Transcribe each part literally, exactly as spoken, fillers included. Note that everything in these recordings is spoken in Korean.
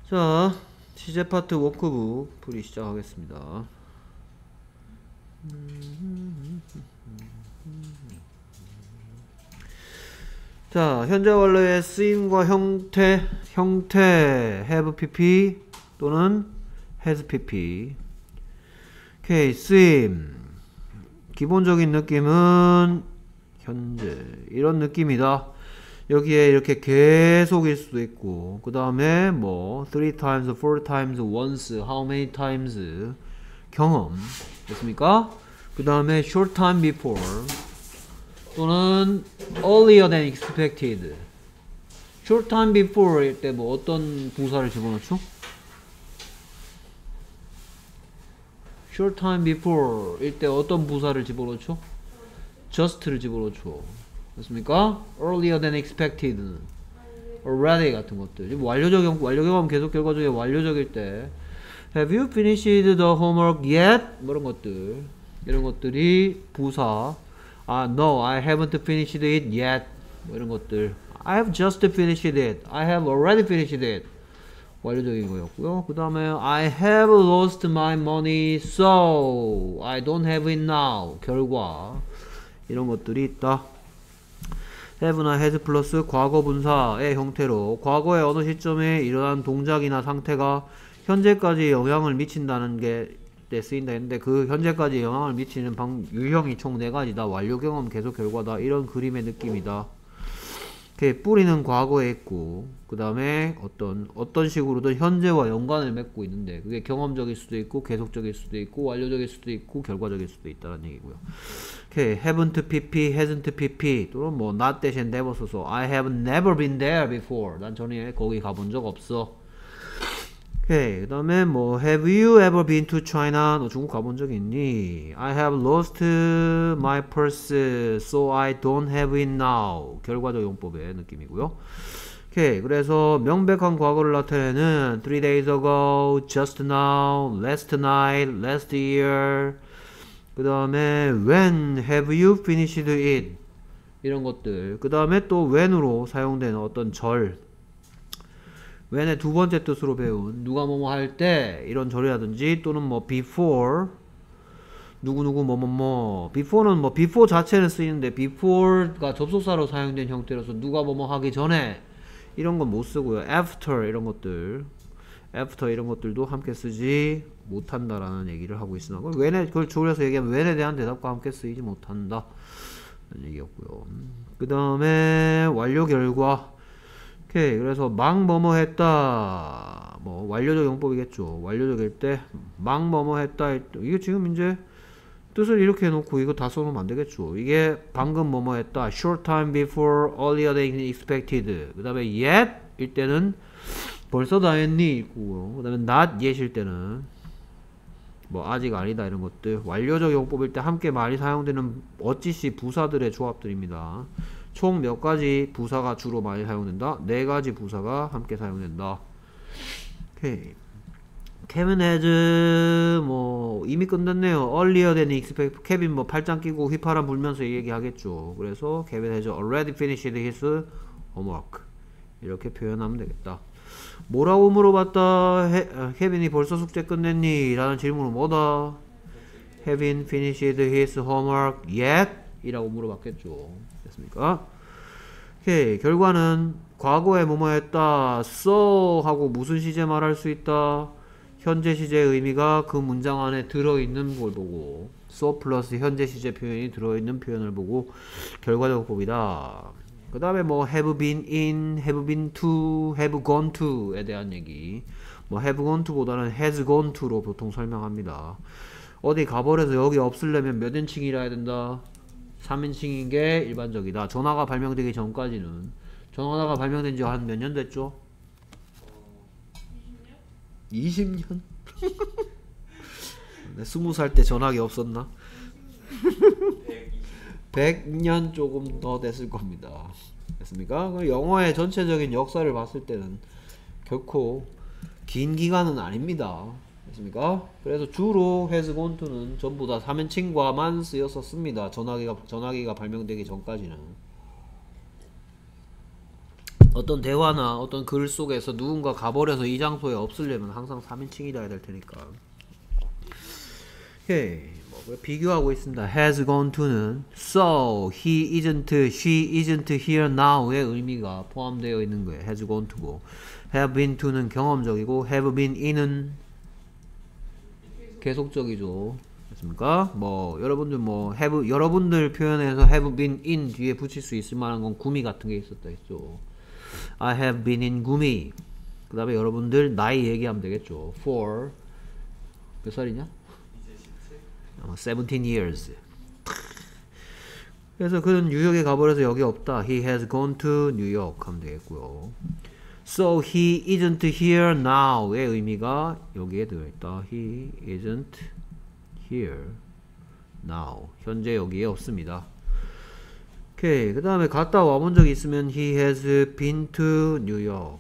자, 시제 파트 워크북 풀이 시작하겠습니다. 자, 현재 완료의 쓰임과 형태, 형태 have pp 또는 has pp. 오케이, 쓰임. 기본적인 느낌은 현재 이런 느낌이다. 여기에 이렇게 계속일 수도 있고, 그 다음에 뭐 three times, four times, once, how many times 경험 됐습니까? 그 다음에 short time before 또는 earlier than expected. short time before 일 때 뭐 어떤 부사를 집어넣죠? short time before 일 때 어떤 부사를 집어넣죠? just를 집어넣죠. 됐습니까? earlier than expected, already 같은 것들. 완료적, 완료 경험 계속 결과 중에 완료적일 때 have you finished the homework yet? 뭐 이런 것들, 이런 것들이 부사. 아, no, I haven't finished it yet. 뭐 이런 것들. I have just finished it. I have already finished it. 완료적인 거였고요. 그 다음에 I have lost my money, so I don't have it now. 결과. 이런 것들이 있다. have나 has 플러스 과거 분사의 형태로 과거의 어느 시점에 일어난 동작이나 상태가 현재까지 영향을 미친다는 게 때 쓰인다 했는데, 그 현재까지 영향을 미치는 방, 유형이 총 네 가지다. 완료 경험 계속 결과다. 이런 그림의 느낌이다. 이렇게 뿌리는 과거에 있고, 그 다음에 어떤 어떤 식으로든 현재와 연관을 맺고 있는데, 그게 경험적일 수도 있고 계속적일 수도 있고 완료적일 수도 있고 결과적일 수도 있다는 얘기고요. 오케이, haven't pp, hasn't pp 또는 뭐 not 대신 never 써서 I have never been there before. 난 전에 거기 가본 적 없어. 오케이, 그 다음에 뭐 have you ever been to China? 너 중국 가본 적 있니? I have lost my purse, so I don't have it now. 결과적 용법의 느낌이고요. 오케이, 그래서 명백한 과거를 나타내는 three days ago, just now, last night, last year. 그 다음에 when have you finished it? 이런 것들. 그 다음에 또 when으로 사용되는 어떤 절, when의 두 번째 뜻으로 배운 누가 뭐뭐 할 때 이런 절이라든지, 또는 뭐 before 누구누구 뭐뭐뭐. before는 뭐 before 자체는 쓰이는데 before가 접속사로 사용된 형태로서 누가 뭐뭐 하기 전에 이런 건 못 쓰고요. after 이런 것들, after 이런 것들도 함께 쓰지 못한다라는 얘기를 하고 있으나, when에 그걸 줄여서 얘기하면 when에 대한 대답과 함께 쓰이지 못한다 라는 얘기였고요. 그 다음에 완료 결과. 오케이, 그래서 막 뭐뭐 했다, 뭐 완료적 용법이겠죠. 완료적일 때 막 뭐뭐 했다. 이게 지금 이제 뜻을 이렇게 해놓고 이거 다 써놓으면 안 되겠죠. 이게 방금 뭐뭐 했다, short time before, earlier than expected. 그 다음에 yet 일 때는 벌써 다 했니 있고요. 그 다음에 not yet일 때는 뭐 아직 아니다 이런 것들. 완료적 용법일 때 함께 많이 사용되는 어찌시 부사들의 조합들입니다. 총 몇 가지 부사가 주로 많이 사용된다? 네 가지 부사가 함께 사용된다. 오케이. 케빈 has 뭐 이미 끝났네요. earlier than expected. 케빈 뭐 팔짱 끼고 휘파람 불면서 얘기하겠죠. 그래서 케빈 has already finished his homework. 이렇게 표현하면 되겠다. 뭐라고 물어봤다? 해, 케빈이 벌써 숙제 끝냈니? 라는 질문은 뭐다? Having finished his homework yet? 이라고 물어봤겠죠. 됐습니까? 오케이, 결과는 과거에 뭐뭐 했다, so 하고 무슨 시제 말할 수 있다? 현재 시제의 의미가 그 문장 안에 들어있는 걸 보고, so 플러스 현재 시제 표현이 들어있는 표현을 보고 결과적 법이다. 그 다음에 뭐 have been in, have been to, have gone to에 대한 얘기. 뭐 have gone to 보다는 has gone to로 보통 설명합니다. 어디 가버려서 여기 없으려면 몇 인칭이라 해야 된다? 삼 인칭인 게 일반적이다. 전화가 발명되기 전까지는. 전화가 발명된 지 한 몇 년 됐죠? 이십 년? 스무 살 때 전화기 없었나? 백 년 조금 더 됐을 겁니다. 됐습니까? 영어의 전체적인 역사를 봤을 때는 결코 긴 기간은 아닙니다. 됐습니까? 그래서 주로 has gone to는 전부 다 삼 인칭과만 쓰였었습니다. 전화기가, 전화기가 발명되기 전까지는. 어떤 대화나 어떤 글 속에서 누군가 가버려서 이 장소에 없으려면 항상 삼 인칭이라 될 테니까. 오케이. 뭐 비교하고 있습니다. has gone to는 so, he isn't, she isn't here now의 의미가 포함되어 있는 거예요. has gone to고 have been to는 경험적이고 have been in은 계속적이죠. 됐습니까? 뭐 여러분들 뭐 have 여러분들 표현에서 have been in 뒤에 붙일 수 있을 만한 건 구미 같은 게 있었다 했죠. I have been in 구미. 그 다음에 여러분들 나이 얘기하면 되겠죠. for 몇 살이냐? 어, seventeen years. 그래서 그는 뉴욕에 가버려서 여기 없다. He has gone to New York 하면 되겠고요. So he isn't here now의 의미가 여기에 들어있다. He isn't here now. 현재 여기에 없습니다. 오케이. 그 다음에 갔다 와본 적이 있으면 he has been to New York.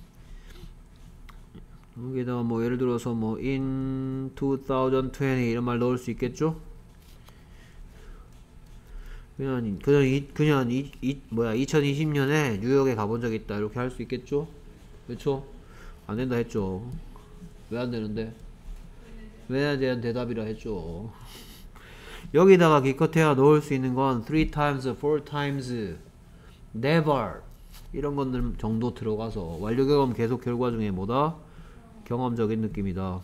여기다가 뭐 예를 들어서 뭐 in twenty 이런 말 넣을 수 있겠죠? 그냥 그냥 이 그냥 이, 이 뭐야 이천이십 년에 뉴욕에 가본 적 있다 이렇게 할 수 있겠죠? 그렇죠? 안 된다 했죠? 왜 안 되는데? 왜에 대한 대답이라 했죠. 여기다가 기껏해야 넣을 수 있는 건 three times, four times, never 이런 것들 정도 들어가서 완료 경험 계속 결과 중에 뭐다? 경험적인 느낌이다.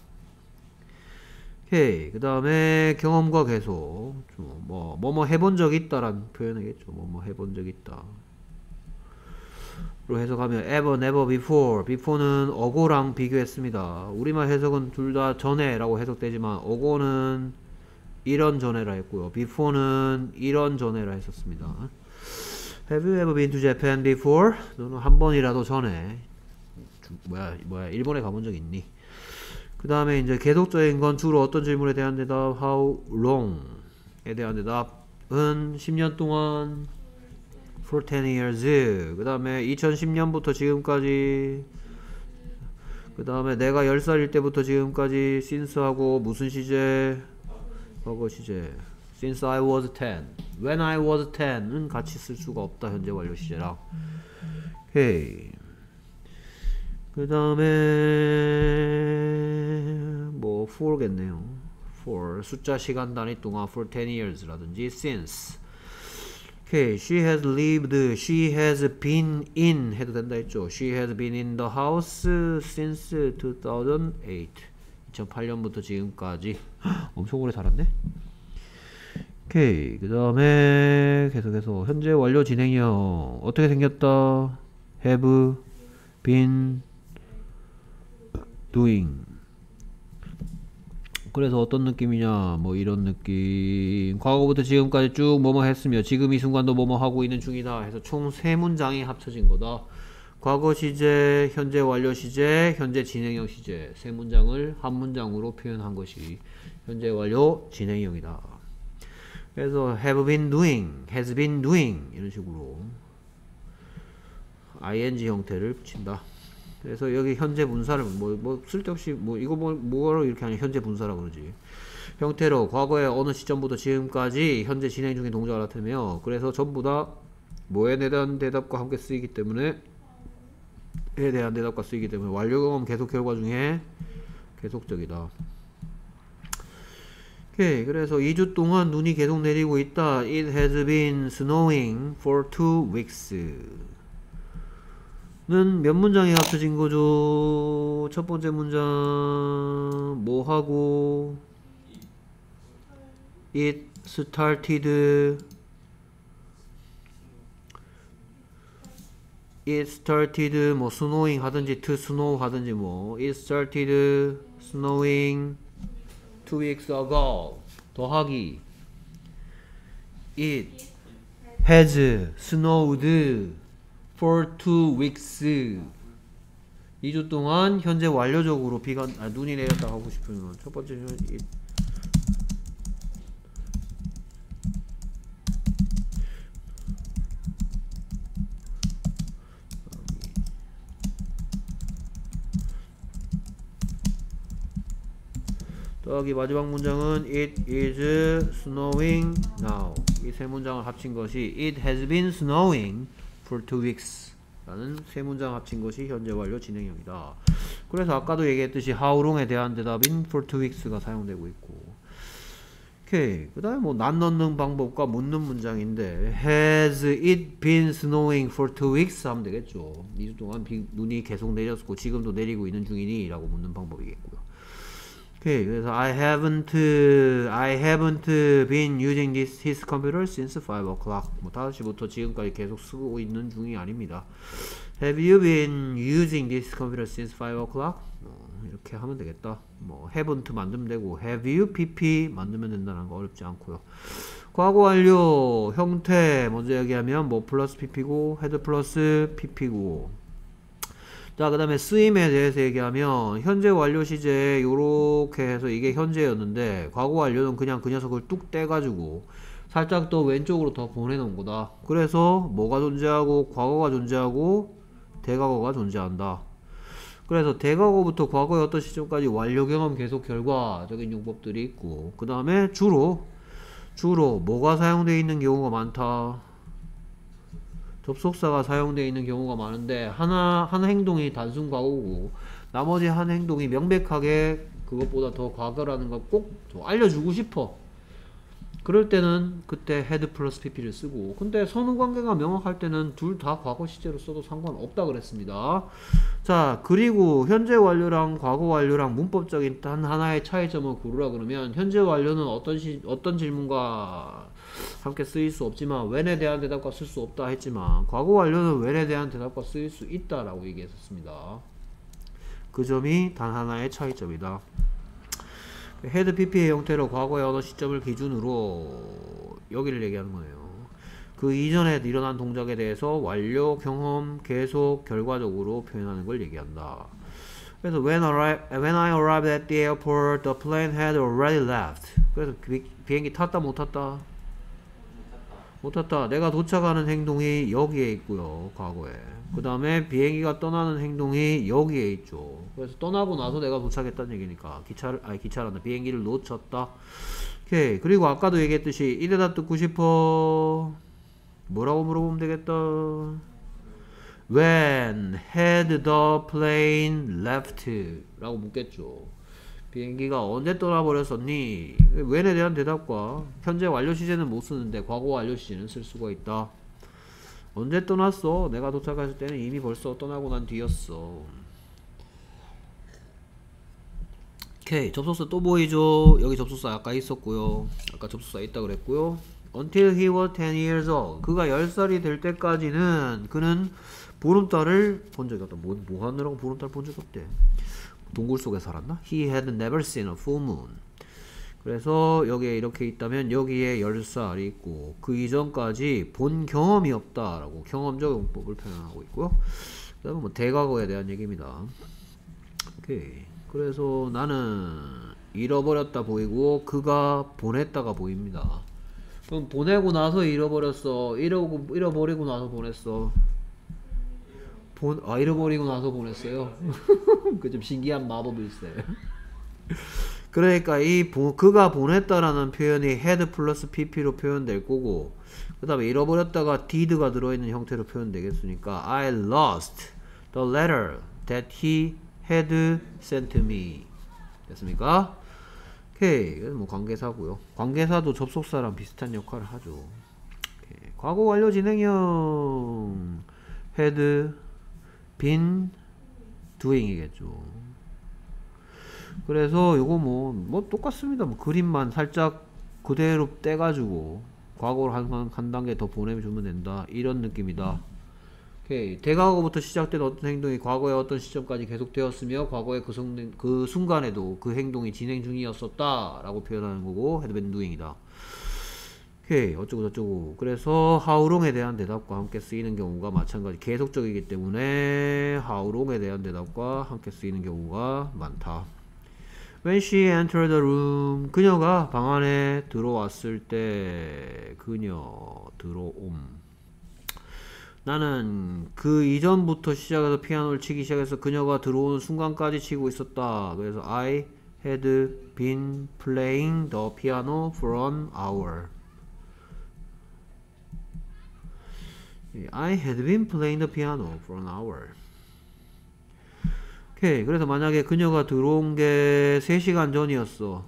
오케이. 그 다음에 경험과 계속 뭐 뭐뭐 해본 적 있다라는 표현이겠죠. 뭐뭐 해본 적 있다 로 해석하면 ever, never before. before는 어고랑 비교했습니다. 우리말 해석은 둘 다 전에 라고 해석되지만 어고는 이런 전에라 했고요. before는 이런 전에라 했었습니다. Have you ever been to Japan before? 너는 한 번이라도 전에 뭐야 뭐야 일본에 가본 적 있니? 그 다음에 이제 계속적인 건 주로 어떤 질문에 대한 대답? How long에 대한 대답은 십 년 동안 for ten years. 그 다음에 이천십 년부터 지금까지. 그 다음에 내가 열 살일 때부터 지금까지 since 하고 무슨 시제? 과거 시제. Since I was ten. When I was ten은 같이 쓸 수가 없다. 현재 완료 시제랑. 오케이. 그 다음에 뭐 for겠네요. for 숫자 시간 단위 동안 for ten years 라든지 since. 오케이. she has lived, she has been in 해도 된다 했죠. she has been in the house since two thousand eight. 이천팔 년부터 지금까지. 엄청 오래 살았네. 오케이. 그 다음에 계속해서 현재 완료 진행형 어떻게 생겼다? have been doing. 그래서 어떤 느낌이냐 뭐 이런 느낌. 과거부터 지금까지 쭉 뭐뭐 했으며 지금 이 순간도 뭐뭐 하고 있는 중이다 해서 총 세 문장이 합쳐진 거다. 과거 시제, 현재 완료 시제, 현재 진행형 시제 세 문장을 한 문장으로 표현한 것이 현재 완료 진행형이다. 그래서 have been doing, has been doing 이런 식으로 ing 형태를 붙인다. 그래서 여기 현재 분사를 뭐, 뭐 쓸데없이 뭐 이거 뭐 뭐로 이렇게 하냐 현재 분사라고 그러지. 형태로 과거의 어느 시점부터 지금까지 현재 진행 중인 동작을 나타내며 그래서 전부 다 뭐에 대한 대답과 함께 쓰이기 때문에 에 대한 대답과 쓰이기 때문에 완료 경험 계속 결과 중에 계속적이다. 오케이. 그래서 이 주 동안 눈이 계속 내리고 있다. It has been snowing for two weeks. 는 몇 문장이 합쳐진 거죠? 첫 번째 문장 뭐 하고 it started it started 뭐 snowing 하든지 to snow 하든지 뭐 it started snowing two weeks ago. 더하기 it has snowed for two weeks. 이 주 동안 현재 완료적으로 비가 아, 눈이 내렸다 하고 싶으면 첫 번째 it 더하기 마지막 문장은 it is snowing now. 이 세 문장을 합친 것이 it has been snowing for two weeks 라는 세 문장 합친 것이 현재 완료 진행형이다. 그래서 아까도 얘기했듯이 how long에 대한 대답인 for two weeks가 사용되고 있고, 오케이. 그 다음에 뭐 난 넣는 방법과 묻는 문장인데 has it been snowing for two weeks 하면 되겠죠. 이 주 동안 비, 눈이 계속 내렸고 지금도 내리고 있는 중이니? 라고 묻는 방법이겠고요. 오케이. 그래서 I haven't I haven't been using this his computer since five o'clock. 뭐 다섯 시부터 지금까지 계속 쓰고 있는 중이 아닙니다. Have you been using this computer since five o'clock? 어, 이렇게 하면 되겠다. 뭐 haven't 만들면 되고 have you pp 만들면 된다는 거 어렵지 않고요. 과거 완료 형태 먼저 얘기하면 뭐 플러스 pp고 had 플러스 pp고, 자, 그 다음에 쓰임에 대해서 얘기하면 현재 완료 시제 요렇게 해서 이게 현재였는데 과거 완료는 그냥 그 녀석을 뚝 떼가지고 살짝 더 왼쪽으로 더 보내놓은 거다. 그래서 뭐가 존재하고 과거가 존재하고 대과거가 존재한다. 그래서 대과거부터 과거의 어떤 시점까지 완료 경험 계속 결과적인 용법들이 있고, 그 다음에 주로 주로 뭐가 사용되어 있는 경우가 많다. 접속사가 사용되어 있는 경우가 많은데 하나 한 행동이 단순 과거고 나머지 한 행동이 명백하게 그것보다 더 과거라는 걸 꼭 알려주고 싶어. 그럴 때는 그때 had 플러스 pp를 쓰고, 근데 선후관계가 명확할 때는 둘 다 과거 시제로 써도 상관없다 그랬습니다. 자, 그리고 현재 완료랑 과거 완료랑 문법적인 단 하나의 차이점을 고르라 그러면 현재 완료는 어떤 시, 어떤 질문과 함께 쓰일 수 없지만 when에 대한 대답과 쓸 수 없다 했지만 과거 완료는 when에 대한 대답과 쓰일 수 있다라고 얘기했었습니다. 그 점이 단 하나의 차이점이다. had pp의 형태로 과거의 어느 시점을 기준으로 여기를 얘기하는 거예요. 그 이전에 일어난 동작에 대해서 완료, 경험, 계속, 결과적으로 표현하는 걸 얘기한다. 그래서 when, arrive, when I arrived at the airport, the plane had already left. 그래서 비, 비행기 탔다 못 탔다? 못 탔다. 내가 도착하는 행동이 여기에 있고요. 과거에. 그 다음에 비행기가 떠나는 행동이 여기에 있죠. 그래서 떠나고 나서 내가 도착했다는 얘기니까 기차를 아니 기차란다. 비행기를 놓쳤다. 오케이. 그리고 아까도 얘기했듯이 이 대답 듣고 싶어. 뭐라고 물어보면 되겠다. When had the plane left? 라고 묻겠죠. 비행기가 언제 떠나버렸었니? when에 대한 대답과 현재 완료 시제는 못 쓰는데 과거 완료 시제는 쓸 수가 있다. 언제 떠났어? 내가 도착했을 때는 이미 벌써 떠나고 난 뒤였어. 오케이. 접속사 또 보이죠? 여기 접속사 아까 있었고요. 아까 접속사 있다 그랬고요. Until he was ten years old. 그가 열 살이 될 때까지는 그는 보름달을 본 적이 없다. 뭐, 뭐 하느라고 보름달 본 적이 없대. 동굴 속에 살았나? He had never seen a full moon. 그래서 여기에 이렇게 있다면 여기에 열 살이 있고 그 이전까지 본 경험이 없다라고 경험적 용법을 표현하고 있고요. 그 다음에 뭐 대과거에 대한 얘기입니다. 오케이. 그래서 나는 잃어버렸다 보이고 그가 보냈다가 보입니다. 그럼 보내고 나서 잃어버렸어. 잃어, 잃어버리고 나서 보냈어. 본, 아, 잃어버리고 나서 보냈어요. 그 좀 신기한 마법일세. 그러니까 이 보, 그가 보냈다라는 표현이 had 플러스 pp로 표현될 거고, 그 다음에 잃어버렸다가 did가 들어있는 형태로 표현되겠으니까 I lost the letter that he had sent me. 됐습니까? 오케이. 뭐 관계사고요. 관계사도 접속사랑 비슷한 역할을 하죠. 오케이. 과거 완료 진행형 had been doing이겠죠. 그래서 요거 뭐, 뭐 똑같습니다. 뭐 그림만 살짝 그대로 떼가지고 과거를 한, 한 단계 더 보내주면 된다. 이런 느낌이다. 오케이. 대과거부터 시작된 어떤 행동이 과거의 어떤 시점까지 계속되었으며 과거의 그, 성, 그 순간에도 그 행동이 진행 중이었었다 라고 표현하는 거고 had been doing이다. 오케이. 어쩌고 저쩌고. 그래서 how long에 대한 대답과 함께 쓰이는 경우가 마찬가지 계속적이기 때문에 how long에 대한 대답과 함께 쓰이는 경우가 많다. When she entered the room, 그녀가 방 안에 들어왔을 때, 그녀 들어옴. 나는 그 이전부터 시작해서 피아노를 치기 시작해서 그녀가 들어오는 순간까지 치고 있었다. 그래서 I had been playing the piano for an hour. I had been playing the piano for an hour. 오케이. 그래서 만약에 그녀가 들어온 게 세 시간 전이었어.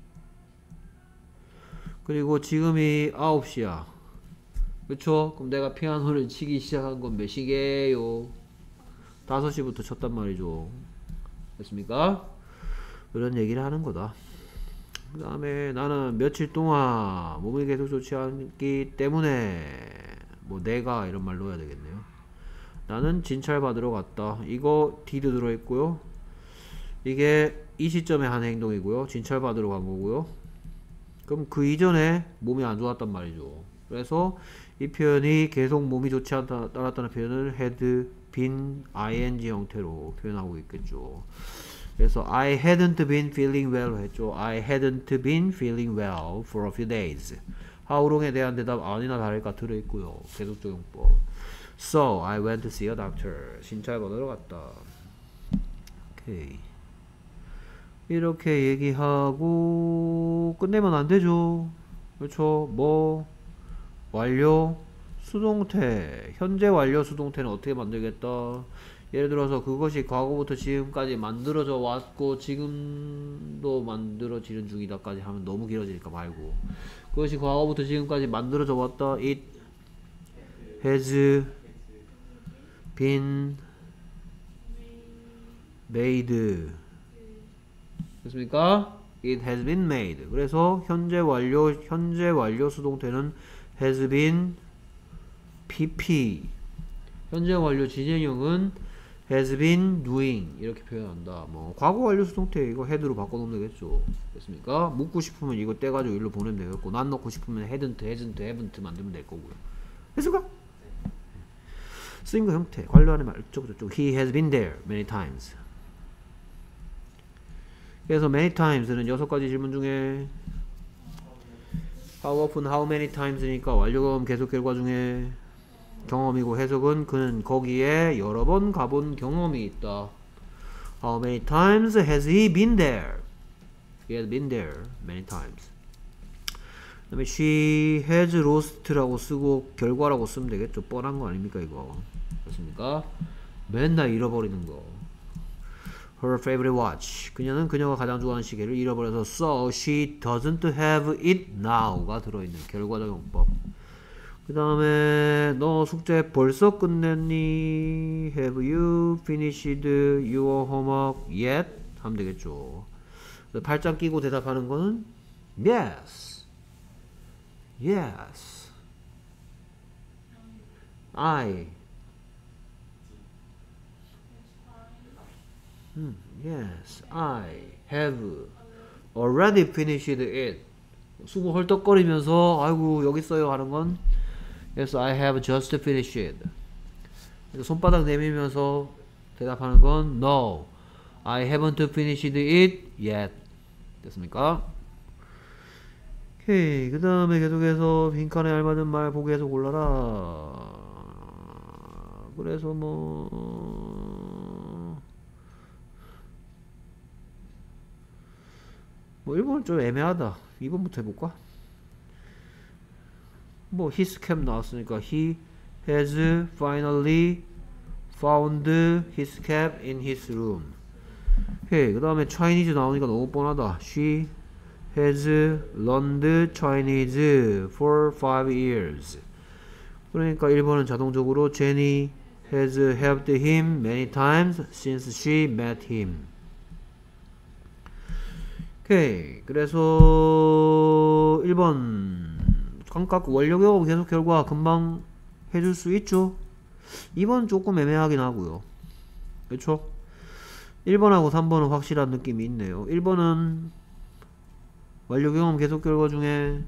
그리고 지금이 아홉 시야. 그쵸? 그럼 내가 피아노를 치기 시작한 건 몇 시게요? 다섯 시부터 쳤단 말이죠. 됐습니까? 그런 얘기를 하는 거다. 그 다음에 나는 며칠 동안 몸이 계속 좋지 않기 때문에 뭐 내가 이런 말 넣어야 되겠네요. 나는 진찰 받으러 갔다. 이거 did 들어있고요. 이게 이 시점에 한 행동이고요. 진찰 받으러 간 거고요. 그럼 그 이전에 몸이 안 좋았단 말이죠. 그래서 이 표현이 계속 몸이 좋지 않다, 않았다는 표현을 had been ing 형태로 표현하고 있겠죠. 그래서 I hadn't been feeling well 했죠. I hadn't been feeling well for a few days. How long에 대한 대답 아니나 다를까 들어있고요. 계속 적용법. So I went to see a doctor. 진찰 받으러 갔다. 오케이. 이렇게 얘기하고 끝내면 안 되죠. 그렇죠? 뭐 완료 수동태, 현재 완료 수동태는 어떻게 만들겠다. 예를 들어서 그것이 과거부터 지금까지 만들어져 왔고 지금도 만들어지는 중이다까지 하면 너무 길어지니까 말고, 그것이 과거부터 지금까지 만들어져 왔다. It has been made. 됐습니까? It has been made. 그래서 현재 완료, 현재 완료 수동태는 has been pp. 현재 완료 진행형은 has been doing 이렇게 표현한다. 뭐 과거 완료 수동태 이거 had로 바꿔놓으면 되겠죠. 됐습니까? 묻고 싶으면 이거 떼가지고 일로 보내면 되겠고, 난 넣고 싶으면 hadn't, hasn't, haven't 만들면 될 거고요. 됐습니까? 쓰임과 형태, 관련의 말 어쩌고저쩌고. He has been there many times. 그래서 many times는 여섯 가지 질문 중에 how often, how many times니까 완료 경험 계속 결과 중에 경험이고, 해석은 그는 거기에 여러 번 가본 경험이 있다. How many times has he been there? He has been there many times. 그 다음에 she has lost라고 쓰고 결과라고 쓰면 되겠죠. 뻔한 거 아닙니까 이거. 그렇습니까? 맨날 잃어버리는 거. Her favorite watch. 그녀는 그녀가 가장 좋아하는 시계를 잃어버려서 so she doesn't have it now가 들어있는 결과적 용법. 그 다음에 너 숙제 벌써 끝냈니? Have you finished your homework yet? 하면 되겠죠. 팔짱 끼고 대답하는 거는 yes, yes, I, 음, yes, I have already finished it. 수고 헐떡거리면서 아이고 여기 있어요 하는 건 yes, I have just finished it. 손바닥 내밀면서 대답하는 건 no, I haven't finished it yet. 됐습니까? 오케이. 그 다음에 계속해서 빈칸에 알맞은 말 보기에서 골라라. 그래서 뭐 뭐 일 번은 좀 애매하다. 이 번부터 해볼까? 뭐 his cap 나왔으니까 he has finally found his cap in his room. 오케이. 그 다음에 Chinese 나오니까 너무 뻔하다. She has learned Chinese for five years. 그러니까 일 번은 자동적으로 Jenny has helped him many times since she met him. 오케이. 그래서 일 번 각각 완료경험 계속 결과 금방 해줄 수 있죠. 이 번 조금 애매하긴 하고요. 그렇죠? 일 번하고 삼 번은 확실한 느낌이 있네요. 일 번은 완료경험 계속 결과 중에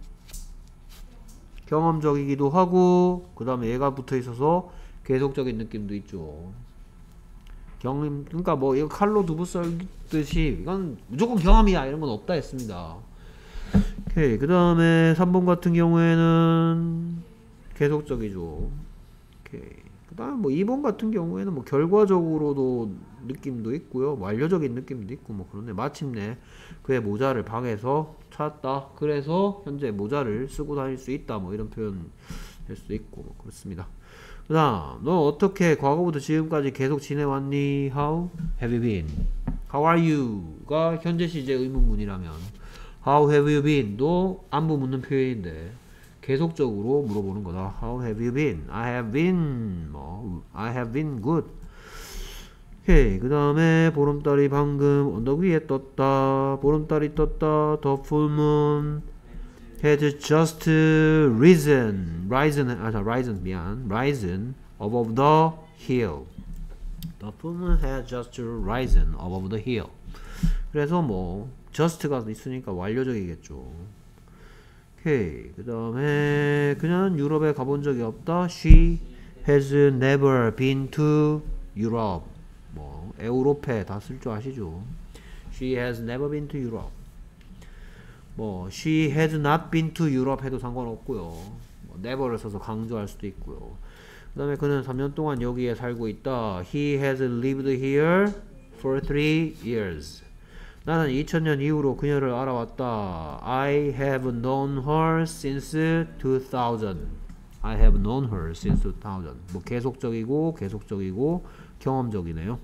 경험적이기도 하고, 그 다음에 얘가 붙어 있어서 계속적인 느낌도 있죠. 경험, 그러니까 뭐 이거 칼로 두부 썰듯이 이건 무조건 경험이야 이런 건 없다 했습니다. 오케이. 그 다음에 삼 번 같은 경우에는 계속적이죠. 오케이. 그 다음 뭐 이 번 같은 경우에는 뭐 결과적으로도 느낌도 있고요, 완료적인 느낌도 있고 뭐 그런데 마침내 그의 모자를 방에서 찾았다. 그래서 현재 모자를 쓰고 다닐 수 있다. 뭐 이런 표현 될 수도 있고 뭐 그렇습니다. 그 다음 너 어떻게 과거부터 지금까지 계속 지내왔니? How have you been? How are you?가 현재 시제 의문문이라면 How have you been? 도 안부 묻는 표현인데 계속적으로 물어보는 거다. How have you been? I have been 뭐 I have been good. 오케이. 그 다음에 보름달이 방금 언덕 위에 떴다. 보름달이 떴다. The full moon had just risen. risen 아, 자, risen 미안. risen above the hill. The full moon had just risen above the hill. 그래서 뭐 just가 있으니까 완료적이겠죠. 오케이. 그 다음에 그녀는 유럽에 가본 적이 없다. She has never been to Europe. 뭐 에우로페 다 쓸 줄 아시죠? She has never been to Europe. 뭐 she has not been to Europe 해도 상관없고요. 뭐 never를 써서 강조할 수도 있고요. 그 다음에 그는 삼 년 동안 여기에 살고 있다. He has lived here for three years. 나는 이천 년 이후로 그녀를 알아왔다. I have known her since two thousand. I have known her since two thousand. 뭐 계속적이고 계속적이고 경험적이네요.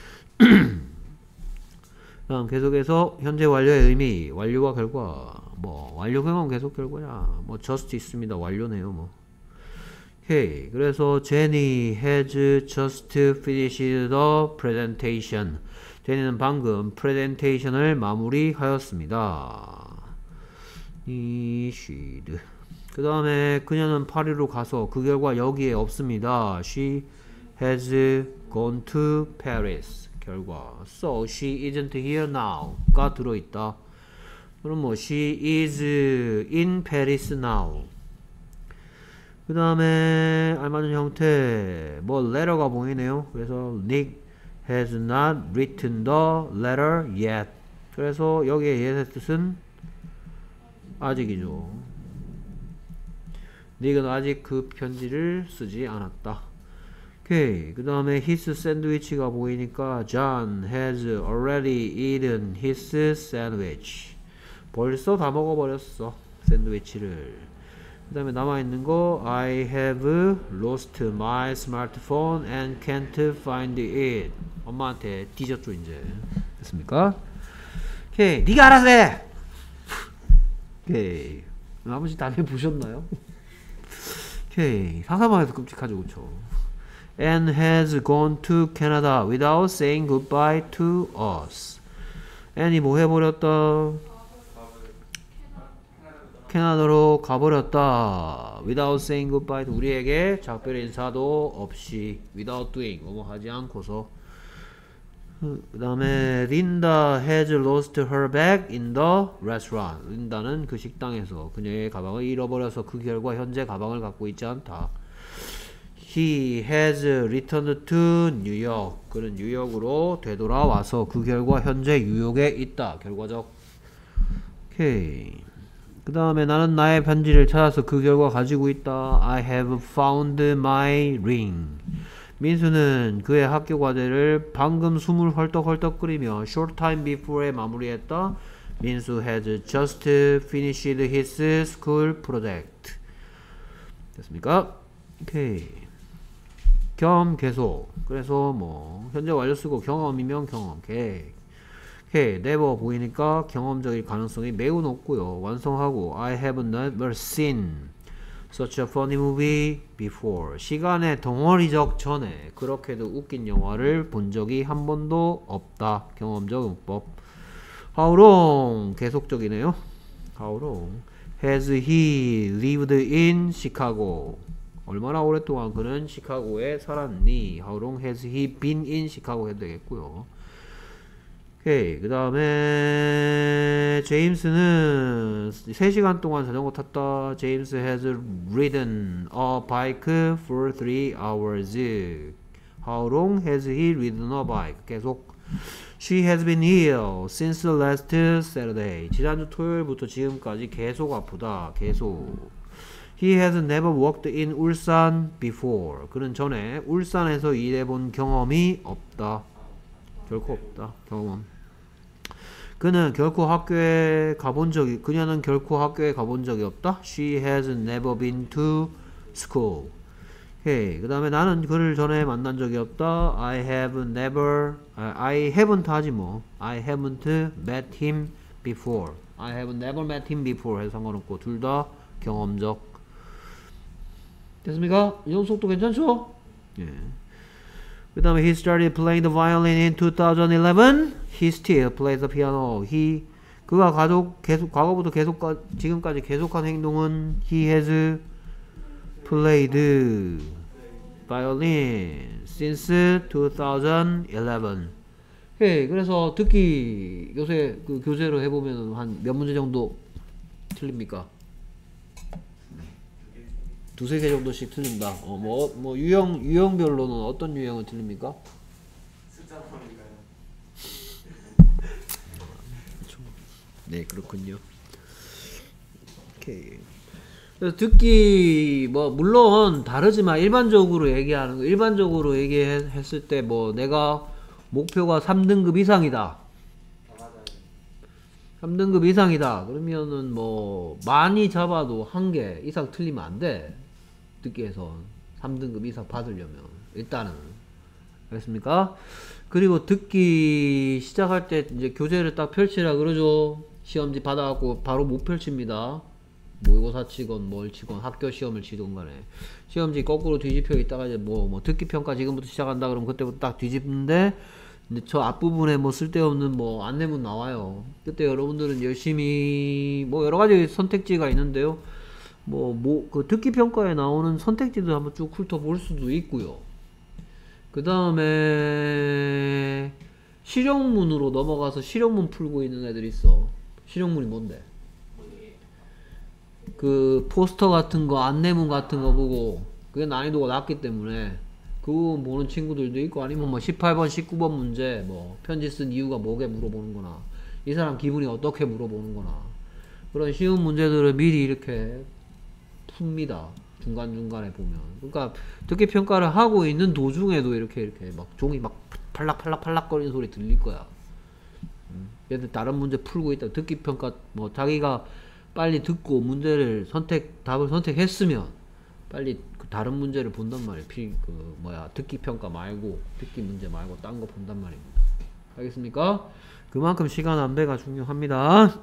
다음 계속해서 현재 완료의 의미, 완료와 결과. 뭐 완료 경험 계속 결과냐. 뭐 just 있습니다. 완료네요. 뭐. 오케이. 그래서 Jenny has just finished the presentation. 제니는 방금 프레젠테이션을 마무리하였습니다. 이시드. 그 다음에 그녀는 파리로 가서 그 결과 여기에 없습니다. She has gone to Paris. 결과 So she isn't here now 가 들어있다. 그럼 뭐 She is in Paris now. 그 다음에 알맞은 형태 뭐 letter가 보이네요. 그래서 Nick has not written the letter yet. 그래서 여기에 yet의 뜻은 아직이죠. 닉은 아직 그 편지를 쓰지 않았다. 오케이. 그 다음에 his sandwich가 보이니까 John has already eaten his sandwich. 벌써 다 먹어버렸어. 샌드위치를. 그 다음에 남아있는 거 I have lost my smartphone and can't find it. 엄마한테 뒤졌죠 이제. 됐습니까? 오케이. 니가 알아서 해. 오케이. 아버지 담배 부셨나요? 오케이. 상상만 해도 끔찍하죠 그쵸? And has gone to Canada without saying goodbye to us. An이 뭐 해버렸다? 캐나다로 가버렸다. Without saying goodbye to 우리에게 작별 인사도 없이 without doing 뭐뭐 하지 않고서. 그 다음에 Linda has lost her bag in the restaurant. 린다는 그 식당에서 그녀의 가방을 잃어버려서 그 결과 현재 가방을 갖고 있지 않다. He has returned to New York. 그는 뉴욕으로 되돌아와서 그 결과 현재 뉴욕에 있다. 결과적. 오케이. 그 다음에 나는 나의 편지를 찾아서 그 결과 가지고 있다. I have found my ring. 민수는 그의 학교 과제를 방금 숨을 헐떡헐떡 끓이며 short time before에 마무리했다. 민수 has just finished his school project. 됐습니까? 오케이. 겸 계속. 그래서 뭐 현재 완료 쓰고 경험이면 경험. 계획. 오케이. never 보이니까 경험적일 가능성이 매우 높고요. 완성하고 I have never seen such a funny movie before. 시간의 덩어리적 전에 그렇게도 웃긴 영화를 본 적이 한 번도 없다. 경험적 용법. How long 계속적이네요. How long has he lived in Chicago? 얼마나 오랫동안 그는 시카고에 살았니? How long has he been in Chicago 해도 되겠고요. 오케이. 그 다음에 제임스는 세 시간 동안 자전거 탔다. James has ridden a bike for three hours. How long has he ridden a bike? 계속. She has been ill since last Saturday. 지난주 토요일부터 지금까지 계속 아프다. 계속. He has never worked in 울산 before. 그는 전에 울산에서 일해본 경험이 없다. 결코 없다. 경험. 그는 결코 학교에 가본 적이 그녀는 결코 학교에 가본 적이 없다. She has never been to school. 오케이. 그 다음에 나는 그를 전에 만난 적이 없다. I have never, I haven't 하지 뭐. I haven't met him before. I have never met him before 해서 상관없고 둘 다 경험적. 됐습니까? 이 정도 속도 괜찮죠? 예. 그 다음에 he started playing the violin in twenty eleven. He still plays the piano. He 그가 가족 계속 과거부터 계속 지금까지 계속한 행동은 he has played violin since twenty eleven. 예, 그래서 듣기 요새 그 교재로 해보면 한 몇 문제 정도 틀립니까? 두세 개 정도씩 틀린다. 어, 뭐, 뭐 유형 유형별로는 어떤 유형은 틀립니까? 숫자만인가요? 네, 그렇군요. 오케이. 그래서 듣기 뭐 물론 다르지만 일반적으로 얘기하는 거 일반적으로 얘기했을 때 뭐 내가 목표가 삼 등급 이상이다. 삼 등급 이상이다. 그러면은 뭐 많이 잡아도 한 개 이상 틀리면 안 돼. 듣기에서 삼 등급 이상 받으려면 일단은 알겠습니까? 그리고 듣기 시작할 때 이제 교재를 딱 펼치라 그러죠. 시험지 받아갖고 바로 못 펼칩니다. 모의고사 치건 뭘 치건 학교 시험을 치든 간에 시험지 거꾸로 뒤집혀 있다가 이제 뭐, 뭐 듣기 평가 지금부터 시작한다 그러면 그때부터 딱 뒤집는데 근데 저 앞부분에 뭐 쓸데없는 뭐 안내문 나와요. 그때 여러분들은 열심히 뭐 여러가지 선택지가 있는데요. 뭐, 뭐, 그 듣기 평가에 나오는 선택지도 한번 쭉 훑어볼 수도 있고요. 그 다음에 실용문으로 넘어가서 실용문 풀고 있는 애들이 있어. 실용문이 뭔데? 그 포스터 같은 거 안내문 같은 거 보고 그게 난이도가 낮기 때문에 그거 보는 친구들도 있고 아니면 뭐 십팔 번 십구 번 문제 뭐 편지 쓴 이유가 뭐게 물어보는 거나 이 사람 기분이 어떻게 물어보는 거나 그런 쉬운 문제들을 미리 이렇게 풉니다. 중간중간에 보면. 그러니까 듣기 평가를 하고 있는 도중에도 이렇게 이렇게 막 종이 막 팔락팔락팔락 거리는 소리 들릴 거야. 얘들 다른 문제 풀고 있다. 듣기 평가 뭐 자기가 빨리 듣고 문제를 선택 답을 선택했으면 빨리 그 다른 문제를 본단 말이에요. 피, 그 뭐야 듣기 평가 말고 듣기 문제 말고 딴 거 본단 말입니다. 알겠습니까? 그만큼 시간 안배가 중요합니다.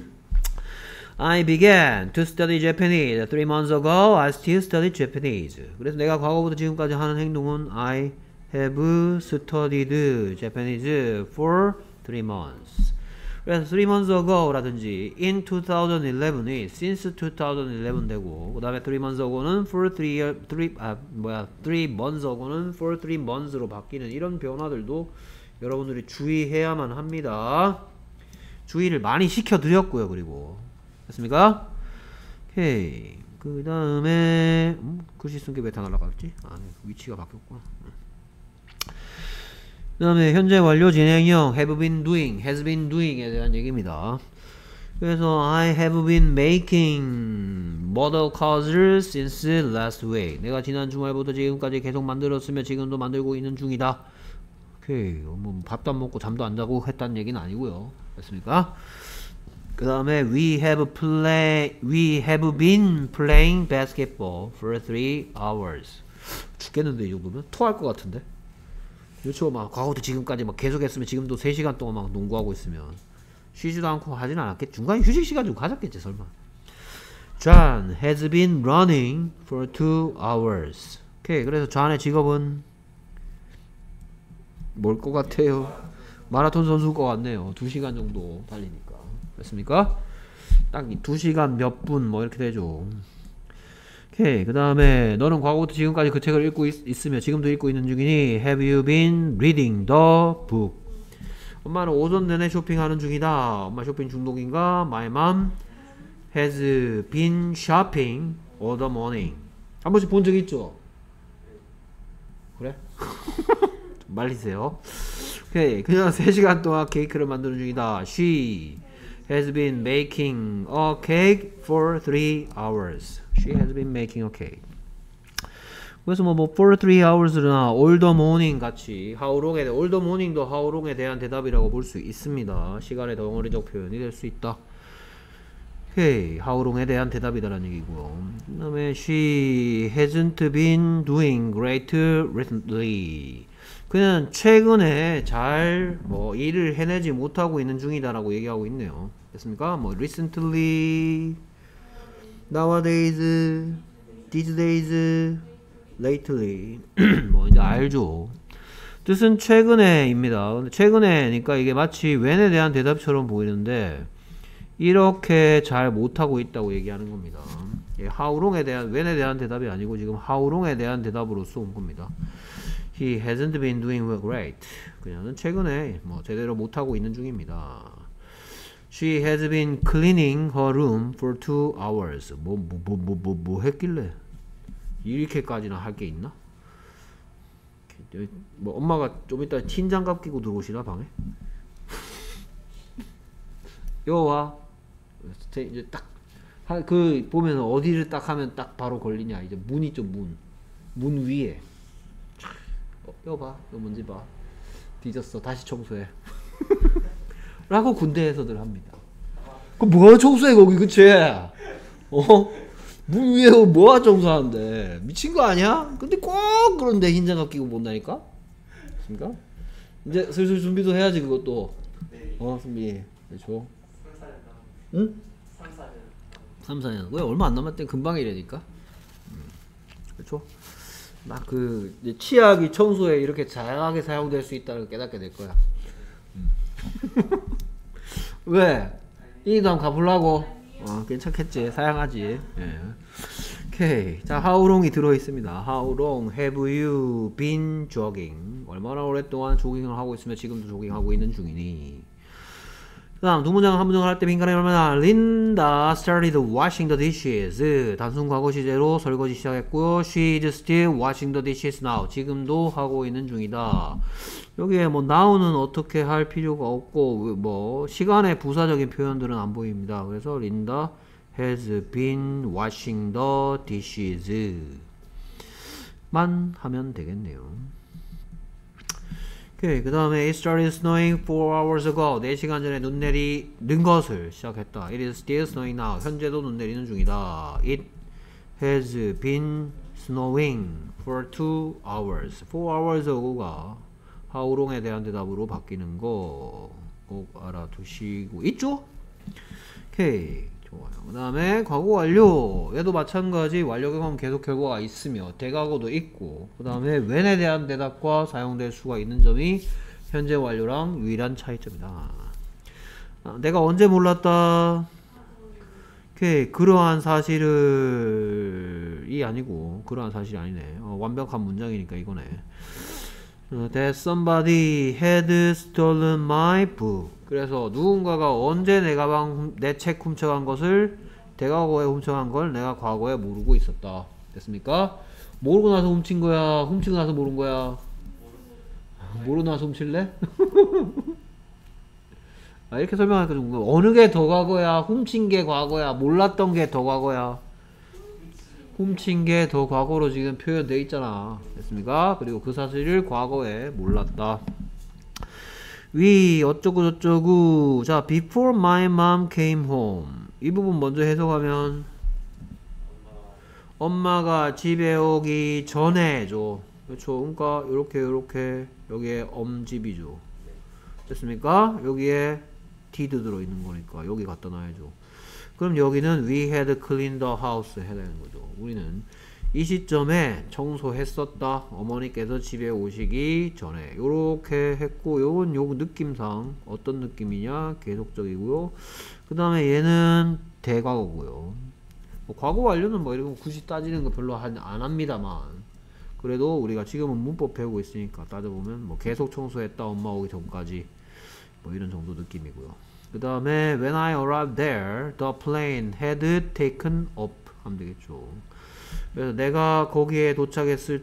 I began to study Japanese three months ago. I still study Japanese. 그래서 내가 과거부터 지금까지 하는 행동은 I have studied Japanese for three months. 그래서 three months ago 라든지 in twenty eleven이 since twenty eleven 되고 그 다음에 three months ago는 for three year, three, 아 뭐야 three months ago는 for three months로 바뀌는 이런 변화들도 여러분들이 주의해야만 합니다. 주의를 많이 시켜드렸고요. 그리고 됐습니까? 오케이. 그 다음에 음, 글씨 쓴 게 왜 다 날라갔지? 아, 위치가 바뀌었구나. 그 다음에 현재 완료 진행형 have been doing, has been doing에 대한 얘기입니다. 그래서 I have been making model cars since last week. 내가 지난 주말부터 지금까지 계속 만들었으며 지금도 만들고 있는 중이다. 오케이. 뭐 밥도 안 먹고 잠도 안 자고 했다는 얘기는 아니고요. 됐습니까? 그 다음에 we have play, we have been playing basketball for three hours. 죽겠는데 이 정도면? 토할 것 같은데? 그렇죠. 막 과거부터 지금까지 막 계속 했으면 지금도 세 시간 동안 막 농구하고 있으면 쉬지도 않고 하진 않았겠지. 중간에 휴식 시간 좀 가졌겠지 설마. John has been running for two hours. 오케이. 그래서 존의 직업은 뭘 것 같아요? 마라톤 선수일 것 같네요. 두 시간 정도 달리니까. 됐습니까? 딱 두 시간 몇 분 뭐 이렇게 되죠. 오케이. 그 다음에 너는 과거부터 지금까지 그 책을 읽고 있, 있으며 지금도 읽고 있는 중이니 Have you been reading the book? 엄마는 오전 내내 쇼핑하는 중이다. 엄마 쇼핑 중독인가? My mom has been shopping all the morning. 한 번씩 본 적 있죠? 그래? 좀 말리세요. 오케이. 그냥 세 시간 동안 케이크를 만드는 중이다. She has been making a cake for three hours. She has been making a cake. 그래서 뭐, 뭐 for three hours나 all the morning 같이 how long에 all the morning도 how long에 대한 대답이라고 볼 수 있습니다. 시간의 덩어리적 표현이 될 수 있다. 오케이. how long에 대한 대답이다라는 얘기고요. 그 다음에 she hasn't been doing great recently. 그는 최근에 잘 뭐 일을 해내지 못하고 있는 중이다라고 얘기하고 있네요. 됐습니까? 뭐 recently, nowadays, these days, lately. 뭐 이제 알죠. 뜻은 최근에입니다. 근데 최근에니까 이게 마치 when에 대한 대답처럼 보이는데 이렇게 잘 못하고 있다고 얘기하는 겁니다. how long에 대한 when에 대한 대답이 아니고 지금 how long에 대한 대답으로서 온 겁니다. He hasn't been doing well great. 그녀는 최근에 뭐 제대로 못하고 있는 중입니다. She has been cleaning her room for two hours. 뭐 뭐 뭐 뭐 뭐 뭐 했길래 이렇게까지나 할 게 있나? 뭐 엄마가 좀 이따 흰장갑 끼고 들어오시나 방에? 요 와. 이제 딱 그 보면 어디를 딱 하면 딱 바로 걸리냐. 이제 문 있죠, 문. 문 위에. 어, 요 봐. 요 뭔지 봐. 뒤졌어. 다시 청소해. 라고 군대에서들 합니다. 그 뭐가 청소해 거기, 그치? 어? 문 위에 뭐가 청소하는데? 미친 거 아니야? 근데 꼭 그런데 흰장갑 끼고 본다니까? 그니까? 이제 슬슬 준비도 해야지 그것도. 네. 어, 준비. 그렇죠. 삼, 사 년 응? 삼, 사 년 삼, 사 년. 왜 얼마 안 남았대? 금방 이래니까. 음. 그렇죠? 막 그 치약이 청소에 이렇게 다양하게 사용될 수 있다는 걸 깨닫게 될 거야. 음. 왜? 이 다음 가보려고? 어, 괜찮겠지. 사양하지. 예. 오케이. 자, how long이 들어 있습니다. How long have you been jogging? 얼마나 오랫동안 조깅을 하고 있으며 지금도 조깅하고 있는 중이니? 그 다음 두 문장 한 문장을 할 때 빈칸에 얼마나 Linda started washing the dishes. 단순 과거 시제로 설거지 시작했고요. She is still washing the dishes now. 지금도 하고 있는 중이다. 여기에 뭐 now는 어떻게 할 필요가 없고 뭐 시간의 부사적인 표현들은 안 보입니다. 그래서 Linda has been washing the dishes 만 하면 되겠네요. 오케이. 그 다음에 It started snowing four hours ago. 네 시간 전에 눈 내리는 것을 시작했다. It is still snowing now. 현재도 눈 내리는 중이다. It has been snowing for two hours. four hours ago가 how long에 대한 대답으로 바뀌는 거 꼭 알아두시고 있죠? 오케이. 좋아요. 그 다음에 과거 완료. 얘도 마찬가지. 완료 경험 계속 결과가 있으며 대과거도 있고 그 다음에 when에 대한 대답과 사용될 수가 있는 점이 현재 완료랑 유일한 차이점이다. 아, 내가 언제 몰랐다. 오케이. 그러한 사실을 이 아니고 그러한 사실이 아니네. 어, 완벽한 문장이니까 이거네. 어, that somebody had stolen my book. 그래서 누군가가 언제 내 가방, 내 책 훔쳐간 것을 대과거에 훔쳐간 걸 내가 과거에 모르고 있었다. 됐습니까? 모르고 나서 훔친 거야? 훔치고 나서 모른 거야? 모르고 나서 훔칠래? 아, 이렇게 설명하니까 좀 궁금해. 어느 게 더 과거야? 훔친 게 과거야? 몰랐던 게 더 과거야? 훔친 게 더 과거로 지금 표현되어 있잖아. 됐습니까? 그리고 그 사실을 과거에 몰랐다. 위 어쩌고 저쩌고. 자, before my mom came home. 이 부분 먼저 해석하면 엄마가 집에 오기 전에죠. 그렇죠. 그러니까 요렇게 요렇게 여기에 엄집이죠. 됐습니까? 여기에 did 들어있는 거니까 여기 갖다 놔야죠. 그럼 여기는 we had cleaned the house 해야 되는 거죠. 우리는 이 시점에 청소했었다. 어머니께서 집에 오시기 전에 요렇게 했고 요건 요 느낌상 어떤 느낌이냐? 계속적이고요. 그 다음에 얘는 대과거고요. 뭐 과거 완료는 뭐 이런 거 굳이 따지는 거 별로 안 합니다만 그래도 우리가 지금은 문법 배우고 있으니까 따져보면 뭐 계속 청소했다. 엄마 오기 전까지 뭐 이런 정도 느낌이고요. 그 다음에 when I arrived there, the plane had taken off 하면 되겠죠. 그래서 내가 거기에 도착했을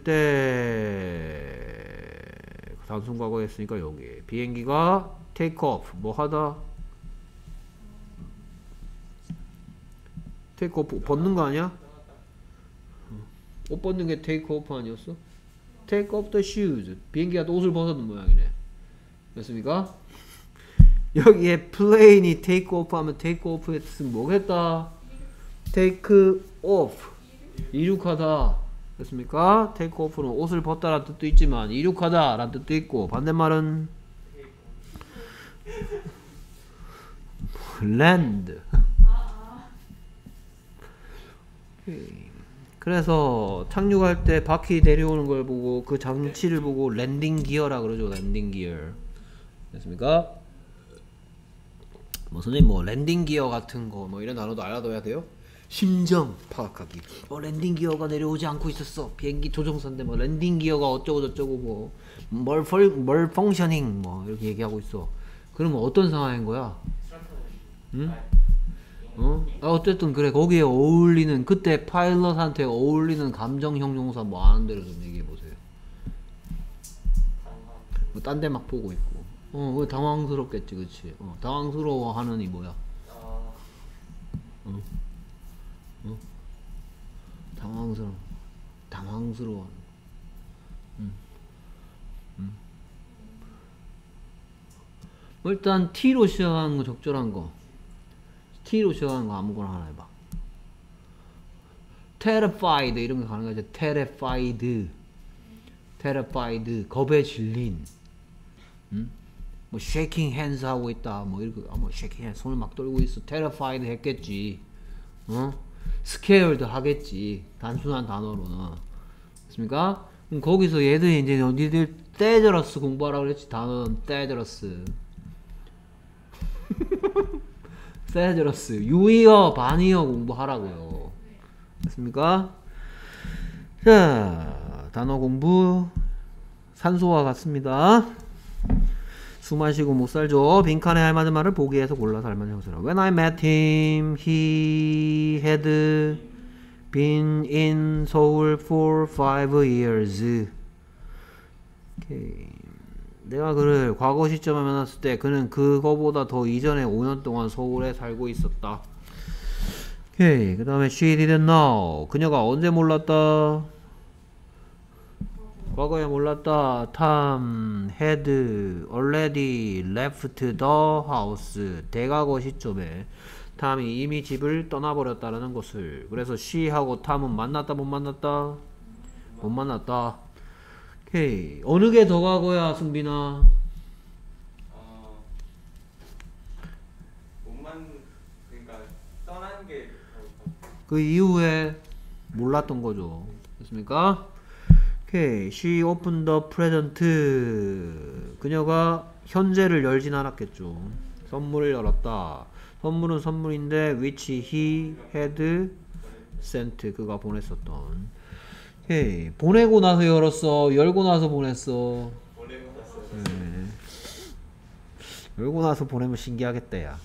때 단순 과거 했으니까 여기 비행기가 take off 뭐 하다 take off 벗는 거 아니야? 옷 벗는 게 take off 아니었어? take off the shoes 비행기가 또 옷을 벗었는 모양이네. 됐습니까? 여기에 plane이 take off 하면 take off의 뜻은 뭐겠다? take off. 이륙하다. 됐습니까? take off는 옷을 벗다라는 뜻도 있지만 이륙하다 라는 뜻도 있고 반대말은 land. 그래서 착륙할 때 바퀴 내려오는 걸 보고 그 장치를 보고 랜딩 기어라 그러죠. 랜딩 기어. 됐습니까? 뭐 선생님 뭐 랜딩 기어 같은 거 뭐 이런 단어도 알아둬야 돼요. 심정 파악하기. 어 랜딩 기어가 내려오지 않고 있었어. 비행기 조종사인데 뭐 랜딩 기어가 어쩌고 저쩌고 뭐뭘 뭘 펑셔닝 뭐 이렇게 얘기하고 있어. 그러면 어떤 상황인 거야? 응? 어? 아, 어쨌든 그래 거기에 어울리는 그때 파일럿한테 어울리는 감정 형용사 뭐 아는 대로 좀 얘기해 보세요. 뭐 딴 데 막 보고 있고. 어, 왜 당황스럽겠지, 그치? 어, 당황스러워하는 이 뭐야? 어? 어? 당황스러워. 당황스러워. 음. 음. 뭐 일단 T로 시작하는 거 적절한 거. T로 시작하는 거 아무거나 하나 해봐. terrified 이런 거 가능하지. terrified, terrified 겁에 질린. 음? 뭐 shaking hands 하고 있다. 뭐 이렇게 아, 뭐 shaking hands 손을 막 떨고 있어. terrified 했겠지. 어? scared 하겠지. 단순한 단어로는. 됐습니까? 그럼 거기서 얘들이 이제 너희들 dangerous 공부하라 그랬지. 단어는 dangerous. dangerous. 유의어, 반의어 공부하라고요. 됐습니까? 자, 단어 공부 산소와 같습니다. 숨 마시고 못 살죠. 빈칸에 할 만한 말을 보기에서 골라서 할 만한 형사라. When I met him, he had been in Seoul for five years. 오케이. 내가 그를 과거 시점에 만났을 때 그는 그거보다 더 이전에 오 년 동안 서울에 살고 있었다. 오케이. 그 다음에 she didn't know. 그녀가 언제 몰랐다? 과거에 몰랐다. Tom had already left the house. 대과거 시점에 탐이 이미 집을 떠나버렸다라는 것을. 그래서 she하고 탐은 만났다 못 만났다? 못 만났다. 오케이. 어느 게 더 과거야 승빈아? 어, 몸만 그러니까 떠난 게 그 이후에 몰랐던 거죠. 됐습니까? 오케이. She opened the present. 그녀가 현재를 열진 않았겠죠. 선물을 열었다. 선물은 선물인데 which he had sent. 그가 보냈었던. 오케이. 보내고 나서 열었어. 열고 나서 보냈어. 보내고 났어요. 네. 열고 나서 보내면 신기하겠다 야.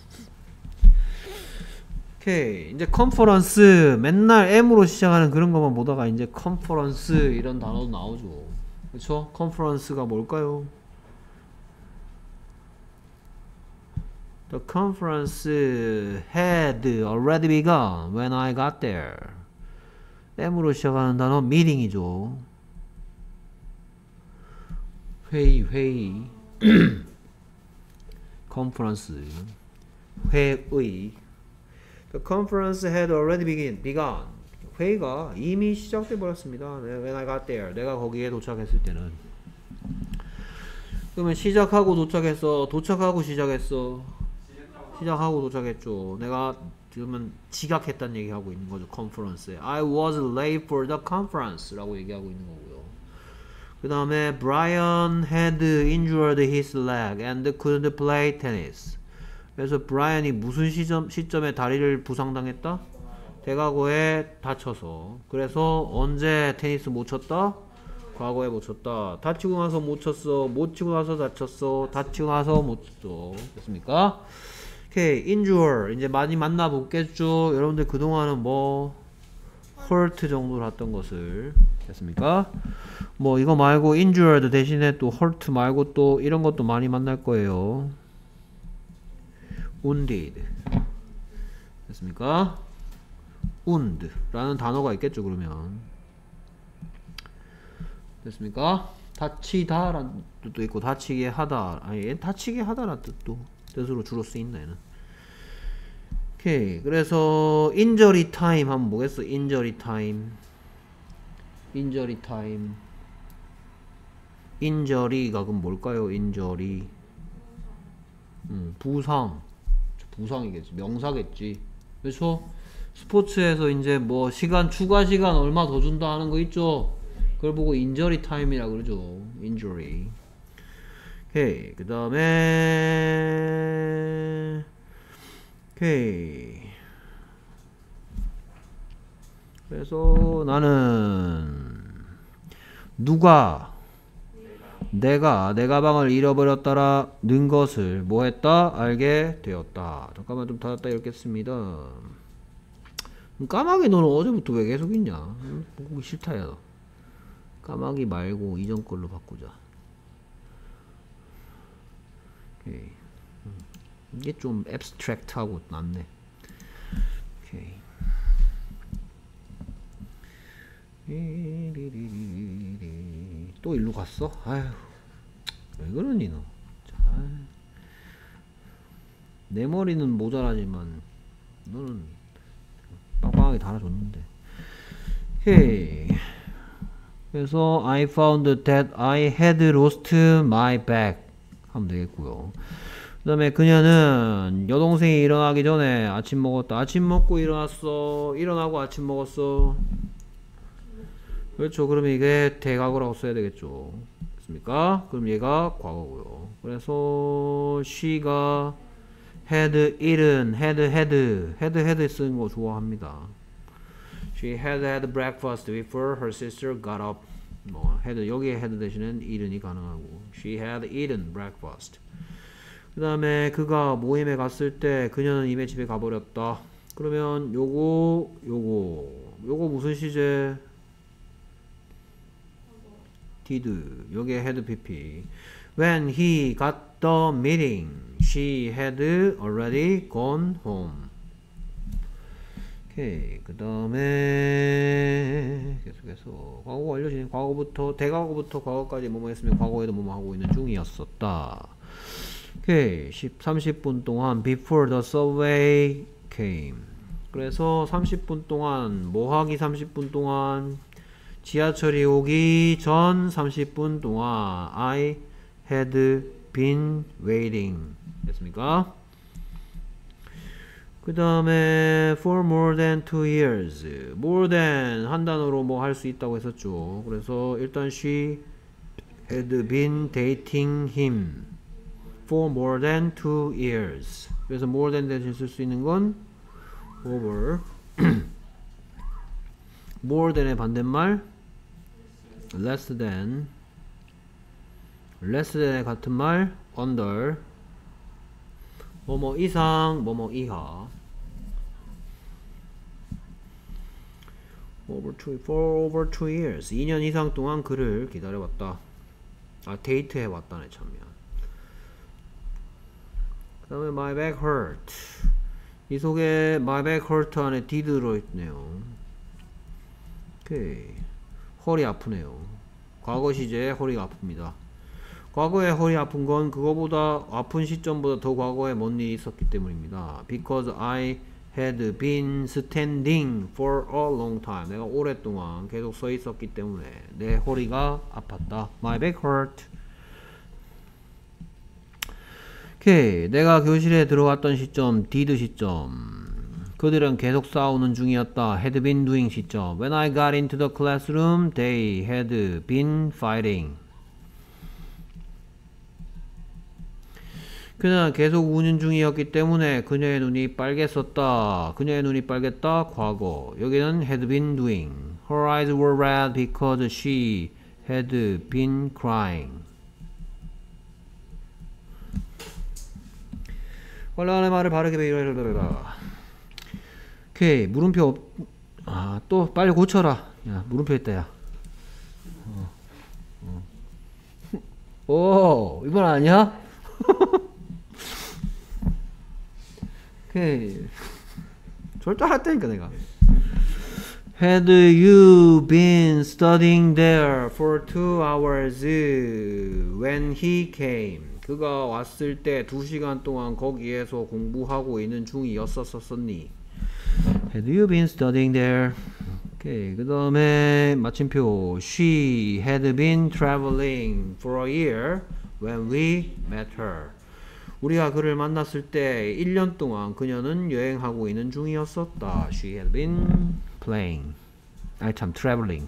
오케이. 이제 컨퍼런스 맨날 M으로 시작하는 그런 것만 보다가 이제 컨퍼런스 이런 단어도 나오죠. 그쵸? 컨퍼런스가 뭘까요? The conference had already begun when I got there. M으로 시작하는 단어 미팅이죠. 회의, 회의. 컨퍼런스. 회의. The conference had already begin, begun. 회의가 이미 시작돼 버렸습니다. When I got there. 내가 거기에 도착했을 때는. 그러면 시작하고 도착했어. 도착하고 시작했어. 시작하고 도착했죠. 내가 지금은 지각했다는 얘기하고 있는 거죠. 컨퍼런스에. I was late for the conference 라고 얘기하고 있는 거고요. 그 다음에 Brian had injured his leg and couldn't play tennis. 그래서 브라이언이 무슨 시점, 시점에 다리를 부상당했다? 대과거에 다쳐서. 그래서 언제 테니스 못 쳤다? 과거에 못 쳤다. 다치고 나서 못 쳤어. 못 치고 나서 다쳤어. 다치고 나서 못 쳤어. 됐습니까? 오케이. injure. 이제 많이 만나보겠죠. 여러분들 그동안은 뭐 hurt 정도로 했던 것을. 됐습니까? 뭐 이거 말고 injured 대신에 또 hurt 말고 또 이런 것도 많이 만날 거예요. wounded. 됐습니까? wound 라는 단어가 있겠죠. 그러면 됐습니까? 다치다 라는 뜻도 있고 다치게 하다. 아니 다치게 하다 라는 뜻도 뜻으로 주로 쓰인다 얘는. 오케이. 그래서 injury time 하면 뭐겠어? injury time. injury time. injury가 그럼 뭘까요? injury. 음, 부상. 부상이겠지. 명사겠지. 그렇죠? 스포츠에서 이제 뭐 시간 추가 시간 얼마 더 준다 하는 거 있죠? 그걸 보고 인저리 타임이라 그러죠. 인저리. 오케이. 그 다음에 오케이. 그래서 나는 누가 내가 내 가방을 잃어버렸다라는 것을 뭐 했다? 알게 되었다. 잠깐만 좀 닫았다 읽겠습니다. 까마귀 너는 어제부터 왜 계속 있냐? 보기 싫다 야. 까마귀 말고 이전 걸로 바꾸자. 오케이. 이게 좀 앱스트랙트하고 낫네. 오케이. 또 일로 갔어? 아휴, 왜 그러니 너? 자, 내 머리는 모자라지만 너는 빵빵하게 달아줬는데. 오케이. 그래서 I found that I had lost my bag 하면 되겠고요. 그 다음에 그녀는 여동생이 일어나기 전에 아침 먹었다. 아침 먹고 일어났어. 일어나고 아침 먹었어. 그렇죠. 그러면 이게 대과거라고 써야 되겠죠. 됐습니까? 그럼 얘가 과거고요. 그래서 she가 had eaten, had had, had had 쓰는 거 좋아합니다. She had had breakfast before her sister got up. 뭐 had 여기에 had 대신엔 eaten이 가능하고 she had eaten breakfast. 그 다음에 그가 모임에 갔을 때 그녀는 이미 집에 가버렸다. 그러면 요거 요거 요거 무슨 시제? did. 여기에 had pp. When he got the meeting, she had already gone home. 오케이. 그 다음에 계속해서 과거 완료진 과거부터 대과거부터 과거까지 뭐뭐 했으면 과거에도 뭐뭐 하고 있는 중이었었다. 오케이. 삼십 분 동안 before the subway came. 그래서 삼십 분 동안 뭐 하기 삼십 분 동안 지하철이 오기 전 삼십 분 동안 I had been waiting. 됐습니까? 그 다음에 for more than two years. more than 한 단어로 뭐 할 수 있다고 했었죠. 그래서 일단 she had been dating him for more than two years. 그래서 more than 대신 쓸 수 있는 건 over. more than의 반대말 less than. less than의 같은 말 under. 뭐뭐 이상, 뭐뭐 이하. over two, for over two years. 이 년 이상 동안 그를 기다려봤다. 아, 데이트 해왔다네, 참면. 그 다음에 my back hurt. 이 속에 my back hurt 안에 did 들어있네요. 오케이. 허리 아프네요. 과거 시제에 허리가 아픕니다. 과거에 허리 아픈 건 그거보다 아픈 시점보다 더 과거에 뭔 일이 있었기 때문입니다. Because I had been standing for a long time. 내가 오랫동안 계속 서 있었기 때문에 내 허리가 아팠다. My back hurt. 오케이. 내가 교실에 들어갔던 시점, did 시점. 그들은 계속 싸우는 중이었다. had been doing 시점. When I got into the classroom, they had been fighting. 그녀는 계속 우는 중이었기 때문에 그녀의 눈이 빨갰었다. 그녀의 눈이 빨갰다. 과거. 여기는 had been doing. Her eyes were red because she had been crying. 관련의 말을 바르게 배우라. 오케이. 물음표 없... 아, 또 빨리 고쳐라. 야, 물음표 있다, 야. 어. 어. 오, 이번 아니야? 오케이. 절대 알았다니까 내가. Had you been studying there for two hours when he came? 그가 왔을 때 두 시간 동안 거기에서 공부하고 있는 중이었었었니? Had you been studying there? 오케이. 그 다음에 마침표. She had been traveling for a year when we met her. 우리가 그를 만났을 때 일 년 동안 그녀는 여행하고 있는 중이었었다. She had been playing. 아니 참 traveling.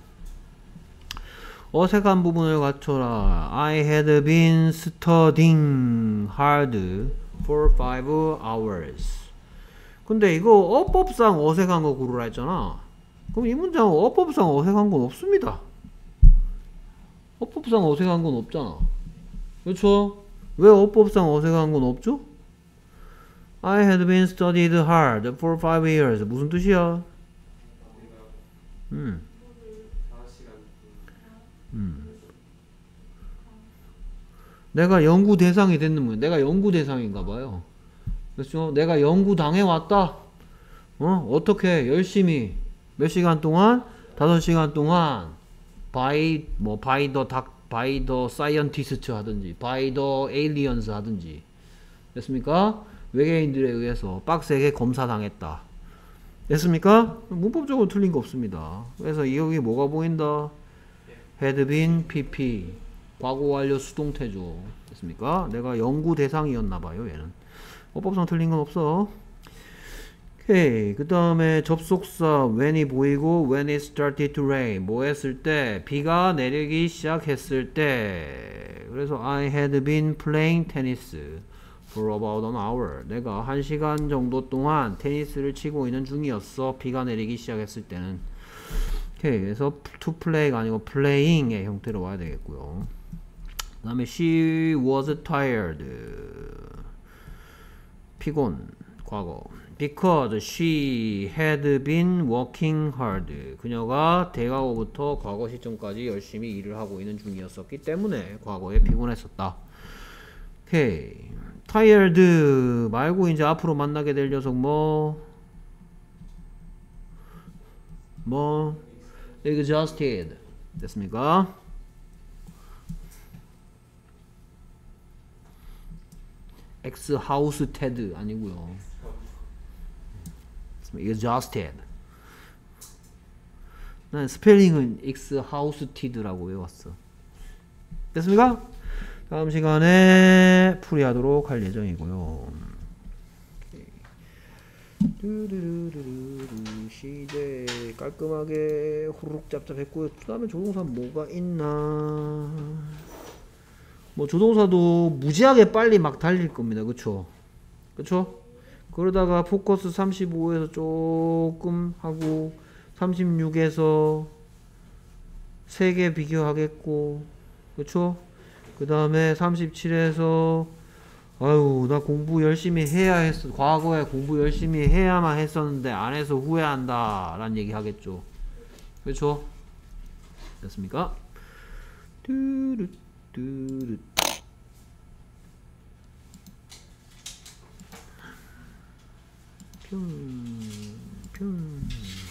어색한 부분을 갖춰라. I had been studying hard for five hours. 근데 이거 어법상 어색한 거 고르라 했잖아. 그럼 이 문장은 어법상 어색한 건 없습니다. 어법상 어색한 건 없잖아. 그렇죠? 왜 어법상 어색한 건 없죠? I had been studied hard for five years. 무슨 뜻이야? 음. 다섯 시간 음. 내가 연구 대상이 됐는 거야. 내가 연구 대상인가 봐요. 그렇죠? 내가 연구 당해 왔다. 어? 어떻게 열심히 몇 시간 동안? 다섯 시간 동안 by 뭐 by the doc, by the scientist 하든지 by the aliens 하든지 됐습니까? 외계인들에 의해서 빡세게 검사당했다. 됐습니까? 문법적으로 틀린 거 없습니다. 그래서 여기 뭐가 보인다? had been pp 과거 완료 수동태죠. 됐습니까? 내가 연구 대상이었나봐요. 얘는 어법상 틀린 건 없어. 오케이. 그 다음에 접속사 when이 보이고 when it started to rain 뭐 했을 때? 비가 내리기 시작했을 때. 그래서 I had been playing tennis for about an hour. 내가 한 시간 정도 동안 테니스를 치고 있는 중이었어. 비가 내리기 시작했을 때는. 오케이. 그래서 to play가 아니고 playing의 형태로 와야 되겠고요. 그 다음에 she was tired. 피곤. 과거. Because she had been working hard. 그녀가 대과거부터 과거 시점까지 열심히 일을 하고 있는 중이었었기 때문에 과거에 피곤했었다. 오케이. tired 말고 이제 앞으로 만나게 될 녀석 뭐? 뭐? exhausted. 됐습니까? exhausted 아니고요. exhausted. 난 스펠링은 exhausted라고 외웠어. 됐습니까? 다음 시간에 풀이하도록 할 예정이고요. 시제 깔끔하게 후루룩 짭짭했고요. 그 다음에 조동사 뭐가 있나? 뭐 조동사도 무지하게 빨리 막 달릴 겁니다. 그쵸? 그쵸? 그러다가 포커스 삼십오에서 조금 하고 삼십육에서 세 개 비교하겠고 그쵸? 그 다음에 삼십칠에서 아유 나 공부 열심히 해야 했어. 과거에 공부 열심히 해야만 했었는데 안 해서 후회한다 라는 얘기 하겠죠. 그쵸? 됐습니까? 뚜루 뚜루 평평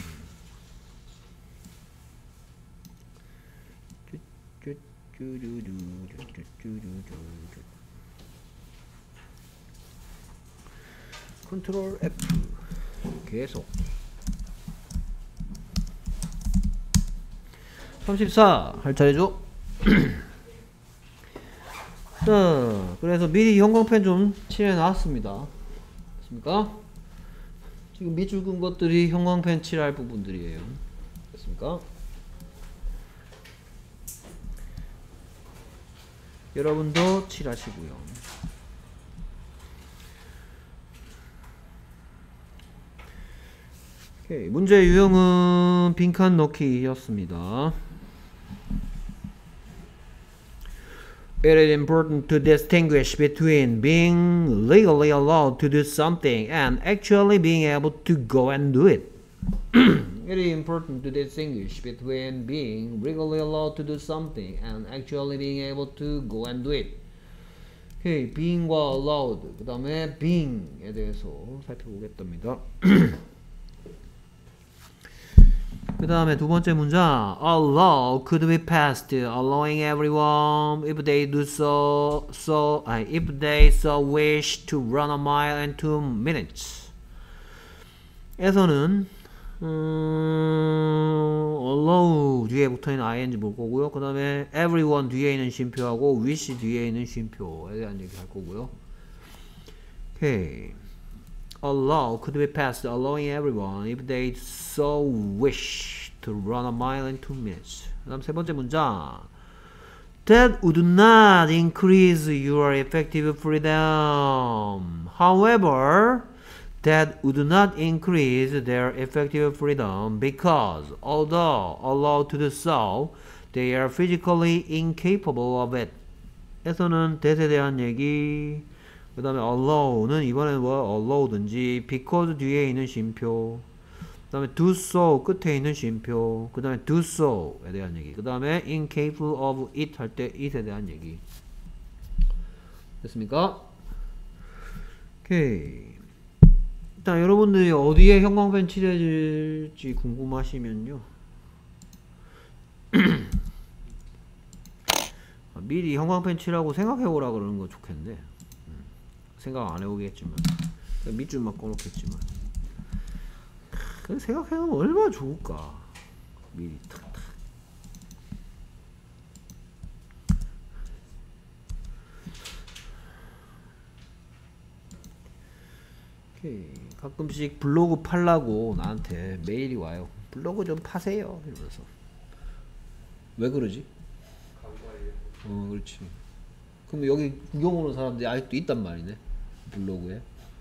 컨트롤 F 계속 삼십사 할 차례죠. 자, 그래서 미리 형광펜 좀 칠해 놨습니다. 됐습니까? 지금 밑줄 끈 것들이 형광펜 칠할 부분들이에요. 됐습니까? 여러분도 칠하시고요. 오케이. 문제 유형은 빈칸 넣기였습니다. It is important to distinguish between being legally allowed to do something and actually being able to go and do it. It is important to distinguish between being legally allowed to do something and actually being able to go and do it. Okay, being과 allowed, 그 다음에 being에 대해서 살펴보겠답니다. 그 다음에 두 번째 문장. A law could be passed allowing everyone if they do so, so 아니, if they so wish to run a mile in two minutes. 에서는 음, allow 뒤에 붙어있는 ing 볼 거고요. 그 다음에 everyone 뒤에 있는 쉼표하고 wish 뒤에 있는 쉼표에 대한 얘기 할 거고요. 오케이. A law could be passed allowing everyone if they so wish to run a mile in two minutes. 그 다음 세 번째 문장. That would not increase your effective freedom. However, that would not increase their effective freedom because although allowed to do so, they are physically incapable of it. 에서는 that에 대한 얘기. 그 다음에 allow는 이번에는 뭐 allow든지 because 뒤에 있는 쉼표, 그 다음에 do so 끝에 있는 쉼표, 그 다음에 do so에 대한 얘기, 그 다음에 incapable of it 할 때 it에 대한 얘기. 됐습니까? 오케이. 일단 여러분들이 어디에 형광펜 칠해질지 궁금하시면요, 미리 형광펜 칠하고 생각해보라 그러는 거 좋겠네. 생각 안 해보겠지만 밑줄만 꺼놓겠지만 생각해보면 얼마나 좋을까. 미리 탁탁. 오케이. 가끔씩 블로그 팔라고 나한테 메일이 와요. 블로그 좀 파세요 이러면서. 왜 그러지? 어 그렇지. 그럼 여기 구경 오는 사람들이 아직도 있단 말이네, 블로그에.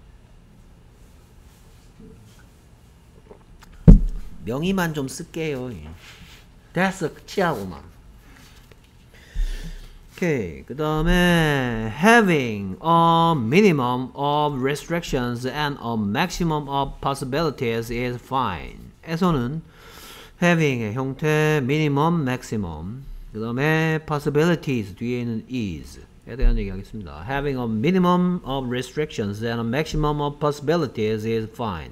명의만 좀 쓸게요. 됐어, 끝이야고만. 오케이. 그 다음에 having a minimum of restrictions and a maximum of possibilities is fine. 에서는 having의 형태 minimum, maximum, 그 다음에 possibilities 뒤에는 is 에 대한 얘기 하겠습니다. Having a minimum of restrictions and a maximum of possibilities is fine.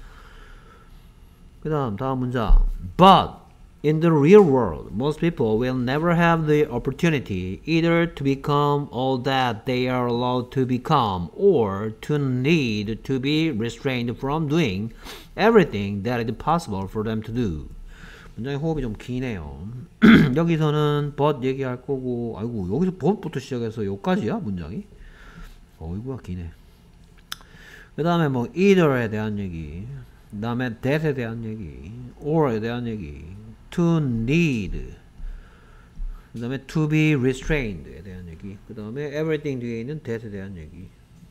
그 다음 다음 문장. But in the real world, most people will never have the opportunity either to become all that they are allowed to become or to need to be restrained from doing everything that is possible for them to do. 문장의 호흡이 좀 기네요. 여기서는 but 얘기할 거고, 아이고 여기서 but부터 시작해서 여기까지야 문장이? 어이구야 기네. 그 다음에 뭐 either에 대한 얘기, 그 다음에 that에 대한 얘기, or에 대한 얘기, to need, 그 다음에 to be restrained에 대한 얘기, 그 다음에 everything 뒤에 있는 that에 대한 얘기.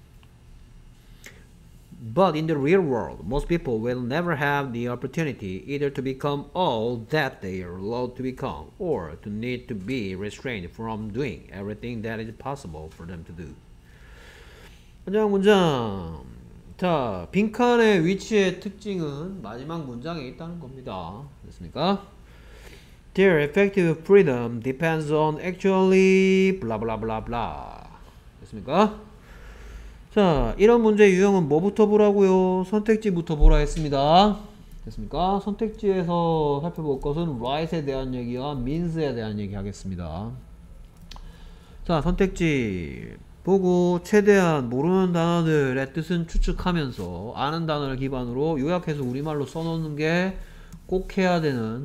But in the real world, most people will never have the opportunity either to become all that they are allowed to become or to need to be restrained from doing everything that is possible for them to do. 문장 문장. 자, 빈칸의 위치의 특징은 마지막 문장에 있다는 겁니다. 됐습니까? Their effective freedom depends on actually blah blah blah blah. 됐습니까? 자, 이런 문제 유형은 뭐부터 보라고요? 선택지부터 보라 했습니다. 됐습니까? 선택지에서 살펴볼 것은 right에 대한 얘기와 means에 대한 얘기 하겠습니다. 자, 선택지 보고 최대한 모르는 단어들의 뜻은 추측하면서 아는 단어를 기반으로 요약해서 우리말로 써놓는 게 꼭 해야 되는,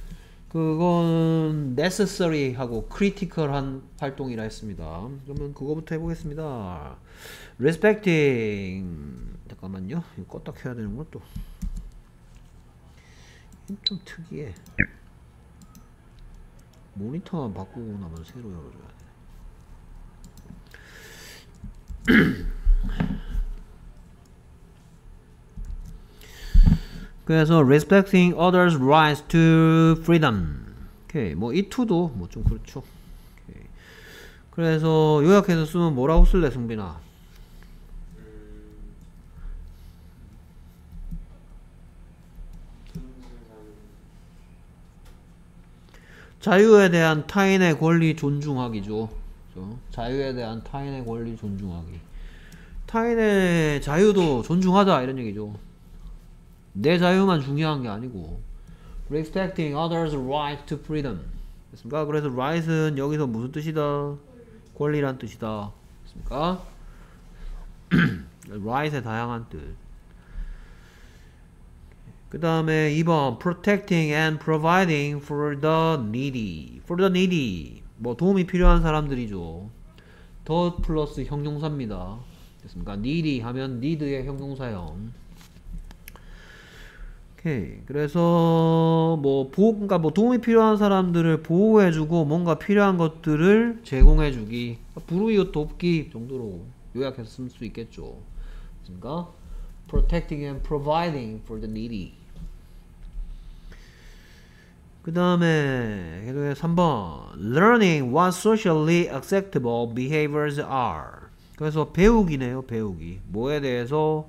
그거는 necessary 하고 critical한 활동이라 했습니다. 그러면 그거부터 해보겠습니다. respecting, 잠깐만요, 이거 껐다 켜야 되는 것도 좀 특이해. 모니터만 바꾸고 나면 새로 열어줘야 돼. 그래서 respecting others' rights to freedom. 오케이, 뭐 이 to도 뭐 좀 그렇죠. 오케이. 그래서 요약해서 쓰면 뭐라고 쓸래, 승빈아? 자유에 대한 타인의 권리 존중하기죠. 그렇죠? 자유에 대한 타인의 권리 존중하기. 타인의 자유도 존중하자 이런 얘기죠. 내 자유만 중요한 게 아니고 respecting others' right to freedom. 됐습니까? 그래서 right은 여기서 무슨 뜻이다? 권리란 뜻이다. 됐습니까? right의 다양한 뜻. 그 다음에 이 번 protecting and providing for the needy. for the needy. 뭐 도움이 필요한 사람들이죠. 더 플러스 형용사입니다. 됐습니까? needy 하면 need의 형용사형. 오케이. 그래서 뭐 보호, 그러니까 뭐 도움이 필요한 사람들을 보호해주고 뭔가 필요한 것들을 제공해주기. 불우이웃 돕기 정도로 요약해서 쓸 수 있겠죠. 됐습니까? protecting and providing for the needy. 그 다음에 삼 번 learning what socially acceptable behaviors are. 그래서 배우기네요. 배우기. 뭐에 대해서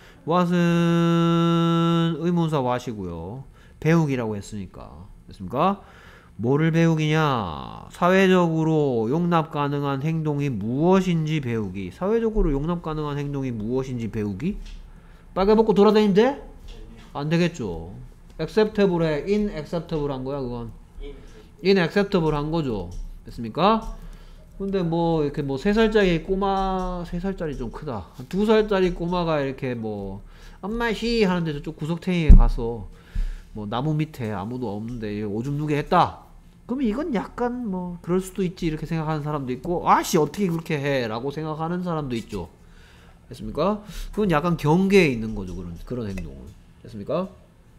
what은 의문사 what이고요. 배우기라고 했으니까. 됐습니까? 뭐를 배우기냐? 사회적으로 용납 가능한 행동이 무엇인지 배우기. 사회적으로 용납 가능한 행동이 무엇인지 배우기? 빨개 벗고 돌아다니는데? 안 되겠죠. acceptable에 inacceptable 한 거야, 그건. inacceptable 한 거죠. 됐습니까? 근데 뭐, 이렇게 뭐, 세 살짜리 꼬마, 세 살짜리 좀 크다. 두 살짜리 꼬마가 이렇게 뭐, 엄마시 하는데 저쪽 구석탱이에 가서, 뭐, 나무 밑에 아무도 없는데 오줌 누게 했다. 그러면 이건 약간 뭐, 그럴 수도 있지. 이렇게 생각하는 사람도 있고, 아씨, 어떻게 그렇게 해? 라고 생각하는 사람도 있죠. 됐습니까? 그건 약간 경계에 있는 거죠. 그런, 그런 행동은. 됐습니까?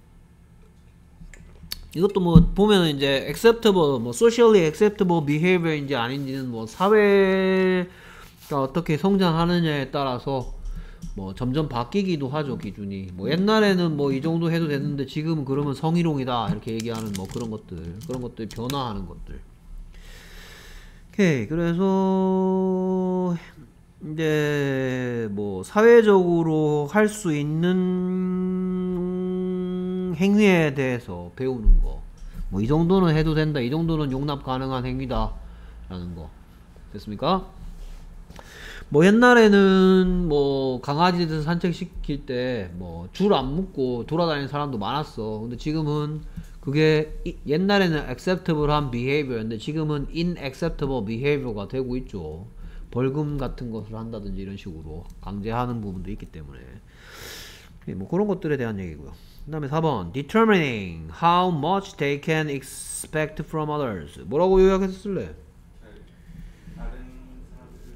이것도 뭐 보면은 이제 acceptable, 뭐 socially acceptable behavior인지 아닌지는 뭐 사회가 어떻게 성장하느냐에 따라서 뭐 점점 바뀌기도 하죠. 기준이. 뭐 옛날에는 뭐 이 정도 해도 됐는데 지금은 그러면 성희롱이다 이렇게 얘기하는 뭐 그런 것들, 그런 것들이 변화하는 것들. 오케이. 그래서 이제 뭐 사회적으로 할 수 있는 행위에 대해서 배우는 거. 뭐 이 정도는 해도 된다. 이 정도는 용납 가능한 행위다. 라는 거. 됐습니까? 뭐 옛날에는 뭐 강아지들 산책시킬 때 뭐 줄 안 묶고 돌아다니는 사람도 많았어. 근데 지금은 그게 이, 옛날에는 acceptable한 behavior인데 지금은 inacceptable behavior가 되고 있죠. 벌금 같은 것을 한다든지 이런 식으로 강제하는 부분도 있기 때문에 뭐 그런 것들에 대한 얘기고요. 그 다음에 사 번 determining how much they can expect from others. 뭐라고 요약해서 쓸래? 다른 사람들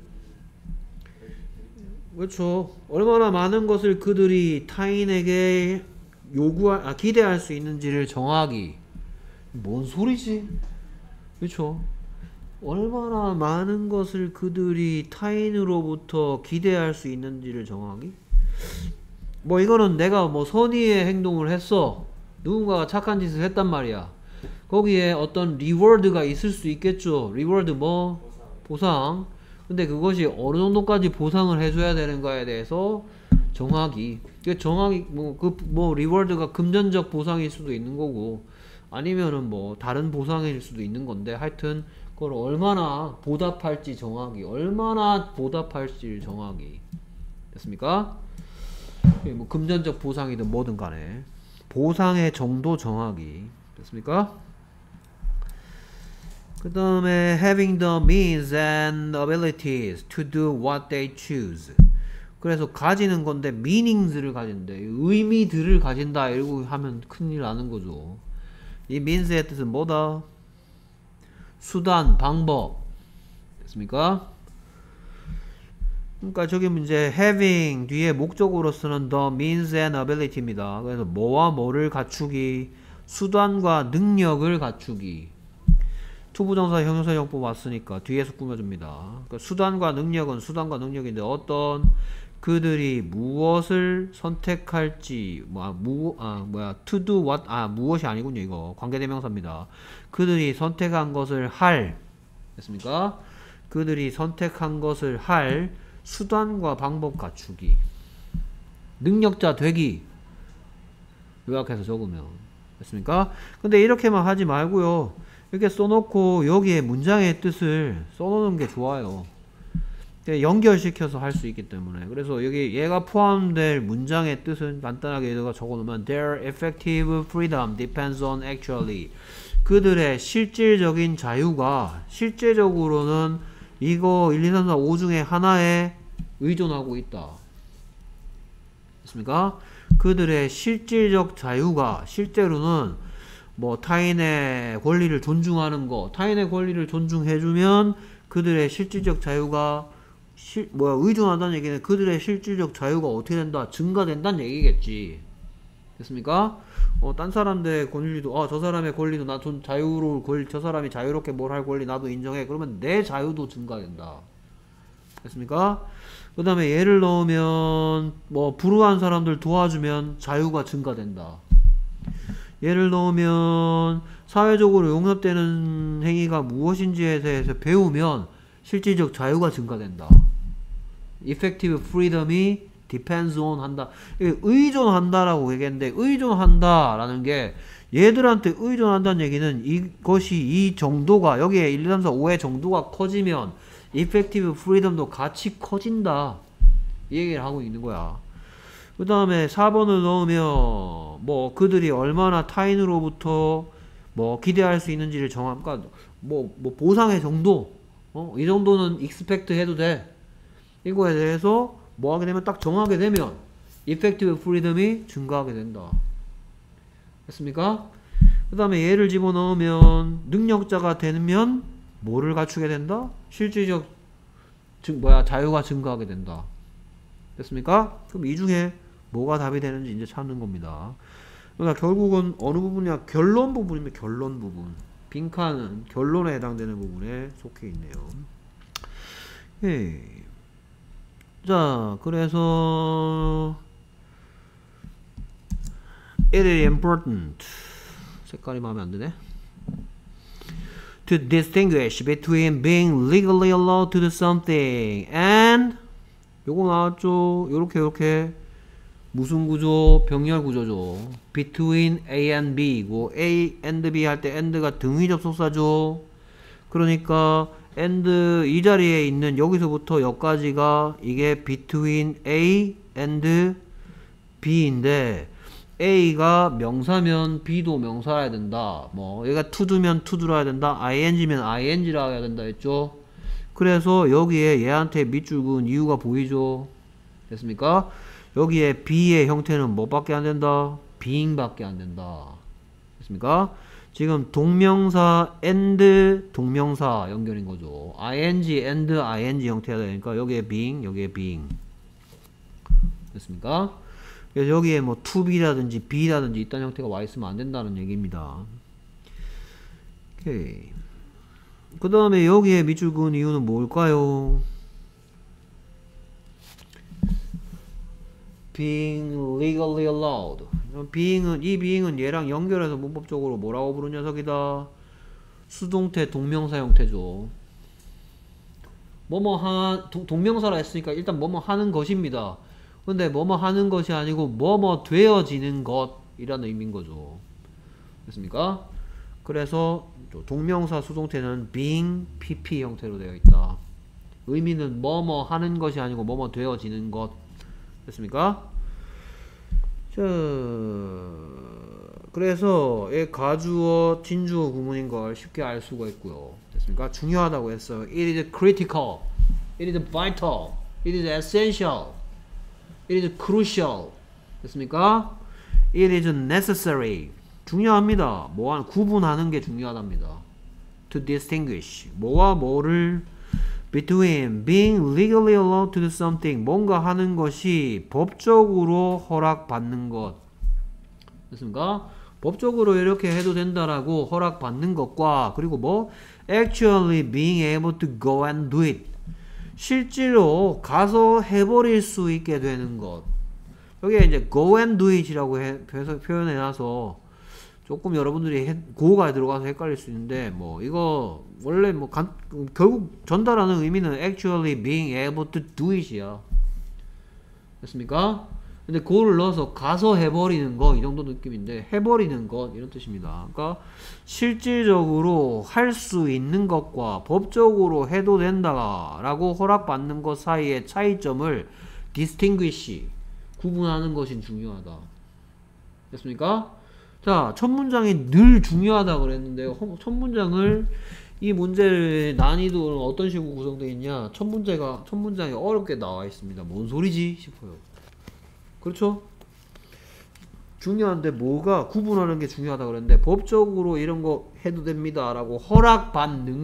그렇죠. 얼마나 많은 것을 그들이 타인에게 요구할, 아, 기대할 수 있는지를 정하기. 뭔 소리지? 그렇죠. 얼마나 많은 것을 그들이 타인으로부터 기대할 수 있는지를 정하기? 뭐 이거는 내가 뭐 선의의 행동을 했어. 누군가가 착한 짓을 했단 말이야. 거기에 어떤 리워드가 있을 수 있겠죠. 리워드 뭐? 보상. 근데 그것이 어느 정도까지 보상을 해줘야 되는가에 대해서 정하기. 정하기 뭐 그 뭐 리워드가 금전적 보상일 수도 있는 거고 아니면은 뭐 다른 보상일 수도 있는 건데 하여튼 그걸 얼마나 보답할지 정하기. 얼마나 보답할지를 정하기. 됐습니까? 뭐 금전적 보상이든 뭐든 간에 보상의 정도 정하기. 됐습니까? 그 다음에 having the means and abilities to do what they choose. 그래서 가지는 건데 meanings를 가진대. 의미들을 가진다 이러고 하면 큰일 나는 거죠. 이 means의 뜻은 뭐다? 수단, 방법. 됐습니까? 그러니까 저기 이제 having 뒤에 목적으로 쓰는 the means and ability입니다. 그래서 뭐와 뭐를 갖추기, 수단과 능력을 갖추기. 투부정사 형용사형 뽑았으니까 뒤에서 꾸며줍니다. 그러니까 수단과 능력은 수단과 능력인데 어떤 그들이 무엇을 선택할지 뭐, 무, 아, 뭐야 to do what 아 무엇이 아니군요. 이거 관계대명사입니다. 그들이 선택한 것을 할 됐습니까? 그들이 선택한 것을 할 수단과 방법 갖추기. 능력자 되기. 요약해서 적으면 됐습니까? 근데 이렇게만 하지 말고요. 이렇게 써놓고 여기에 문장의 뜻을 써놓는 게 좋아요. 연결시켜서 할 수 있기 때문에. 그래서 여기 얘가 포함될 문장의 뜻은 간단하게 여기다가 적어놓으면 their effective freedom depends on actually. 그들의 실질적인 자유가 실제적으로는 이거 일, 이, 삼, 사, 오 중에 하나에 의존하고 있다. 됐습니까? 그들의 실질적 자유가 실제로는 뭐 타인의 권리를 존중하는 거, 타인의 권리를 존중해주면 그들의 실질적 자유가 실, 뭐야 의존한다는 얘기는 그들의 실질적 자유가 어떻게 된다? 증가된다는 얘기겠지. 됐습니까? 어, 딴 사람들의 권리도, 아, 저 사람의 권리도 나 좀 자유로울 권리, 저 사람이 자유롭게 뭘 할 권리 나도 인정해. 그러면 내 자유도 증가된다. 됐습니까? 그 다음에 예를 넣으면 뭐 불우한 사람들 도와주면 자유가 증가된다. 예를 넣으면 사회적으로 용납되는 행위가 무엇인지에 대해서 배우면 실질적 자유가 증가된다. Effective freedom이 depends on 한다. 의존한다라고 얘기했는데 의존한다라는 게 얘들한테 의존한다는 얘기는 이것이 이 정도가 여기에 일, 이, 삼, 사, 오의 정도가 커지면 Effective freedom도 같이 커진다. 이 얘기를 하고 있는 거야. 그 다음에 사 번을 넣으면 뭐 그들이 얼마나 타인으로부터 뭐 기대할 수 있는지를 정한, 그러니까 뭐, 뭐 보상의 정도, 어? 이 정도는 expect 해도 돼. 이거에 대해서 뭐 하게 되면 딱 정하게 되면 effective freedom이 증가하게 된다. 됐습니까? 그 다음에 얘를 집어넣으면 능력자가 되면 뭐를 갖추게 된다? 실질적 증, 뭐야 자유가 증가하게 된다. 됐습니까? 그럼 이 중에 뭐가 답이 되는지 이제 찾는 겁니다. 그러니까 결국은 어느 부분이야? 결론 부분이면 결론 부분. 빈칸은 결론에 해당되는 부분에 속해 있네요. 예. 자, 그래서 it is important. 색깔이 마음에 안 드네. To distinguish between being legally allowed to do something and 요거 나왔죠. 요렇게 요렇게 무슨 구조? 병렬 구조죠. Between A and B이고 A and B 할 때 and가 등위 접속사죠. 그러니까 and 이 자리에 있는 여기서부터 여기까지가 이게 between A and B인데 A가 명사면 B도 명사라야 된다. 뭐 얘가 to do면 to do라야 된다. ing면 ing라 해야 된다 했죠. 그래서 여기에 얘한테 밑줄 그은 이유가 보이죠. 됐습니까? 여기에 B의 형태는 뭐밖에 안 된다? being밖에 안 된다. 됐습니까? 지금 동명사 and 동명사 연결인 거죠. ing and ing 형태가 되니까 여기에 being, 여기에 being. 됐습니까? 그래서 여기에 뭐 to be라든지 be라든지 이딴 형태가 와 있으면 안 된다는 얘기입니다. 오케이. 그 다음에 여기에 밑줄 그은 이유는 뭘까요? being legally allowed. being은, 이 being은 얘랑 연결해서 문법적으로 뭐라고 부른 녀석이다? 수동태 동명사 형태죠. 뭐뭐 한, 동, 동명사라 했으니까 일단 뭐뭐 하는 것입니다. 근데 뭐뭐 하는 것이 아니고 뭐뭐 되어지는 것이라는 의미인 거죠. 됐습니까? 그래서 동명사 수동태는 being pp 형태로 되어 있다. 의미는 뭐뭐 하는 것이 아니고 뭐뭐 되어지는 것. 됐습니까? 자, 그래서 이 가주어 진주어 구문인 걸 쉽게 알 수가 있고요. 됐습니까? 중요하다고 했어요. It is critical. It is vital. It is essential. It is crucial. 됐습니까? It is necessary. 중요합니다. 뭐와 구분하는 게 중요하답니다. To distinguish. 뭐와 뭐를 between being legally allowed to do something. 뭔가 하는 것이 법적으로 허락받는 것. 됐습니까? 법적으로 이렇게 해도 된다라고 허락받는 것과 그리고 뭐 actually being able to go and do it. 실제로 가서 해버릴 수 있게 되는 것. 여기에 이제 go and do it이라고 해, 표현해놔서 조금 여러분들이 해, 고가 들어가서 헷갈릴 수 있는데 뭐 이거 원래 뭐 간, 결국 전달하는 의미는 actually being able to do it이야. 됐습니까? 근데 그거를 넣어서 가서 해버리는 거 이 정도 느낌인데 해버리는 것 이런 뜻입니다. 그러니까 실질적으로 할 수 있는 것과 법적으로 해도 된다라고 허락받는 것 사이의 차이점을 distinguish 구분하는 것이 중요하다. 됐습니까? 자, 첫 문장이 늘 중요하다 그랬는데요. 첫 문장을 이 문제의 난이도는 어떤 식으로 구성되어 있냐? 첫 문제가 첫 문장이 어렵게 나와 있습니다. 뭔 소리지 싶어요. 그렇죠? 중요한데 뭐가 구분하는 게 중요하다 그랬는데 법적으로 이런 거 해도 됩니다 라고 허락받는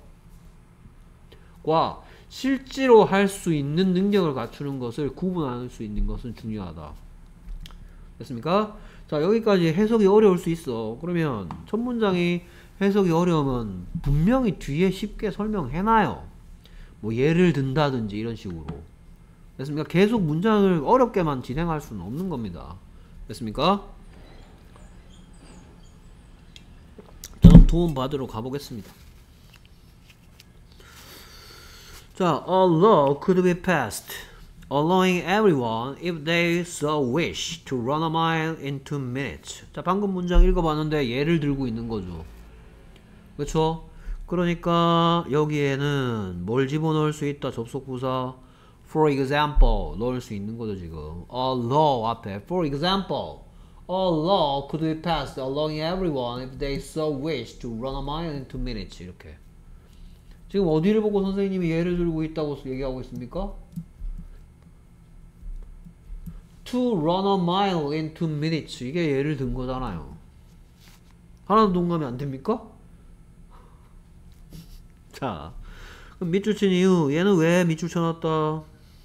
것과 실제로 할 수 있는 능력을 갖추는 것을 구분할 수 있는 것은 중요하다. 됐습니까? 자, 여기까지 해석이 어려울 수 있어. 그러면 첫 문장이 해석이 어려우면 분명히 뒤에 쉽게 설명해놔요. 뭐 예를 든다든지 이런 식으로. 됐습니까? 계속 문장을 어렵게만 진행할 수는 없는 겁니다. 됐습니까? 저는 도움 받으러 가보겠습니다. 자, a law could be passed allowing everyone if they so wish to run a mile in two minutes. 자, 방금 문장 읽어봤는데 예를 들고 있는 거죠. 그렇죠? 그러니까 여기에는 뭘 집어넣을 수 있다? 접속부사 for example 넣을 수 있는 거죠 지금. A law 앞에 for example a law could be passed allowing everyone if they so wish to run a mile in two minutes. 이렇게 지금 어디를 보고 선생님이 예를 들고 있다고 얘기하고 있습니까? To run a mile in two minutes. 이게 예를 든 거잖아요. 하나도 동감이 안 됩니까? 자, 그럼 밑줄 친 이유. 얘는 왜 밑줄 쳐놨다?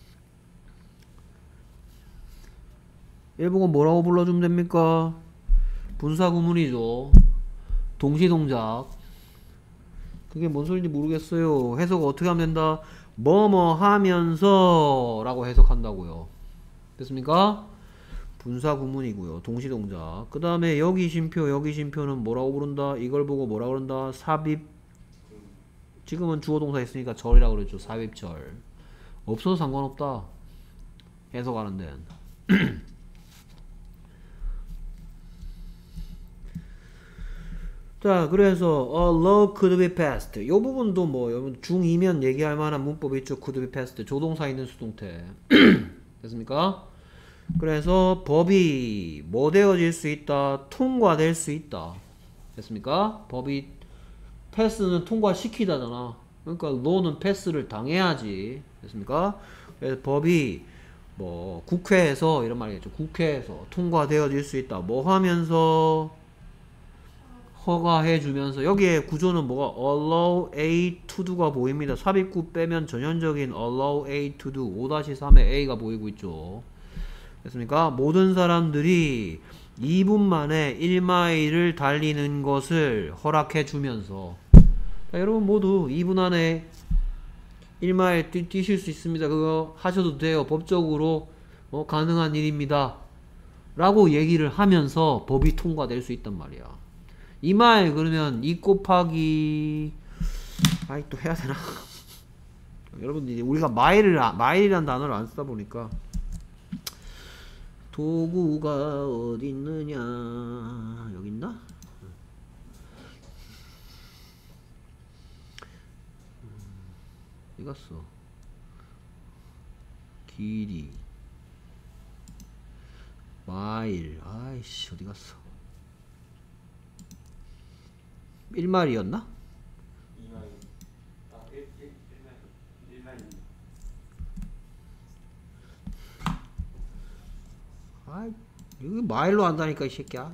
일본어 뭐라고 불러주면 됩니까? 분사구문이죠. 동시동작. 그게 뭔 소리인지 모르겠어요. 해석 어떻게 하면 된다? 뭐뭐 하면서 라고 해석한다고요. 됐습니까? 분사구문이고요. 동시동작. 그 다음에 여기 쉼표 여기 쉼표는 뭐라고 부른다? 이걸 보고 뭐라고 그런다? 삽입. 지금은 주어동사 있으니까 절이라고 그랬죠. 삽입절. 없어도 상관없다. 해석하는 데는. 자, 그래서 a law could be passed. 요 부분도 뭐 중이면 얘기할 만한 문법이 있죠. could be passed. 조동사 있는 수동태. 됐습니까? 그래서 법이 뭐 되어질 수 있다? 통과될 수 있다. 됐습니까? 법이 패스는 통과시키다잖아. 그러니까 law는 패스를 당해야지. 됐습니까? 그래서 법이 뭐 국회에서 이런 말이겠죠. 국회에서 통과되어질 수 있다. 뭐 하면서? 허가해주면서. 여기에 구조는 뭐가 allow A to do가 보입니다. 삽입구 빼면 전형적인 allow A to do 오 삼의 A가 보이고 있죠. 됐습니까? 모든 사람들이 이 분 만에 일 마일을 달리는 것을 허락해주면서. 자, 여러분 모두 이 분 안에 일 마일 뛰, 뛰실 수 있습니다. 그거 하셔도 돼요. 법적으로 어, 가능한 일입니다. 라고 얘기를 하면서 법이 통과될 수 있단 말이야. 이 마일 그러면 이 곱하기 아이 또 해야 되나? 여러분들 우리가 마일을 마일이란 단어를 안 쓰다 보니까 도구가 어디 있느냐? 여기 있나? 어디 갔어? 길이 마일 아이씨 어디 갔어? 일 마일이었나? 이 마일. 아, 일, 일, 일 마일. 일 마일. 아, 여기 마일로 한다니까 이 새끼야.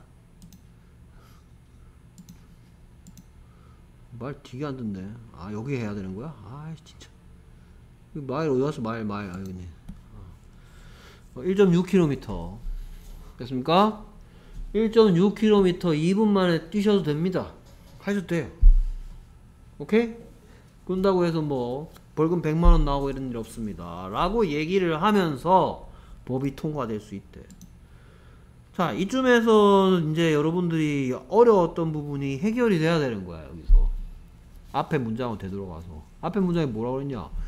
말 되게 안 듣네. 아, 여기 해야 되는 거야? 아, 진짜. 마일 어디 갔어? 마일, 마일. 아, 여기 있네. 어, 일 점 육 킬로미터. 됐습니까? 일 점 육 킬로미터 이 분 만에 뛰셔도 됩니다. 하셔도 돼요. 오케이? 그런다고 해서 뭐 벌금 백만 원 나오고 이런 일 없습니다. 라고 얘기를 하면서 법이 통과될 수 있대. 자, 이쯤에서 이제 여러분들이 어려웠던 부분이 해결이 돼야 되는 거야, 여기서. 앞에 문장으로 되돌아가서. 앞에 문장이 뭐라고 그랬냐?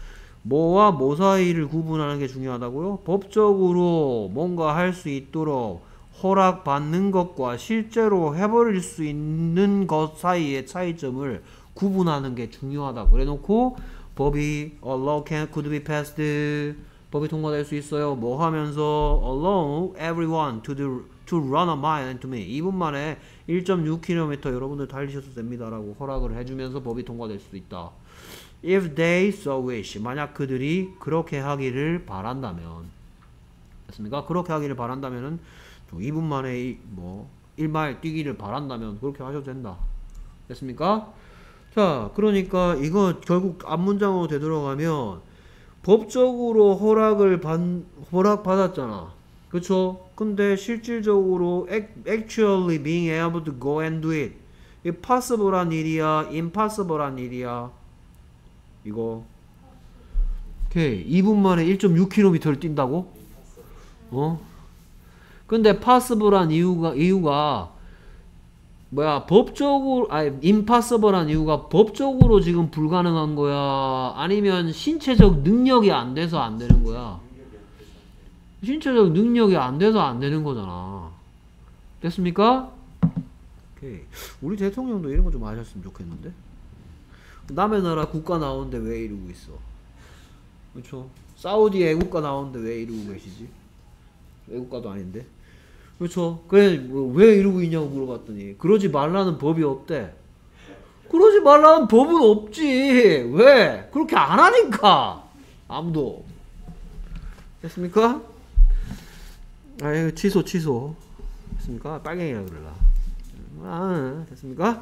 뭐와 뭐 사이를 구분하는 게 중요하다고요? 법적으로 뭔가 할 수 있도록 허락받는 것과 실제로 해버릴 수 있는 것 사이의 차이점을 구분하는 게 중요하다. 그래놓고 법이 allow can could be passed 법이 통과될 수 있어요. 뭐 하면서 allow everyone to do, to run a mile and to me 이 분 만에 일 점 육 킬로미터 여러분들 달리셔도 됩니다 라고 허락을 해주면서 법이 통과될 수도 있다. If they so wish 만약 그들이 그렇게 하기를 바란다면 됐습니까? 그렇게 하기를 바란다면은 이 분 만에 뭐 일 마일 뛰기를 바란다면 그렇게 하셔도 된다. 됐습니까? 자, 그러니까 이거 결국 앞문장으로 되돌아가면 법적으로 허락을 받, 허락받았잖아. 그쵸? 근데 실질적으로 actually being able to go and do it 이 possible한 일이야? impossible한 일이야? 이거 오케이. 이 분 만에 일 점 육 킬로미터를 뛴다고? 어? 근데 possible한 이유가 이유가 뭐야? 법적으로 아니 impossible한 이유가 법적으로 지금 불가능한 거야? 아니면 신체적 능력이 안 돼서 안 되는 거야? 신체적 능력이 안 돼서 안 되는 거잖아. 됐습니까? 오케이. 우리 대통령도 이런 거 좀 아셨으면 좋겠는데? 남의 나라 국가 나오는데 왜 이러고 있어? 그렇죠? 사우디 애국가 나오는데 왜 이러고 계시지? 애국가도 아닌데? 그렇죠? 그래 뭐 왜 이러고 있냐고 물어봤더니 그러지 말라는 법이 없대. 그러지 말라는 법은 없지. 왜? 그렇게 안 하니까. 아무도. 됐습니까? 아유 취소 취소. 됐습니까? 빨갱이라 그러라. 아, 됐습니까?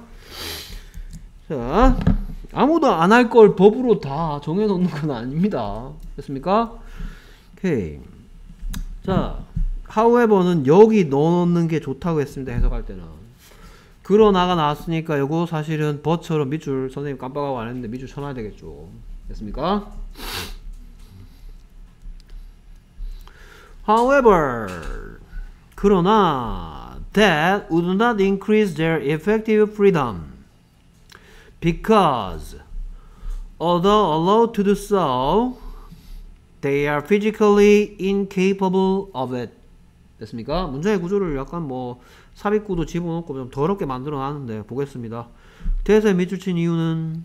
자, 아무도 안 할 걸 법으로 다 정해놓는 건 아닙니다. 됐습니까? 오케이. 자, however는 여기 넣어놓는 게 좋다고 했습니다. 해석할 때는. 그러나가 나왔으니까 이거 사실은 버처럼 밑줄 선생님 깜빡하고 안 했는데 밑줄 쳐놔야 되겠죠. 됐습니까? However, 그러나 that would not increase their effective freedom. Because, although allowed to do so, they are physically incapable of it. 됐습니까? 문장의 구조를 약간 뭐 삽입구도 집어넣고 좀 더럽게 만들어 놨는데 보겠습니다. 대사에 밑줄 친 이유는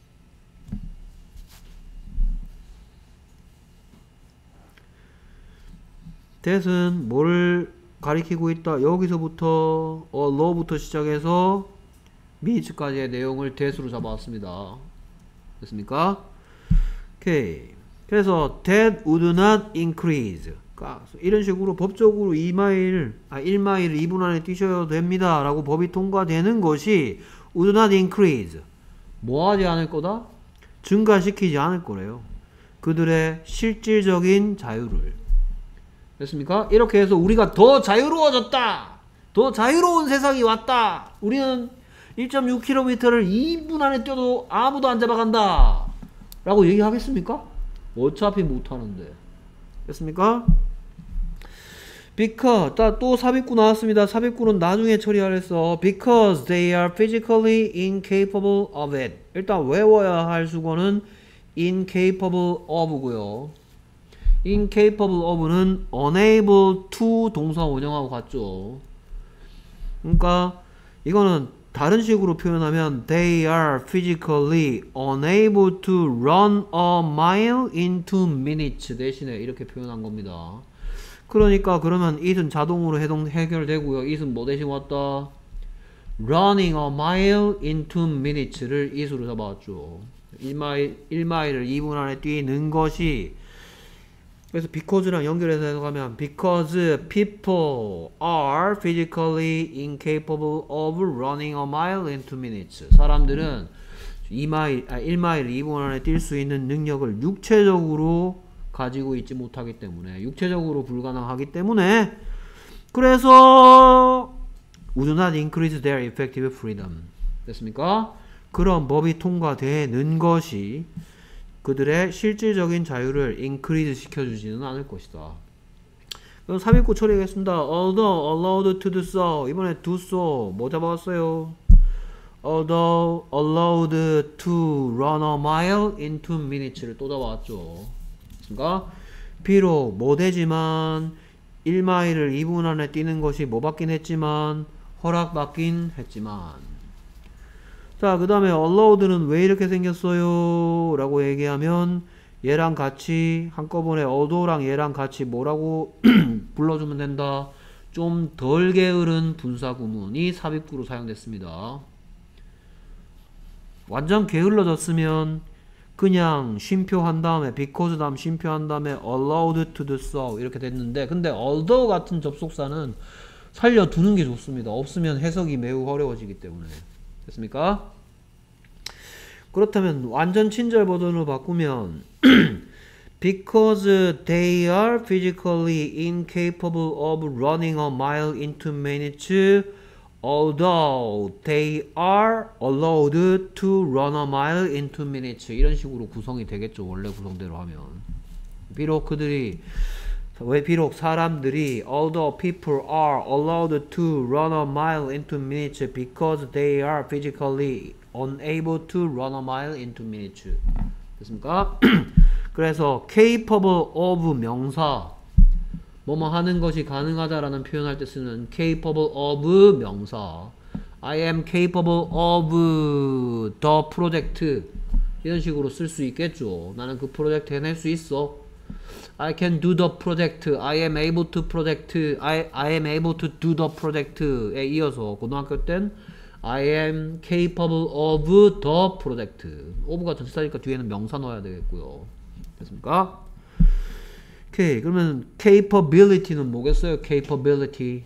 대은 뭐를 가리키고 있다? 여기서부터 allow부터 시작해서 미츠까지의 내용을 대수로 잡아왔습니다. 됐습니까? 오케이. 그래서 that would not increase. 그러니까 이런 식으로 법적으로 이 마일, 아 일 마일을 이 분 안에 뛰셔도 됩니다. 라고 법이 통과되는 것이 would not increase. 뭐 하지 않을 거다? 증가시키지 않을 거래요. 그들의 실질적인 자유를. 됐습니까? 이렇게 해서 우리가 더 자유로워졌다. 더 자유로운 세상이 왔다. 우리는 일 점 육 킬로미터를 이 분 안에 뛰어도 아무도 안 잡아간다 라고 얘기하겠습니까? 어차피 못하는데. 됐습니까? Because 또 삽입구 나왔습니다. 삽입구는 나중에 처리하랬어. Because they are physically incapable of it. 일단 외워야 할 수거는 incapable of고요. incapable of는 unable to 동사 원형하고 같죠. 그러니까 이거는 다른 식으로 표현하면 they are physically unable to run a mile in two minutes 대신에 이렇게 표현한 겁니다. 그러니까 그러면 it은 자동으로 해동, 해결되고요. it은 뭐 대신 왔다? running a mile in two minutes를 it으로 잡아왔죠. 일 마일, 일 마일을 이 분 안에 뛰는 것이 그래서 because랑 연결해서 해석하면 because people are physically incapable of running a mile in two minutes. 사람들은 이 마일, 아, 일 마일 이 분 안에 뛸 수 있는 능력을 육체적으로 가지고 있지 못하기 때문에 육체적으로 불가능하기 때문에 그래서 would not increase their effective freedom. 됐습니까? 그런 법이 통과되는 것이 그들의 실질적인 자유를 increase 시켜주지는 않을 것이다. 그럼 삽입구 처리하겠습니다. Although allowed to do so. 이번에 do so 뭐 잡아왔어요? Although allowed to run a mile in two minutes를 또 잡아왔죠. 그러니까 비록 뭐 되지만 일 마일을 이 분 안에 뛰는 것이 뭐 받긴 했지만 허락받긴 했지만. 자, 그 다음에 allowed는 왜 이렇게 생겼어요? 라고 얘기하면 얘랑 같이 한꺼번에 although랑 얘랑 같이 뭐라고 불러주면 된다. 좀 덜 게으른 분사 구문이 삽입구로 사용됐습니다. 완전 게을러졌으면 그냥 쉼표한 다음에 because 다음 쉼표한 다음에 allowed to do so 이렇게 됐는데, 근데 although 같은 접속사는 살려두는 게 좋습니다. 없으면 해석이 매우 어려워지기 때문에. 됐습니까? 그렇다면 완전 친절 버전으로 바꾸면 because they are physically incapable of running a mile in two minutes, although they are allowed to run a mile in two minutes. 이런 식으로 구성이 되겠죠. 원래 구성대로 하면. 비록 그들이 왜 비록 사람들이 although people are allowed to run a mile in two minutes because they are physically unable to run a mile in two minutes. 됐습니까? 그래서 capable of 명사, 뭐뭐 하는 것이 가능하다라는 표현할 때 쓰는 capable of 명사, I am capable of the project 이런 식으로 쓸 수 있겠죠. 나는 그 프로젝트 해낼 수 있어. I can do the project. I am able to project. I, I am able to do the project에 이어서 고등학교 땐 I am capable of the project. of가 전치사니까 뒤에는 명사 넣어야 되겠고요. 됐습니까? 오케이. 그러면 capability는 뭐겠어요? capability.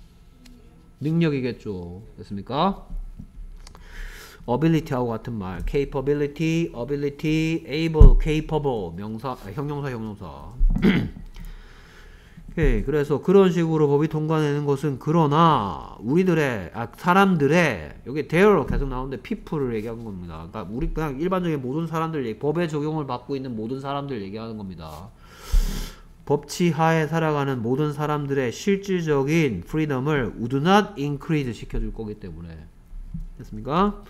능력이겠죠. 됐습니까? ability하고 같은 말. capability, ability, able, capable. 명사, 아, 형용사, 형용사. 오케이. 그래서 그런 식으로 법이 통과되는 것은 그러나 우리들의, 아, 사람들의, 여기 there로 계속 나오는데 people을 얘기하는 겁니다. 그러니까 우리 그냥 일반적인 모든 사람들, 법의 적용을 받고 있는 모든 사람들 얘기하는 겁니다. 법치 하에 살아가는 모든 사람들의 실질적인 프리덤을 would not increase 시켜줄 거기 때문에. 됐습니까?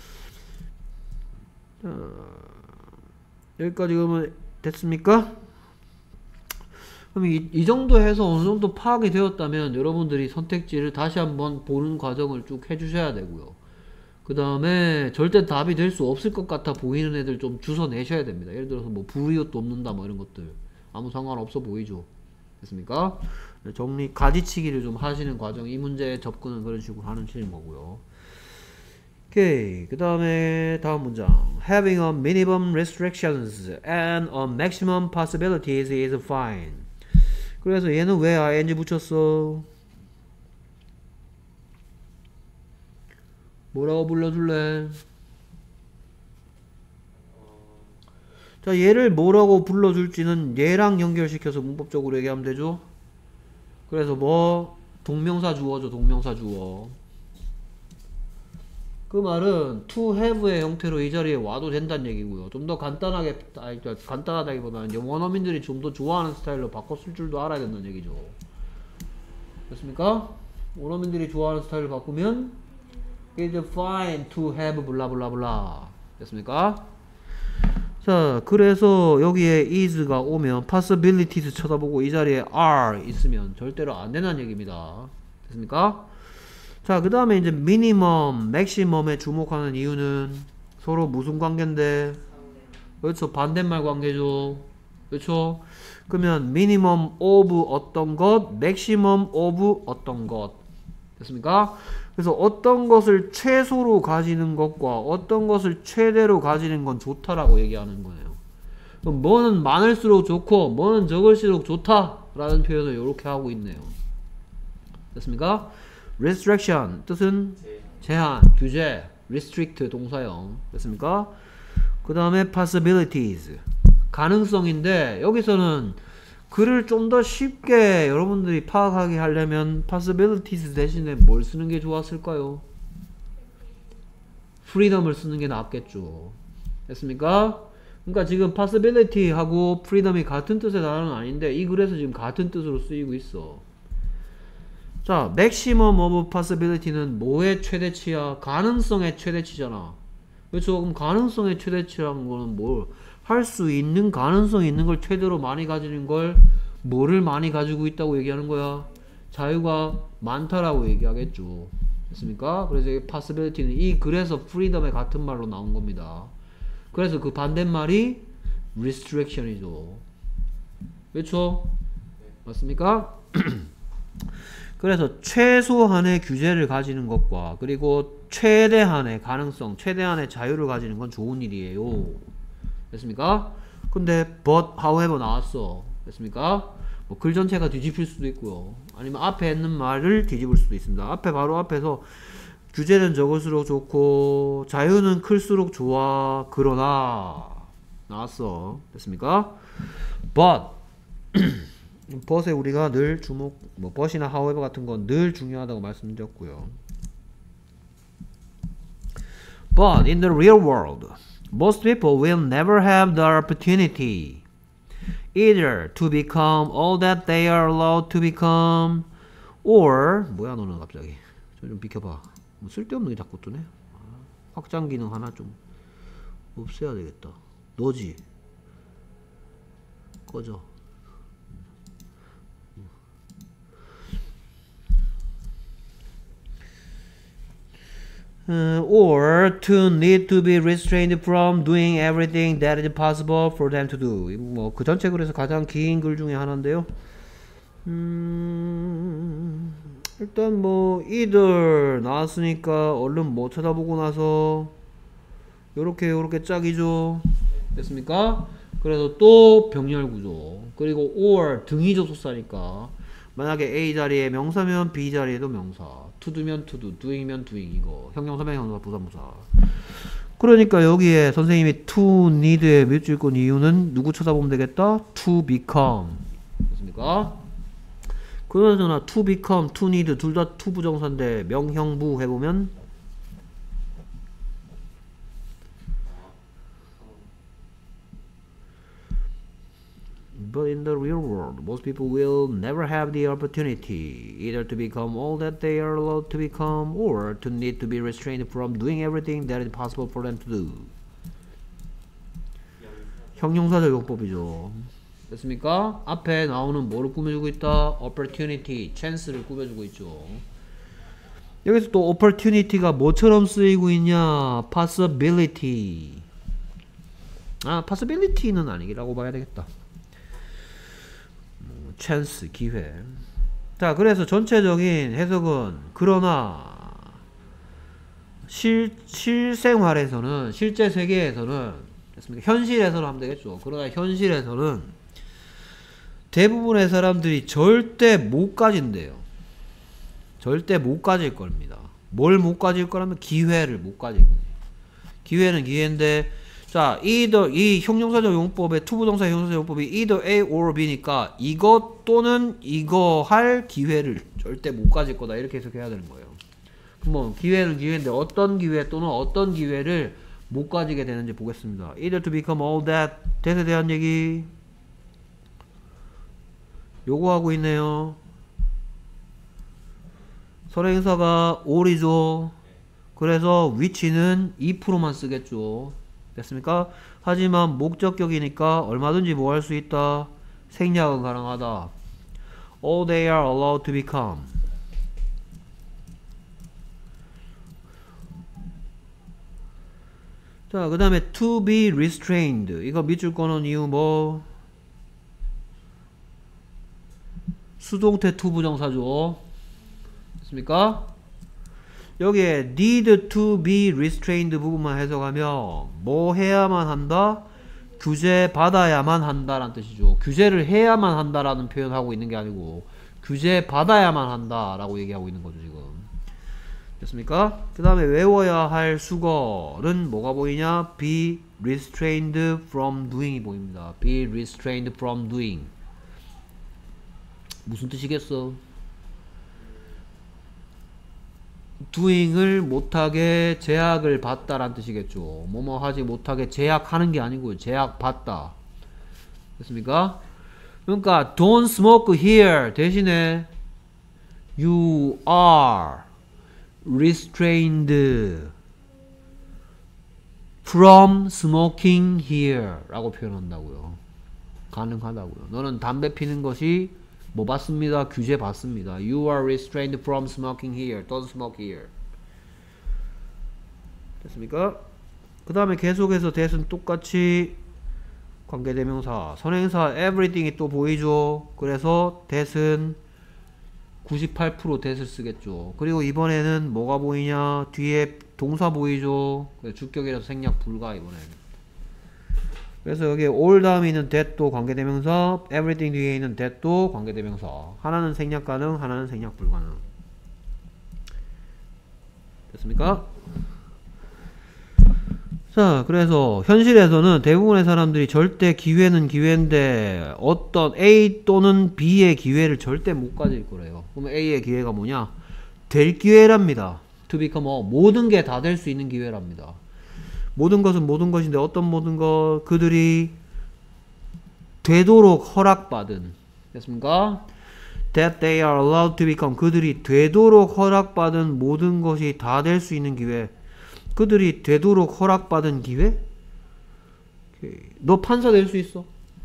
자, 여기까지 그러면 됐습니까? 그럼 이, 이 정도 해서 어느 정도 파악이 되었다면 여러분들이 선택지를 다시 한번 보는 과정을 쭉 해주셔야 되고요. 그 다음에 절대 답이 될 수 없을 것 같아 보이는 애들 좀 주워 내셔야 됩니다. 예를 들어서 뭐 불이웃 돕는다 뭐 이런 것들 아무 상관없어 보이죠. 됐습니까? 정리 가지치기를 좀 하시는 과정, 이 문제에 접근은 그런 식으로 하는 식인 거고요. 오케이. 그 다음에 다음 문장. Having a minimum restrictions and a maximum possibilities is fine. 그래서 얘는 왜 ing 붙였어? 뭐라고 불러줄래? 자, 얘를 뭐라고 불러줄지는 얘랑 연결시켜서 문법적으로 얘기하면 되죠? 그래서 뭐 동명사 주어죠. 동명사 주어. 그 말은 to have의 형태로 이 자리에 와도 된다는 얘기고요. 좀 더 간단하게, 아니, 간단하다기보다는 원어민들이 좀 더 좋아하는 스타일로 바꿔 쓸 줄도 알아야 된다는 얘기죠. 됐습니까? 원어민들이 좋아하는 스타일을 바꾸면 it's fine to have 블라블라블라. 됐습니까? 자, 그래서 여기에 is가 오면 possibilities 쳐다보고 이 자리에 are 있으면 절대로 안 된다는 얘기입니다. 됐습니까? 자, 그 다음에 이제 minimum, maximum에 주목하는 이유는 서로 무슨 관계인데? 그렇죠. 반대말 관계죠. 그렇죠. 그러면 minimum of 어떤 것, maximum of 어떤 것. 됐습니까? 그래서 어떤 것을 최소로 가지는 것과 어떤 것을 최대로 가지는 건 좋다라고 얘기하는 거예요. 그럼 뭐는 많을수록 좋고 뭐는 적을수록 좋다라는 표현을 이렇게 하고 있네요. 됐습니까? restriction 뜻은 제한, 규제, restrict 동사형. 됐습니까? 그 다음에 possibilities 가능성인데 여기서는 글을 좀 더 쉽게 여러분들이 파악하게 하려면 possibilities 대신에 뭘 쓰는 게 좋았을까요? freedom을 쓰는 게 낫겠죠. 됐습니까? 그러니까 지금 possibility 하고 freedom이 같은 뜻의 단어는 아닌데 이 글에서 지금 같은 뜻으로 쓰이고 있어. 자, maximum of possibility는 뭐의 최대치야? 가능성의 최대치잖아. 그렇죠? 그럼 가능성의 최대치라는 거는 뭘 할 수 있는 가능성이 있는 걸 최대로 많이 가지는 걸 뭐를 많이 가지고 있다고 얘기하는 거야? 자유가 많다라고 얘기하겠죠. 됐습니까? 그래서 이 possibility는 이 글에서 freedom의 같은 말로 나온 겁니다. 그래서 그 반대말이 restriction이죠. 그렇죠? 맞습니까? 그래서 최소한의 규제를 가지는 것과 그리고 최대한의 가능성, 최대한의 자유를 가지는 건 좋은 일이에요. 됐습니까? 근데 but, however 나왔어. 됐습니까? 뭐 글 전체가 뒤집힐 수도 있고요. 아니면 앞에 있는 말을 뒤집을 수도 있습니다. 앞에 바로 앞에서 규제는 적을수록 좋고 자유는 클수록 좋아. 그러나 나왔어. 됐습니까? but but에 우리가 늘 주목, 뭐 but이나 however 같은 건 늘 중요하다고 말씀드렸고요. But in the real world, most people will never have the opportunity either to become all that they are allowed to become, or 뭐야 너는 갑자기 좀 비켜봐. 뭐 쓸데없는 게 자꾸 뜨네. 확장 기능 하나 좀 없애야 되겠다. 너지? 꺼져. Uh, or to need to be restrained from doing everything that is possible for them to do. 뭐 그 전체 글에서 가장 긴 글 중에 하나인데요. 음, 일단 뭐 either 나왔으니까 얼른 뭐 쳐다보고 나서 요렇게 요렇게 짝이죠. 됐습니까? 그래서 또 병렬 구조. 그리고 or 등위 접속사니까 만약에 A 자리에 명사면 B 자리에도 명사, to do면 to do, doing면 doing 이거 형용사, 명형사, 부사무사. 그러니까 여기에 선생님이 to need의 밑줄건 이유는 누구 쳐다보면 되겠다? to become. 됐습니까? 그러나 to become, to need 둘 다 to 부정사인데 명형부 해보면 But in the real world, most people will never have the opportunity either to become all that they are allowed to become or to need to be restrained from doing everything that is possible for them to do. 형용사적 용법이죠. 됐습니까? 앞에 나오는 뭐를 꾸며주고 있다? opportunity, chance를 꾸며주고 있죠. 여기서 또 opportunity가 뭐처럼 쓰이고 있냐? possibility. 아, possibility는 아니라고 봐야 되겠다. 찬스, 기회. 자, 그래서 전체적인 해석은 그러나 실, 실생활에서는 실제 세계에서는 됐습니까? 현실에서는 하면 되겠죠. 그러나 현실에서는 대부분의 사람들이 절대 못 가진대요. 절대 못 가질 겁니다. 뭘 못 가질 거라면 기회를 못 가질 거예요. 기회는 기회인데 자, either 이 형용사적 용법의 투부동사 형용사적 용법이 either A or B니까 이것 또는 이거 할 기회를 절대 못 가질 거다 이렇게 해석해야 되는 거예요. 그럼 뭐 기회는 기회인데 어떤 기회 또는 어떤 기회를 못 가지게 되는지 보겠습니다. either to become all that that에 대한 얘기 요거 하고 있네요. 선행사가 all이죠. 그래서 which는 if로만 쓰겠죠. 됐습니까? 하지만 목적격이니까 얼마든지 뭐 할 수 있다. 생략은 가능하다. All they are allowed to become. 자, 그 다음에 to be restrained. 이거 밑줄 거는 이유 뭐? 수동태 to 부정사죠. 됐습니까? 여기에 need to be restrained 부분만 해석하면 뭐 해야만 한다? 규제 받아야만 한다라는 뜻이죠. 규제를 해야만 한다라는 표현하고 있는 게 아니고 규제 받아야만 한다라고 얘기하고 있는 거죠 지금. 됐습니까? 그 다음에 외워야 할 수거는 뭐가 보이냐? be restrained from doing이 보입니다. be restrained from doing. 무슨 뜻이겠어? doing을 못하게 제약을 받다라는 뜻이겠죠. 뭐뭐 하지 못하게 제약하는 게 아니고요. 제약받다. 됐습니까? 그러니까 don't smoke here 대신에 you are restrained from smoking here 라고 표현한다고요. 가능하다고요. 너는 담배 피는 것이 뭐 받습니다? 규제 받습니다. You are restrained from smoking here. Don't smoke here. 됐습니까? 그 다음에 계속해서 that은 똑같이 관계대명사, 선행사 everything이 또 보이죠. 그래서 that은 구십팔 퍼센트 that을 쓰겠죠. 그리고 이번에는 뭐가 보이냐? 뒤에 동사 보이죠. 주격이라서 생략 불가 이번에는. 그래서 여기 all 다음에 있는 that도 관계대명사, everything 뒤에 있는 that도 관계대명사. 하나는 생략 가능, 하나는 생략 불가능. 됐습니까? 자, 그래서 현실에서는 대부분의 사람들이 절대 기회는 기회인데 어떤 A 또는 B의 기회를 절대 못 가질 거래요. 그러면 A의 기회가 뭐냐? 될 기회랍니다. To become all. 모든 게 다 될 수 있는 기회랍니다. 모든 것은 모든 것인데 어떤 모든 것? 그들이 되도록 허락받은. 됐습니까? That they are allowed to become. 그들이 되도록 허락받은 모든 것이 다 될 수 있는 기회. 그들이 되도록 허락받은 기회? 너 판사 될 수 있어?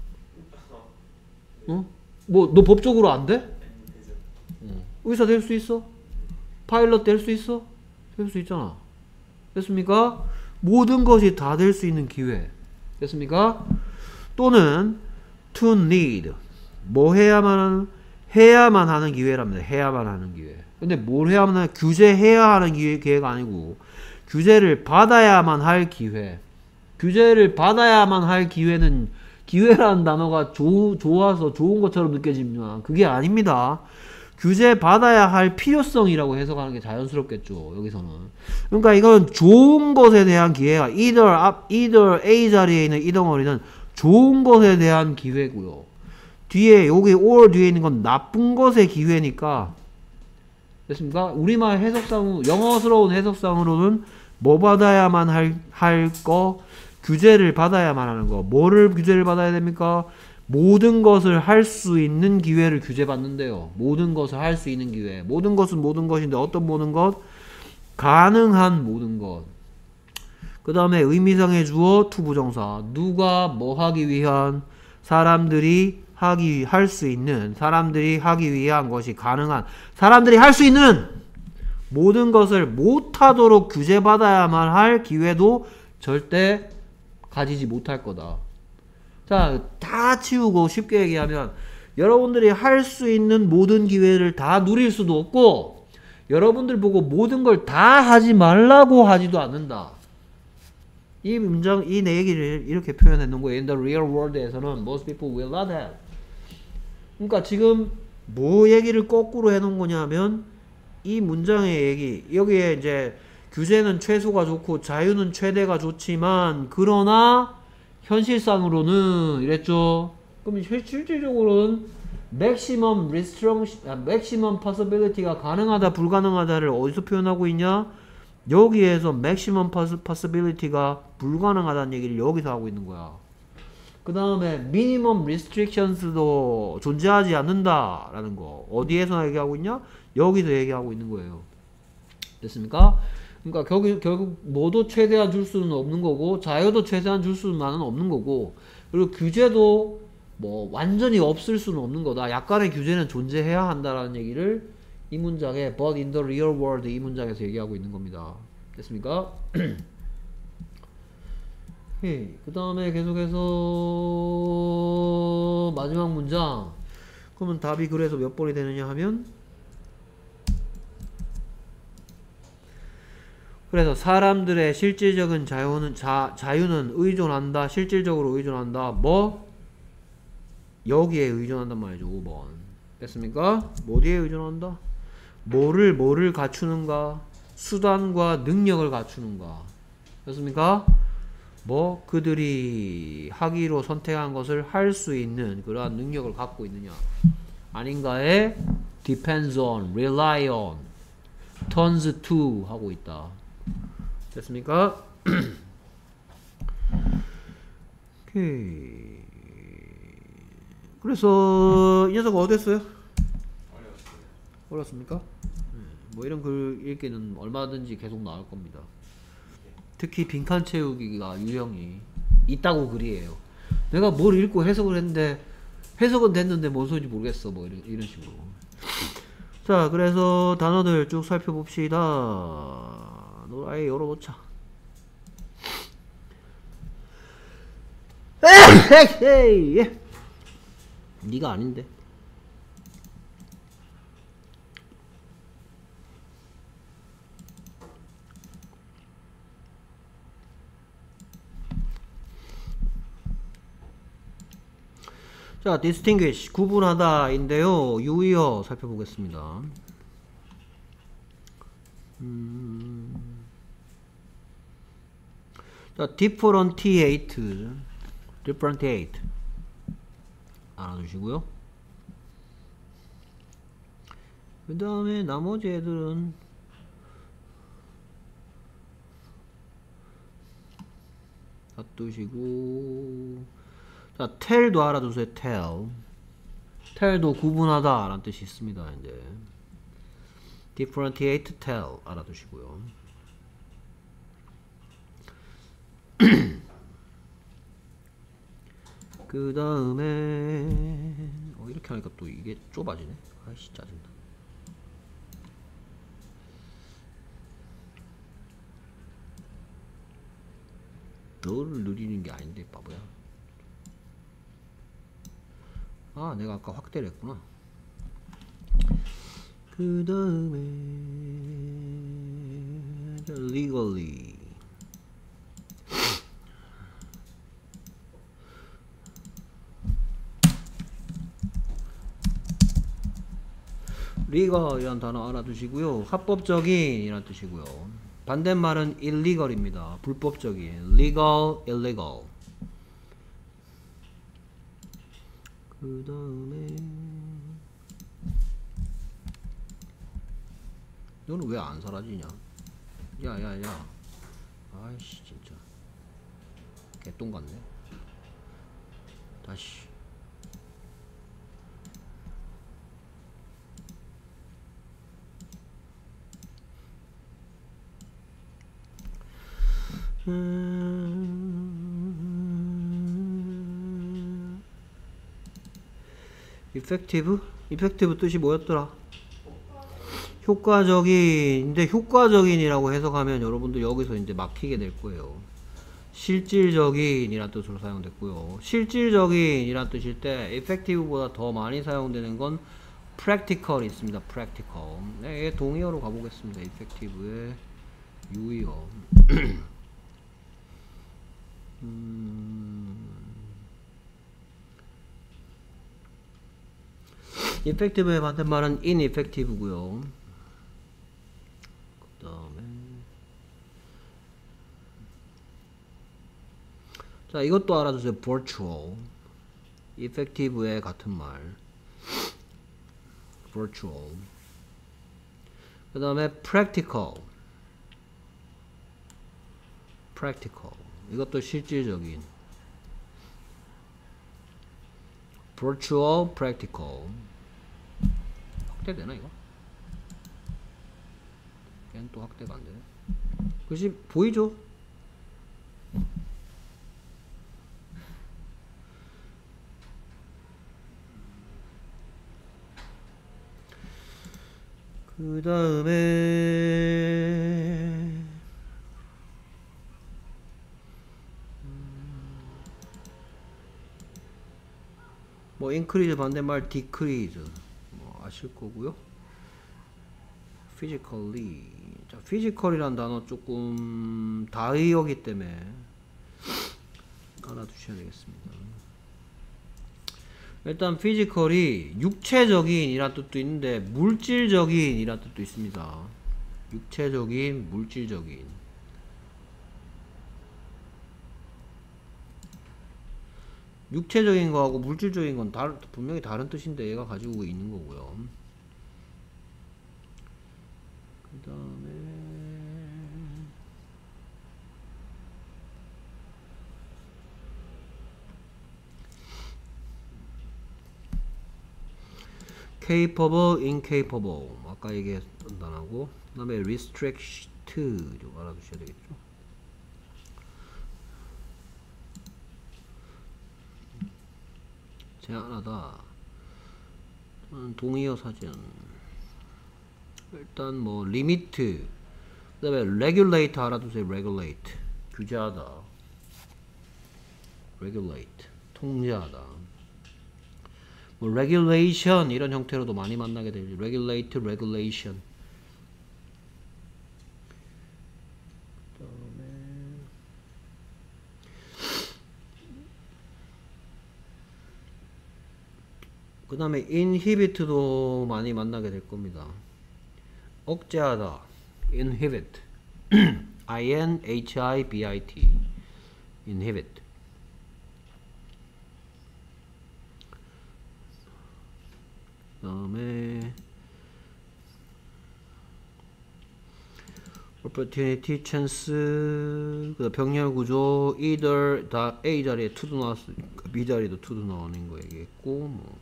어? 뭐, 너 법적으로 안 돼? 어. 의사 될 수 있어? 파일럿 될 수 있어? 될 수 있잖아. 됐습니까? 모든 것이 다 될 수 있는 기회. 됐습니까? 또는 to need. 뭐 해야만 하는, 해야만 하는 기회랍니다. 해야만 하는 기회. 근데 뭘 해야만 하는, 규제해야 하는 기회, 기회가 아니고 규제를 받아야만 할 기회. 규제를 받아야만 할 기회는 기회라는 단어가 조, 좋아서 좋은 것처럼 느껴지지만 그게 아닙니다. 규제 받아야 할 필요성이라고 해석하는 게 자연스럽겠죠. 여기서는. 그러니까 이건 좋은 것에 대한 기회가 either, either A 자리에 있는 이 덩어리는 좋은 것에 대한 기회고요. 뒤에 여기 or 뒤에 있는 건 나쁜 것의 기회니까. 됐습니까? 우리말 해석상, 영어스러운 해석상으로는 뭐 받아야만 할, 할 거? 규제를 받아야만 하는 거. 뭐를 규제를 받아야 됩니까? 모든 것을 할 수 있는 기회를 규제받는데요. 모든 것을 할 수 있는 기회. 모든 것은 모든 것인데 어떤 모든 것? 가능한 모든 것. 그 다음에 의미상의 주어 투부정사. 누가 뭐 하기 위한? 사람들이 하기, 할 수 있는, 사람들이 하기 위한 것이 가능한, 사람들이 할 수 있는 모든 것을 못하도록 규제받아야만 할 기회도 절대 가지지 못할 거다. 자, 다 치우고 쉽게 얘기하면 여러분들이 할 수 있는 모든 기회를 다 누릴 수도 없고 여러분들 보고 모든 걸 다 하지 말라고 하지도 않는다. 이 문장, 이 내 얘기를 이렇게 표현해 놓은 거예요. In the real world에서는 most people will not have. 그러니까 지금 뭐 얘기를 거꾸로 해 놓은 거냐면 이 문장의 얘기, 여기에 이제 규제는 최소가 좋고 자유는 최대가 좋지만 그러나 현실상으로는 이랬죠. 그럼 실질적으로는 maximum restriction, 아, maximum possibility가 가능하다 불가능하다를 어디서 표현하고 있냐? 여기에서 maximum possibility가 불가능하다는 얘기를 여기서 하고 있는 거야. 그 다음에 minimum restrictions도 존재하지 않는다 라는 거 어디에서 얘기하고 있냐? 여기서 얘기하고 있는 거예요. 됐습니까? 그러니까 결국, 결국 뭐도 최대한 줄 수는 없는 거고 자유도 최대한 줄 수는 없는 거고 그리고 규제도 뭐 완전히 없을 수는 없는 거다. 약간의 규제는 존재해야 한다라는 얘기를 이 문장에 but in the real world 이 문장에서 얘기하고 있는 겁니다. 됐습니까? 그 다음에 계속해서 마지막 문장. 그러면 답이 그래서 몇 번이 되느냐 하면 그래서 사람들의 실질적인 자유는 자, 자유는 의존한다. 실질적으로 의존한다. 뭐? 여기에 의존한단 말이죠. 오 번. 됐습니까? 어디에 의존한다? 뭐를 뭐를 갖추는가? 수단과 능력을 갖추는가? 됐습니까? 뭐 그들이 하기로 선택한 것을 할 수 있는 그러한 능력을 갖고 있느냐 아닌가에 depends on, rely on, turns to 하고 있다. 됐습니까? 오케이. 그래서 이 녀석 어땠어요? 어려웠어요. 어렵습니까? 뭐 이런 글 읽기는 얼마든지 계속 나올 겁니다. 특히 빈칸 채우기가 유형이 이따고 글이에요. 내가 뭘 읽고 해석을 했는데 해석은 됐는데 뭔 소리인지 모르겠어. 뭐 이런, 이런 식으로. 자, 그래서 단어들 쭉 살펴봅시다. 아예 열어놓자. 에이, 니가 아닌데. 자, distinguish, 구분하다 인데요. 유의어 살펴보겠습니다. 음. 자, differentiate, differentiate 알아두시고요. 그 다음에 나머지 애들은 놔두시고, 자, tell도 알아두세요. tell. tell도 구분하다 라는 뜻이 있습니다. 이제 differentiate, tell 알아두시고요. 그 다음에 어, 이렇게 하니까 또 이게 좁아지네. 아이씨, 짜증나. 너를 누리는 게 아닌데 바보야. 아, 내가 아까 확대를 했구나. 그 다음에 legally. legal이란 단어 알아두시고요. 합법적인 이란 뜻이고요. 반대말은 illegal입니다. 불법적인. legal, illegal. 그 다음에 너는 왜 안 사라지냐? 야야야, 아이씨 진짜 개똥 같네. 다시. 음... effective? effective 뜻이 뭐였더라? 효과적인. 근데 효과적인이라고 해석하면 여러분들 여기서 이제 막히게 될 거예요. 실질적인 이란 뜻으로 사용됐고요. 실질적인 이란 뜻일 때 effective보다 더 많이 사용되는 건 practical이 있습니다. practical. 네, 동의어로 가보겠습니다. effective의 유의어. 음... effective의 반대말은 ineffective고요. 그 다음에 자, 이것도 알아두세요. virtual. effective의 같은 말. virtual. 그 다음에 practical. practical. 이것도 실질적인. virtual, practical. 확대되나 이거? 걔는 또 확대가 안되네. 글씨 보이죠? 그 다음에 뭐 increase 반대말 decrease 뭐 아실 거고요. physically. 자, physical이란 단어 조금 다의어기 때문에 알아두셔야 되겠습니다. 일단 physical이 육체적인 이란 뜻도 있는데 물질적인 이란 뜻도 있습니다. 육체적인, 물질적인. 육체적인 거하고 물질적인 건 다른, 분명히 다른 뜻인데 얘가 가지고 있는 거고요. 그 다음에 capable, incapable 아까 얘기했던 단어고, 그 다음에 restrict 좀 알아두셔야 되겠죠. 제한하다. 동의어 사전. 일단 뭐 리미트. 그다음에 regulate 알아두세요. regulate. 규제하다. regulate. 통제하다. 뭐 regulation 이런 형태로도 많이 만나게 되죠. regulate, regulation. 그 다음에 inhibit도 많이 만나게 될 겁니다. 억제하다. inhibit. I N H I B I T. inhibit. 그 다음에 opportunity, chance, 그 병렬 구조, either 다 A 자리에 to도 나왔으니까 B 자리도 to도 나오는 거 얘기했고, 뭐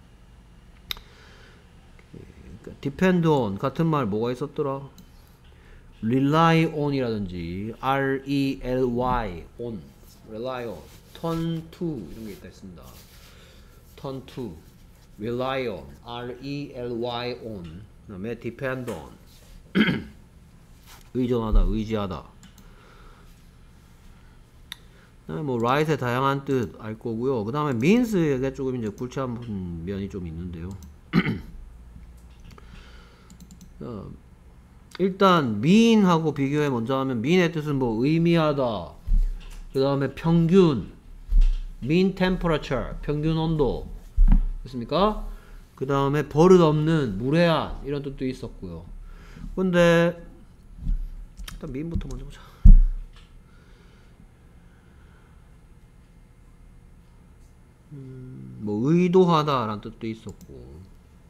그러니까 depend on 같은 말 뭐가 있었더라? rely on이라든지 R E L Y on, rely on, turn to 이런 게 있다 했습니다. turn to, rely on, R E L Y on. 그다음에 depend on. 의존하다, 의지하다. 그다음에 뭐 right의 다양한 뜻 알 거고요. 그 다음에 means에게 조금 이제 굴치한 면이 좀 있는데요. 어, 일단 mean하고 비교해 먼저 하면 mean의 뜻은 뭐 의미하다. 그 다음에 평균, mean temperature, 평균 온도. 됐습니까? 그 다음에 버릇 없는, 무례한 이런 뜻도 있었고요. 근데 일단 mean부터 먼저 보자. 음, 뭐 의도하다 라는 뜻도 있었고,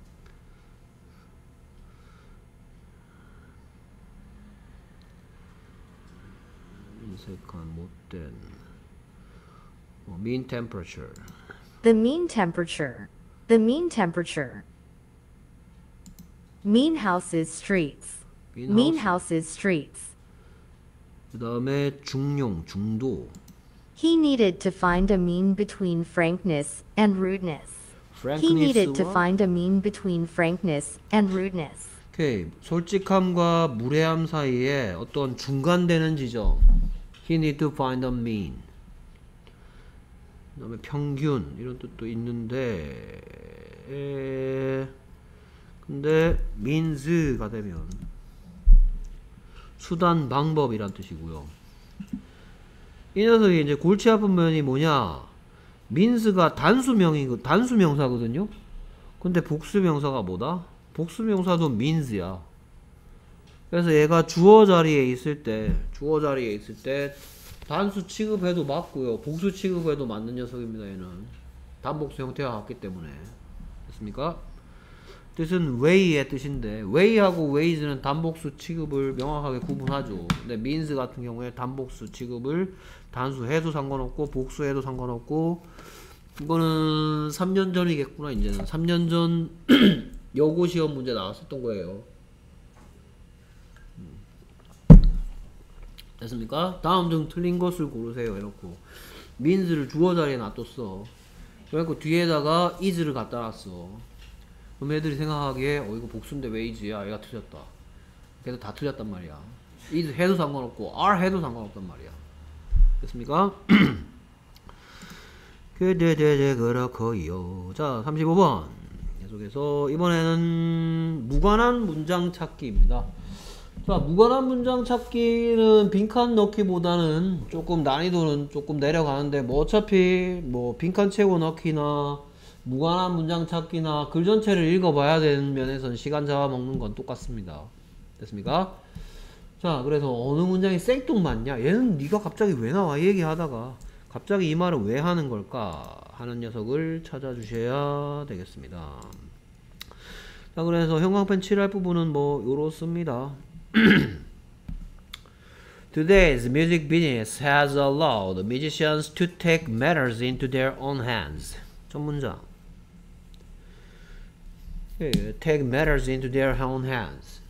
인색한, 못된, 뭐 mean temperature. The mean temperature. The mean temperature. Mean houses, streets. mean Mean house. houses, streets. 그 다음에 중용, 중도. He needed to find a mean between frankness and rudeness. He needed to frankness와 find a mean between frankness and rudeness. 오케이. 솔직함과 무례함 사이에 어떤 중간되는 지점. He need to find a mean. 그 다음에 평균 이런 뜻도 있는데 에... 근데 means가 되면 수단, 방법이란 뜻이고요. 이 녀석이 이제 골치 아픈 면이 뭐냐? means가 단수명이고 단수명사거든요. 근데 복수명사가 뭐다? 복수명사도 means야. 그래서 얘가 주어 자리에 있을 때, 주어 자리에 있을 때 단수 취급해도 맞고요. 복수 취급해도 맞는 녀석입니다. 얘는 단복수 형태가 같기 때문에. 됐습니까? 뜻은 way의 뜻인데 way하고 ways는 단복수 취급을 명확하게 구분하죠. 근데 means 같은 경우에 단복수 취급을 단수 해도 상관없고 복수 해도 상관없고, 이거는 삼 년 전이겠구나. 이제는 삼 년 전 여고 시험 문제 나왔었던 거예요. 됐습니까? 다음 중 틀린 것을 고르세요. 해놓고 means를 주어 자리에 놔뒀어. 그래갖고 뒤에다가 is를 갖다 놨어. 그럼 애들이 생각하기에 어 이거 복수인데 wage야, 얘가 틀렸다. 그래서 다 틀렸단 말이야. is 해도 상관없고 are 해도 상관없단 말이야. 됐습니까? 그대대대 그렇고요. 자, 삼십오 번 계속해서 이번에는 무관한 문장 찾기입니다. 자, 무관한 문장 찾기는 빈칸 넣기보다는 조금 난이도는 조금 내려가는데, 뭐 어차피 뭐 빈칸 채워 넣기나 무관한 문장 찾기나 글 전체를 읽어봐야 되는 면에서는 시간 잡아먹는 건 똑같습니다. 됐습니까? 자, 그래서 어느 문장이 생뚱맞냐? 얘는 네가 갑자기 왜 나와? 이 얘기하다가 갑자기 이 말을 왜 하는 걸까? 하는 녀석을 찾아주셔야 되겠습니다. 자, 그래서 형광펜 칠할 부분은 뭐 요렇습니다. Today's music business has allowed musicians to take matters into their own hands. 첫 문장. Take matters into their own hands.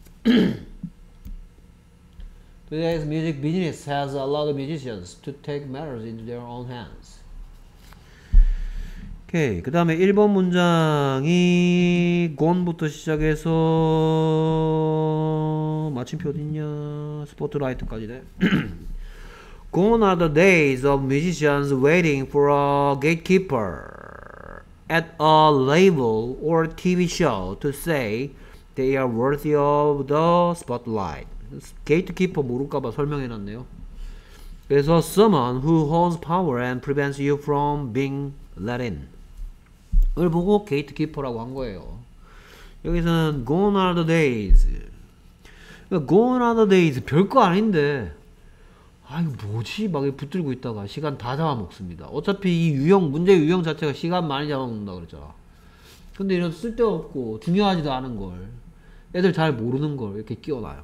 Today's music business has allowed musicians to take matters into their own hands. 오케이. 그 다음에 일 번 문장이 gone부터 시작해서 마침표 어딨냐? 스포트라이트까지네. Gone are the days of musicians waiting for a gatekeeper at a label or 티비 show to say they are worthy of the spotlight. gatekeeper 모를까봐 설명해놨네요. 그래서 someone who holds power and prevents you from being let in 을 보고 gatekeeper라고 한 거예요. 여기서는 gone are the days. gone are the days 별거 아닌데 아 이거 뭐지? 막 붙들고 있다가 시간 다 잡아먹습니다. 어차피 이 유형 문제 유형 자체가 시간 많이 잡아먹는다 그랬잖아. 근데 이런 쓸데없고 중요하지도 않은 걸 애들 잘 모르는 걸 이렇게 끼워놔요.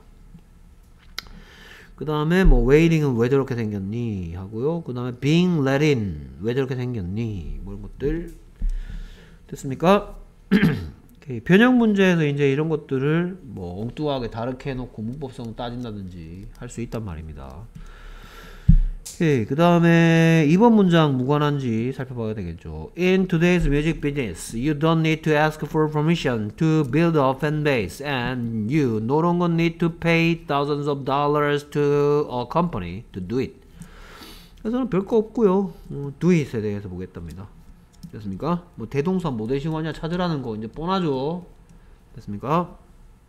그 다음에 뭐 waiting은 왜 저렇게 생겼니 하고요. 그 다음에 being let in 왜 저렇게 생겼니 뭐 이런 것들 됐습니까? 오케이. 변형 문제에서 이제 이런 것들을 뭐 엉뚱하게 다르게 해놓고 문법성 따진다든지 할 수 있단 말입니다. 오케이. 그 다음에 이번 문장 무관한지 살펴봐야 되겠죠. In today's music business, you don't need to ask for permission to build a fan base, and you no longer need to pay thousands of dollars to a company to do it. 그래서는 별거 없고요. 어, do it에 대해서 보겠답니다. 됐습니까? 뭐 대동사 모대시관이야 찾으라는 거 이제 뻔하죠. 됐습니까?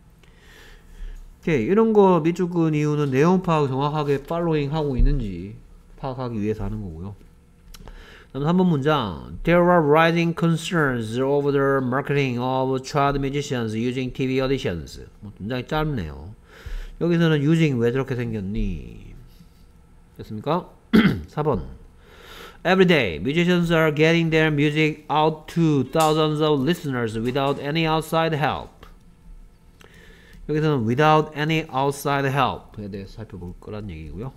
오케이. 이런 거 밑줄 이유는 내용 파악 정확하게 팔로잉 하고 있는지 파악하기 위해서 하는 거고요. 다음 삼 번 문장. There are rising concerns over the marketing of child musicians using 티비 auditions. 뭐 문장이 짧네요. 여기서는 using 왜 저렇게 생겼니? 됐습니까? 사 번. Every day, musicians are getting their music out to thousands of listeners without any outside help. 여기서는 without any outside help에 대해서 살펴볼 거란 얘기고요.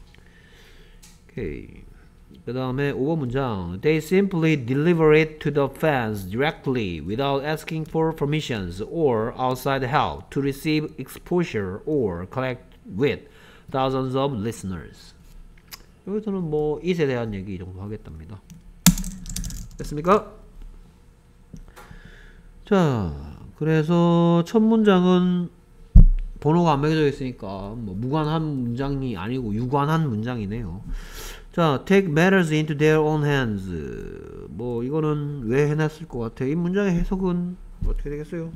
오케이. 그 다음에 오 번 문장. They simply deliver it to the fans directly without asking for permissions or outside help to receive exposure or connect with thousands of listeners. 여기서는 뭐 it에 대한 얘기 이 정도 하겠답니다. 됐습니까? 자, 그래서 첫 문장은 번호가 안 매겨져 있으니까 뭐 무관한 문장이 아니고 유관한 문장이네요. 자, take matters into their own hands. 뭐 이거는 왜 해놨을 것 같아? 이 문장의 해석은 어떻게 되겠어요?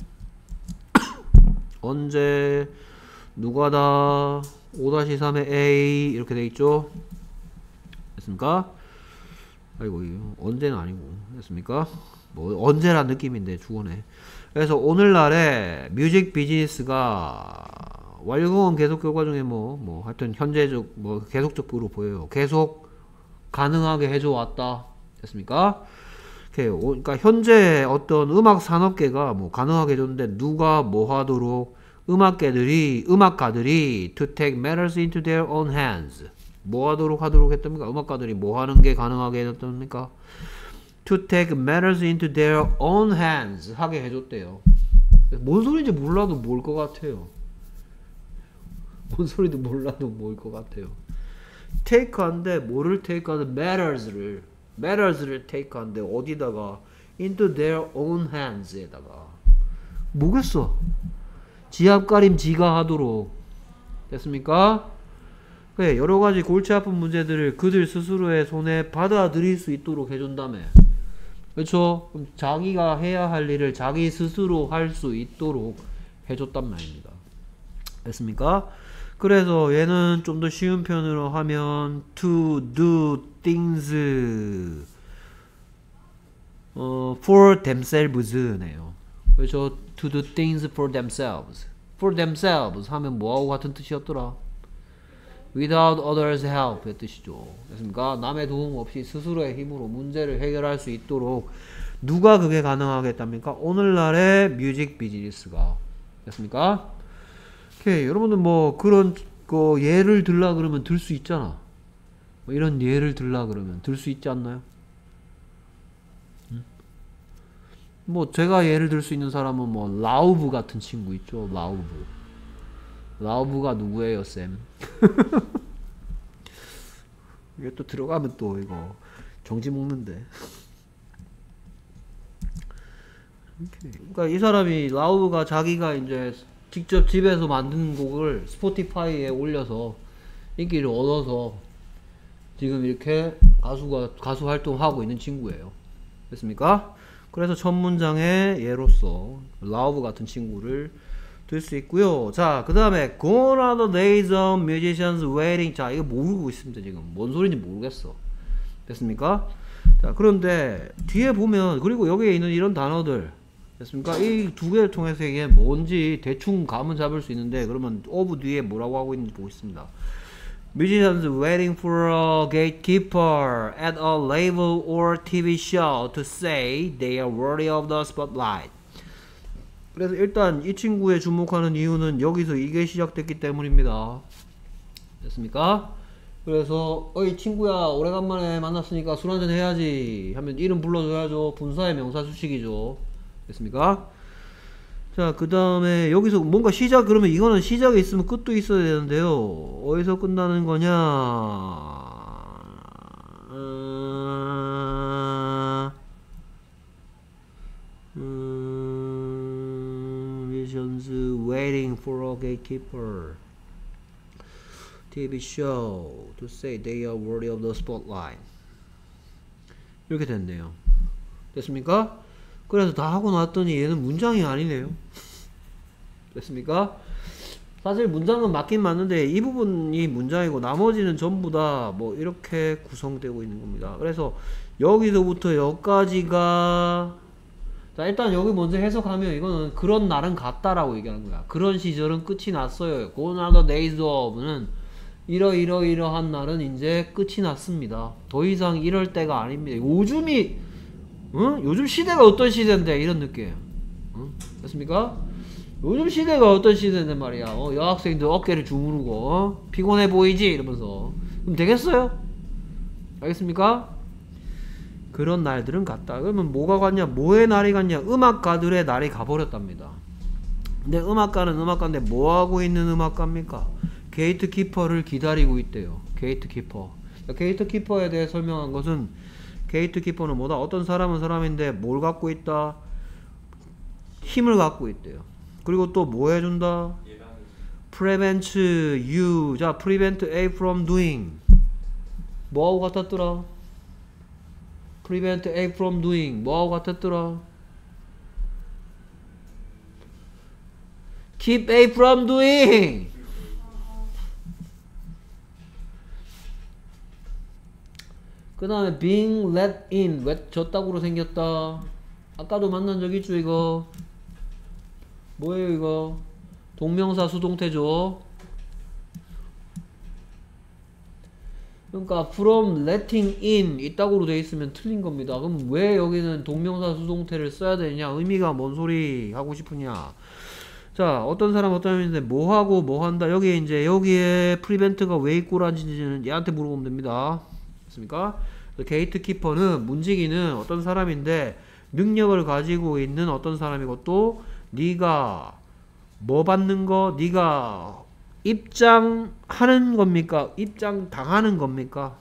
언제 누가다 오 삼의 A 이렇게 돼 있죠? 됐습니까? 아이고 언제는 아니고 됐습니까? 뭐 언제란 느낌인데 주어네. 그래서 오늘날에 뮤직 비즈니스가 완료공원 계속 결과 중에 뭐, 뭐, 하여튼 현재적, 뭐, 계속적으로 보여요. 계속 가능하게 해줘 왔다. 됐습니까? 오케이. 오, 그러니까 현재 어떤 음악 산업계가 뭐 가능하게 해줬는데 누가 뭐 하도록 음악계들이, 음악가들이 to take matters into their own hands. 뭐 하도록 하도록 했답니까? 음악가들이 뭐 하는 게 가능하게 해줬답니까? To take matters into their own hands 하게 해줬대요. 뭔 소리인지 몰라도 뭘 것 같아요. 뭔 소리도 몰라도 뭘 것 같아요. take 한데 뭐를 take 하는데 matters를 matters를 take 하는데 어디다가 into their own hands에다가 뭐겠어? 지압가림 지가 하도록 됐습니까? 그래, 여러가지 골치 아픈 문제들을 그들 스스로의 손에 받아들일 수 있도록 해준다며. 그렇죠? 그럼 자기가 해야 할 일을 자기 스스로 할 수 있도록 해줬단 말입니다. 됐습니까? 그래서 얘는 좀 더 쉬운 표현으로 하면 to do things 어, for themselves네요. 그렇죠? to do things for themselves. for themselves 하면 뭐하고 같은 뜻이었더라? without others help 의 뜻이죠. 됐습니까? 남의 도움 없이 스스로의 힘으로 문제를 해결할 수 있도록 누가 그게 가능하겠답니까? 오늘날의 뮤직 비즈니스가. 됐습니까? 오케이. 여러분들 뭐 그런 거 예를 들라 그러면 들 수 있잖아. 뭐 이런 예를 들라 그러면 들 수 있지 않나요? 음? 뭐 제가 예를 들 수 있는 사람은 뭐 라우브 같은 친구 있죠. 라우브. 라우브가 누구예요, 쌤? 이게 또 들어가면 또 이거 정지 먹는데. 그러니까 이 사람이 라우가 자기가 이제 직접 집에서 만든 곡을 스포티파이에 올려서 인기를 얻어서 지금 이렇게 가수가 가수 활동하고 있는 친구예요. 됐습니까? 그래서 첫 문장의 예로서 love 같은 친구를 들 수 있고요. 자, 그 다음에 gone are the days of musicians waiting. 자, 이거 모르고 있습니다. 지금 뭔 소리인지 모르겠어. 됐습니까? 자, 그런데 뒤에 보면, 그리고 여기에 있는 이런 단어들 됐습니까? 이 두 개를 통해서 이게 뭔지 대충 감은 잡을 수 있는데, 그러면 of 뒤에 뭐라고 하고 있는지 보고 있습니다. Musicians waiting for a gatekeeper at a label or 티비 show to say they are worthy of the spotlight. 그래서 일단 이 친구에 주목하는 이유는 여기서 이게 시작됐기 때문입니다. 됐습니까? 그래서 어이 친구야, 오래간만에 만났으니까 술 한잔 해야지 하면 이름 불러줘야죠. 분사의 명사 수식이죠. 됐습니까? 자, 그 다음에 여기서 뭔가 시작, 그러면 이거는 시작이 있으면 끝도 있어야 되는데요. 어디서 끝나는 거냐? 음, 음, Visions waiting for a gatekeeper 티비 show to say they are worthy of the spotlight. 이렇게 됐네요. 됐습니까? 그래서 다 하고 났더니 얘는 문장이 아니네요. 됐습니까? 사실 문장은 맞긴 맞는데 이 부분이 문장이고 나머지는 전부 다 뭐 이렇게 구성되고 있는 겁니다. 그래서 여기서부터 여기까지가, 자 일단 여기 먼저 해석하면 이거는 그런 날은 갔다라고 얘기하는 거야. 그런 시절은 끝이 났어요. Gone are the days of는 이러이러이러한 날은 이제 끝이 났습니다. 더 이상 이럴 때가 아닙니다. 요즘이 어? 요즘 시대가 어떤 시대인데 이런 느낌. 어? 됐습니까? 요즘 시대가 어떤 시대인데 말이야. 어? 여학생들 어깨를 주무르고 어? 피곤해 보이지? 이러면서. 그럼 되겠어요? 알겠습니까? 그런 날들은 갔다. 그러면 뭐가 갔냐? 뭐의 날이 갔냐? 음악가들의 날이 가버렸답니다. 근데 음악가는 음악가인데 뭐하고 있는 음악가입니까? 게이트키퍼를 기다리고 있대요. 게이트키퍼. 게이트키퍼에 대해 설명한 것은, 게이트키퍼는 뭐다? 어떤 사람은 사람인데 뭘 갖고 있다? 힘을 갖고 있대요. 그리고 또 뭐 해준다? prevent you. 자, prevent A from doing. 뭐하고 같았더라? prevent A from doing. 뭐하고 같았더라? keep A from doing. 그 다음에 being let in. 왜 졌다고로 생겼다? 아까도 만난 적 있죠 이거? 뭐예요 이거? 동명사 수동태죠. 그러니까 from letting in 이따구로 돼 있으면 틀린 겁니다. 그럼 왜 여기는 동명사 수동태를 써야 되냐? 의미가 뭔 소리 하고 싶으냐? 자, 어떤 사람 어떤 사람인데 뭐 하고 뭐 한다. 여기에 이제 여기에 prevent가 왜 있고 라는지는 얘한테 물어보면 됩니다. 됐습니까? 게이트키퍼는, 문지기는 어떤 사람인데 능력을 가지고 있는 어떤 사람이고, 또 네가 뭐 받는 거, 네가 입장하는 겁니까? 입장 당하는 겁니까?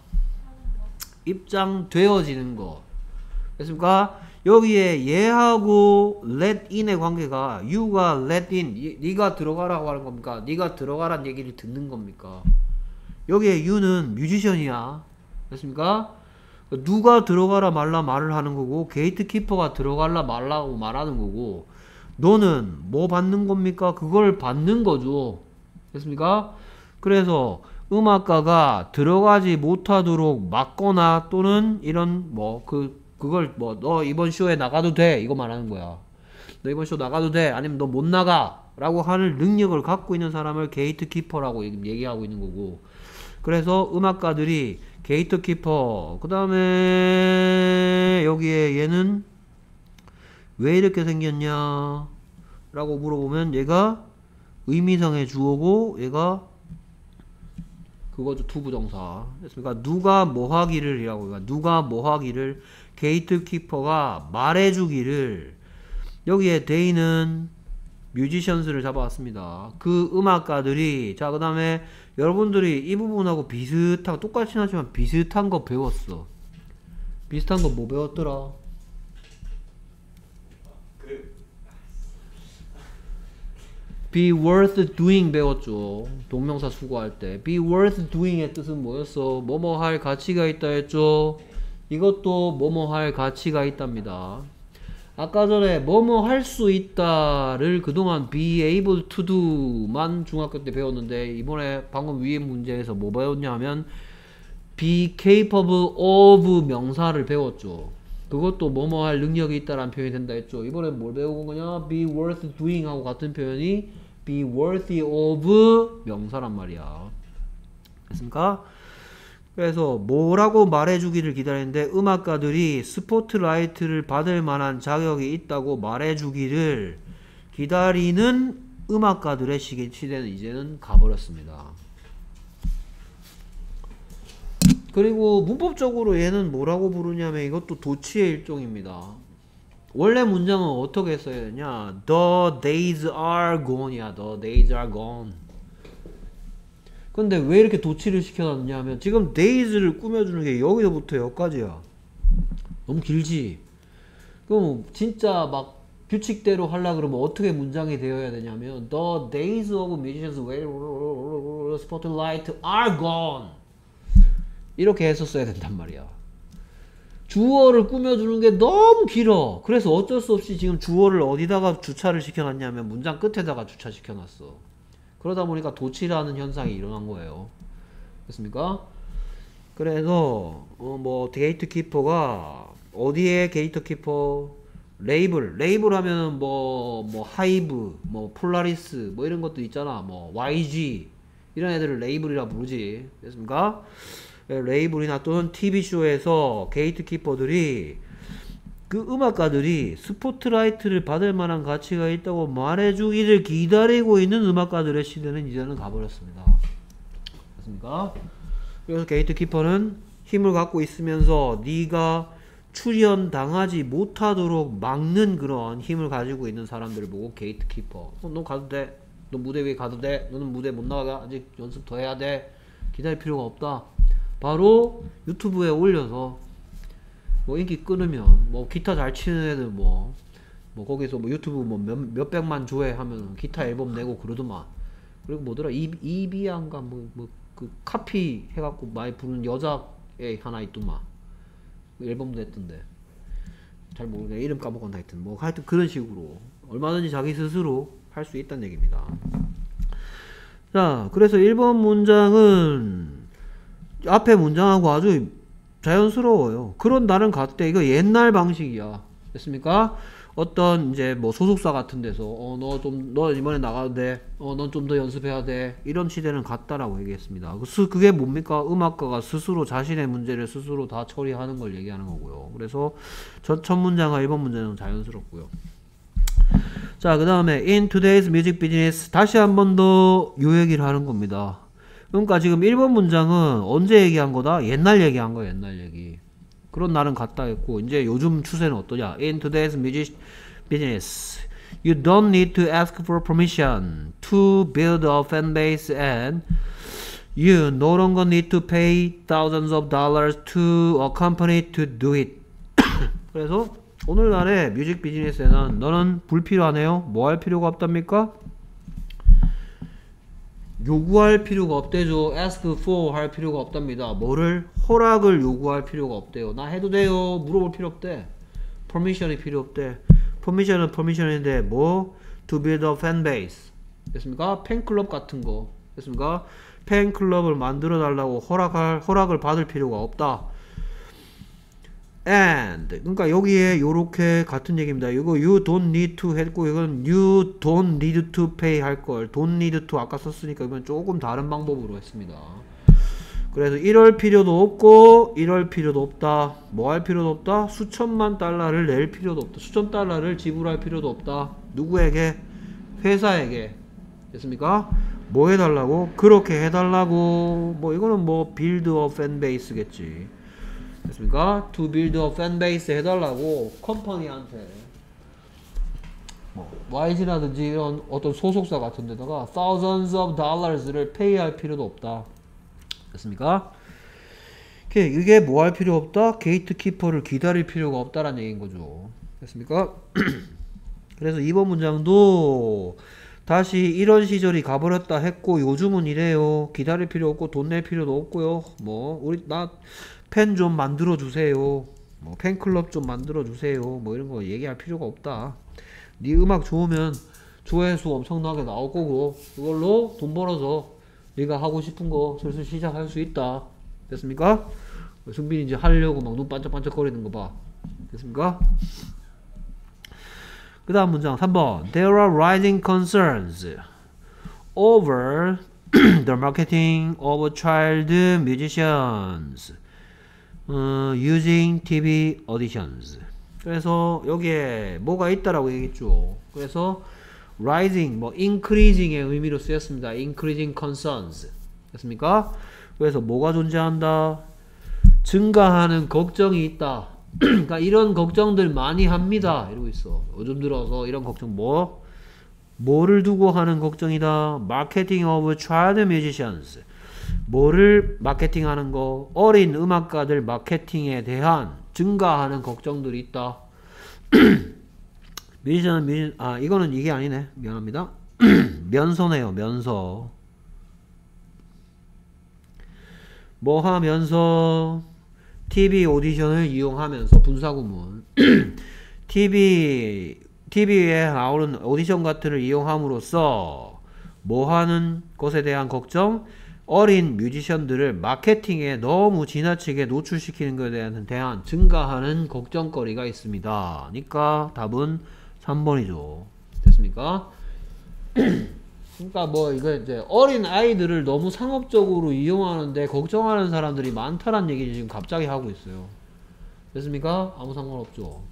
입장되어지는 거. 됐습니까? 여기에 얘하고 let in의 관계가, you가 let in, 네가 들어가라고 하는 겁니까? 네가 들어가란 얘기를 듣는 겁니까? 여기에 you는 뮤지션이야. 됐습니까? 누가 들어가라 말라 말을 하는 거고, 게이트키퍼가 들어가라 말라고 말하는 거고, 너는 뭐 받는 겁니까? 그걸 받는 거죠. 됐습니까? 그래서 음악가가 들어가지 못하도록 막거나, 또는 이런 뭐 그 그걸 뭐 너 이번 쇼에 나가도 돼 이거 말하는 거야. 너 이번 쇼 나가도 돼, 아니면 너 못 나가 라고 하는 능력을 갖고 있는 사람을 게이트키퍼라고 얘기하고 있는 거고, 그래서 음악가들이 게이트키퍼, 그 다음에 여기에 얘는 왜 이렇게 생겼냐 라고 물어보면 얘가 의미상의 주어고 얘가 그거죠. 투부정사. 그러니까 누가 뭐 하기를 이라고, 그러니까 누가 뭐 하기를, 게이트키퍼가 말해주기를. 여기에 they는 뮤지션스를 잡아왔습니다. 그 음악가들이. 자, 그 다음에 여러분들이 이 부분하고 비슷하고 똑같이 하지만 비슷한 거 배웠어. 비슷한 거 뭐 배웠더라? 그 be worth doing 배웠죠. 동명사 수거할 때 be worth doing의 뜻은 뭐였어? 뭐뭐 할 가치가 있다 했죠. 이것도 뭐뭐 할 가치가 있답니다. 아까 전에 뭐뭐 할 수 있다를 그동안 be able to do만 중학교 때 배웠는데 이번에 방금 위에 문제에서 뭐 배웠냐면 be capable of 명사를 배웠죠. 그것도 뭐뭐 할 능력이 있다라는 표현이 된다 했죠. 이번엔 뭘 배우는 거냐? be worth doing 하고 같은 표현이 be worthy of 명사란 말이야. 됐습니까? 그래서 뭐라고 말해주기를 기다리는데 음악가들이 스포트라이트를 받을 만한 자격이 있다고 말해주기를 기다리는 음악가들의 시대는 이제는 가버렸습니다. 그리고 문법적으로 얘는 뭐라고 부르냐면 이것도 도치의 일종입니다. 원래 문장은 어떻게 써야 되냐? The days are gone이야. The days are gone. 근데 왜 이렇게 도치를 시켜놨냐면 지금 days를 꾸며주는 게 여기서부터 여기까지야. 너무 길지? 그럼 진짜 막 규칙대로 하려 그러면 어떻게 문장이 되어야 되냐면 The days of musicians where spotlight are gone. 이렇게 했었어야 된단 말이야. 주어를 꾸며주는 게 너무 길어. 그래서 어쩔 수 없이 지금 주어를 어디다가 주차를 시켜놨냐면 문장 끝에다가 주차시켜놨어. 그러다 보니까 도치라는 현상이 일어난 거예요. 됐습니까? 그래서 어 뭐 게이트키퍼가 어디에 게이트키퍼? 레이블. 레이블 하면은 뭐 뭐 하이브, 뭐 폴라리스, 뭐 이런 것도 있잖아. 뭐 와이지 이런 애들을 레이블이라 부르지. 됐습니까? 레이블이나 또는 티비쇼에서 게이트키퍼들이 그 음악가들이 스포트라이트를 받을 만한 가치가 있다고 말해주기를 기다리고 있는 음악가들의 시대는 이제는 가버렸습니다. 맞습니까? 그래서 게이트키퍼는 힘을 갖고 있으면서 네가 출연당하지 못하도록 막는 그런 힘을 가지고 있는 사람들을 보고 게이트키퍼. 어, 너 가도 돼. 너 무대 위에 가도 돼. 너는 무대 못 나가. 아직 연습 더 해야 돼. 기다릴 필요가 없다. 바로 유튜브에 올려서 뭐 인기 끊으면 뭐 기타 잘 치는 애들 뭐 뭐 거기서 뭐 유튜브 뭐 몇, 몇백만 조회 하면 기타 앨범 내고 그러더만. 그리고 뭐더라 이, 이비안가 뭐 뭐 그 카피 해갖고 많이 부르는 여자애 하나 있더만. 앨범도 냈던데 잘 모르겠네. 이름 까먹었나 하여튼 뭐 하여튼 그런 식으로 얼마든지 자기 스스로 할 수 있다는 얘기입니다. 자, 그래서 일 번 문장은 앞에 문장하고 아주 자연스러워요. 그런 날은 갔대. 이거 옛날 방식이야. 됐습니까? 어떤 이제 뭐 소속사 같은 데서 어 너 좀 너 이번에 나가도 돼. 어 넌 좀 더 연습해야 돼. 이런 시대는 갔다라고 얘기했습니다. 그게 뭡니까? 음악가가 스스로 자신의 문제를 스스로 다 처리하는 걸 얘기하는 거고요. 그래서 첫, 첫 문장과 일 번 문장은 자연스럽고요. 자, 그 다음에 in today's music business 다시 한 번 더 요 얘기를 하는 겁니다. 그러니까 지금 일 번 문장은 언제 얘기한 거다? 옛날 얘기한 거야. 옛날 얘기. 그런 날은 갔다 했고 이제 요즘 추세는 어떠냐? In today's music business, you don't need to ask for permission to build a fan base and you no longer need to pay thousands of dollars to a company to do it. 그래서 오늘날의 뮤직 비즈니스에는 너는 불필요하네요. 뭐 할 필요가 없답니까? 요구할 필요가 없대죠. ask for 할 필요가 없답니다. 뭐를? 허락을 요구할 필요가 없대요. 나 해도 돼요. 물어볼 필요 없대. permission이 필요 없대. permission은 permission인데 뭐? to build a fan base. 됐습니까? 팬클럽 같은 거. 됐습니까? 팬클럽을 만들어 달라고 허락할, 허락을 받을 필요가 없다. and 그러니까 여기에 요렇게 같은 얘기입니다. 이거 you don't need to 했고 이건 you don't need to pay 할걸 don't need to 아까 썼으니까 이건 조금 다른 방법으로 했습니다. 그래서 이럴 필요도 없고 이럴 필요도 없다. 뭐 할 필요도 없다? 수천만 달러를 낼 필요도 없다. 수천 달러를 지불할 필요도 없다. 누구에게? 회사에게. 됐습니까? 뭐 해달라고? 그렇게 해달라고. 뭐 이거는 뭐 build a fan base겠지. 됐습니까? To build a fan base 해달라고 컴퍼니한테 뭐 와이지라든지 이런 어떤 소속사 같은 데다가 thousands of dollars를 페이할 필요도 없다. 됐습니까? 이게 뭐 할 필요 없다? 게이트키퍼를 기다릴 필요가 없다라는 얘기인 거죠. 됐습니까? 그래서 이번 문장도 다시 이런 시절이 가버렸다 했고 요즘은 이래요. 기다릴 필요 없고 돈 낼 필요도 없고요. 뭐 우리 나 팬 좀 만들어 주세요. 뭐 팬클럽 좀 만들어 주세요. 뭐 이런 거 얘기할 필요가 없다. 네 음악 좋으면 조회수 엄청나게 나올 거고 그걸로 돈 벌어서 네가 하고 싶은 거 슬슬 시작할 수 있다. 됐습니까? 승빈이 이제 하려고 막 눈 반짝반짝 거리는 거 봐. 됐습니까? 그 다음 문장 삼 번. There are rising concerns over the marketing of child musicians uh, using 티비 auditions. 그래서 여기에 뭐가 있다라고 얘기했죠. 그래서 rising, 뭐 increasing의 의미로 쓰였습니다. increasing concerns. 됐습니까? 그래서 뭐가 존재한다? 증가하는 걱정이 있다. 그러니까 이런 걱정들 많이 합니다. 이러고 있어. 요즘 들어서 이런 걱정 뭐? 뭐를 두고 하는 걱정이다? Marketing of child musicians. 뭐를 마케팅하는 거? 어린 음악가들 마케팅에 대한 증가하는 걱정들이 있다. 뮤지션은 뮤지, 아 이거는 이게 아니네. 미안합니다. 면서네요. 면서. 뭐 하면서? 티비 오디션을 이용하면서 분사구문 티비 티비에 나오는 오디션 같은 걸 이용함으로써 뭐 하는 것에 대한 걱정? 어린 뮤지션들을 마케팅에 너무 지나치게 노출시키는 것에 대한, 대한 증가하는 걱정거리가 있습니다. 그러니까 답은 삼 번이죠. 됐습니까? 그러니까 뭐 이거 이제 어린 아이들을 너무 상업적으로 이용하는데 걱정하는 사람들이 많다는 얘기를 지금 갑자기 하고 있어요. 됐습니까? 아무 상관없죠.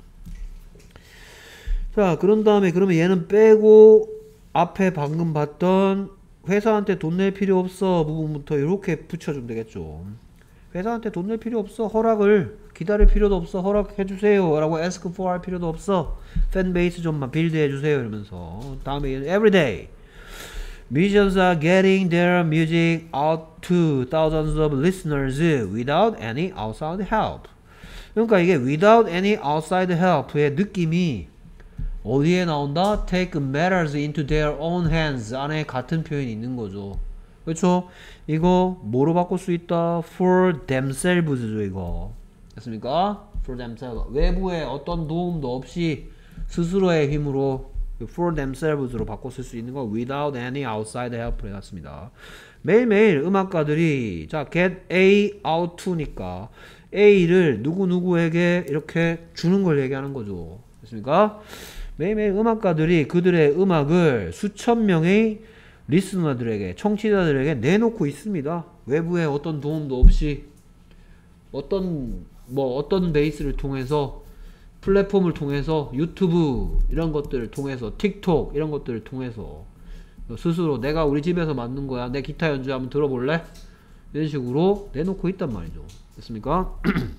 자, 그런 다음에 그러면 얘는 빼고 앞에 방금 봤던 회사한테 돈 낼 필요 없어 부분부터 이렇게 붙여주면 되겠죠. 회사한테 돈 낼 필요 없어. 허락을 기다릴 필요도 없어. 허락해주세요 라고 ask for 할 필요도 없어. 팬베이스 좀만 빌드 해주세요 이러면서 다음에 everyday musicians are getting their music out to thousands of listeners without any outside help. 그러니까 이게 without any outside help의 느낌이 어디에 나온다? take matters into their own hands 안에 같은 표현이 있는 거죠. 그렇죠? 이거 뭐로 바꿀 수 있다? for themselves죠 이거. 됐습니까? for themselves. 외부의 어떤 도움도 없이 스스로의 힘으로 for themselves로 바꿔 쓸 수 있는 거 without any outside help를 해놨습니다. 매일매일 음악가들이 자 get A out to니까 A를 누구누구에게 이렇게 주는 걸 얘기하는 거죠. 됐습니까? 매일매일 음악가들이 그들의 음악을 수천 명의 리스너들에게 청취자들에게 내놓고 있습니다. 외부의 어떤 도움도 없이 어떤 뭐 어떤 베이스를 통해서 플랫폼을 통해서 유튜브 이런 것들을 통해서 틱톡 이런 것들을 통해서 스스로 내가 우리 집에서 만든 거야 내 기타 연주 한번 들어볼래? 이런 식으로 내놓고 있단 말이죠. 됐습니까?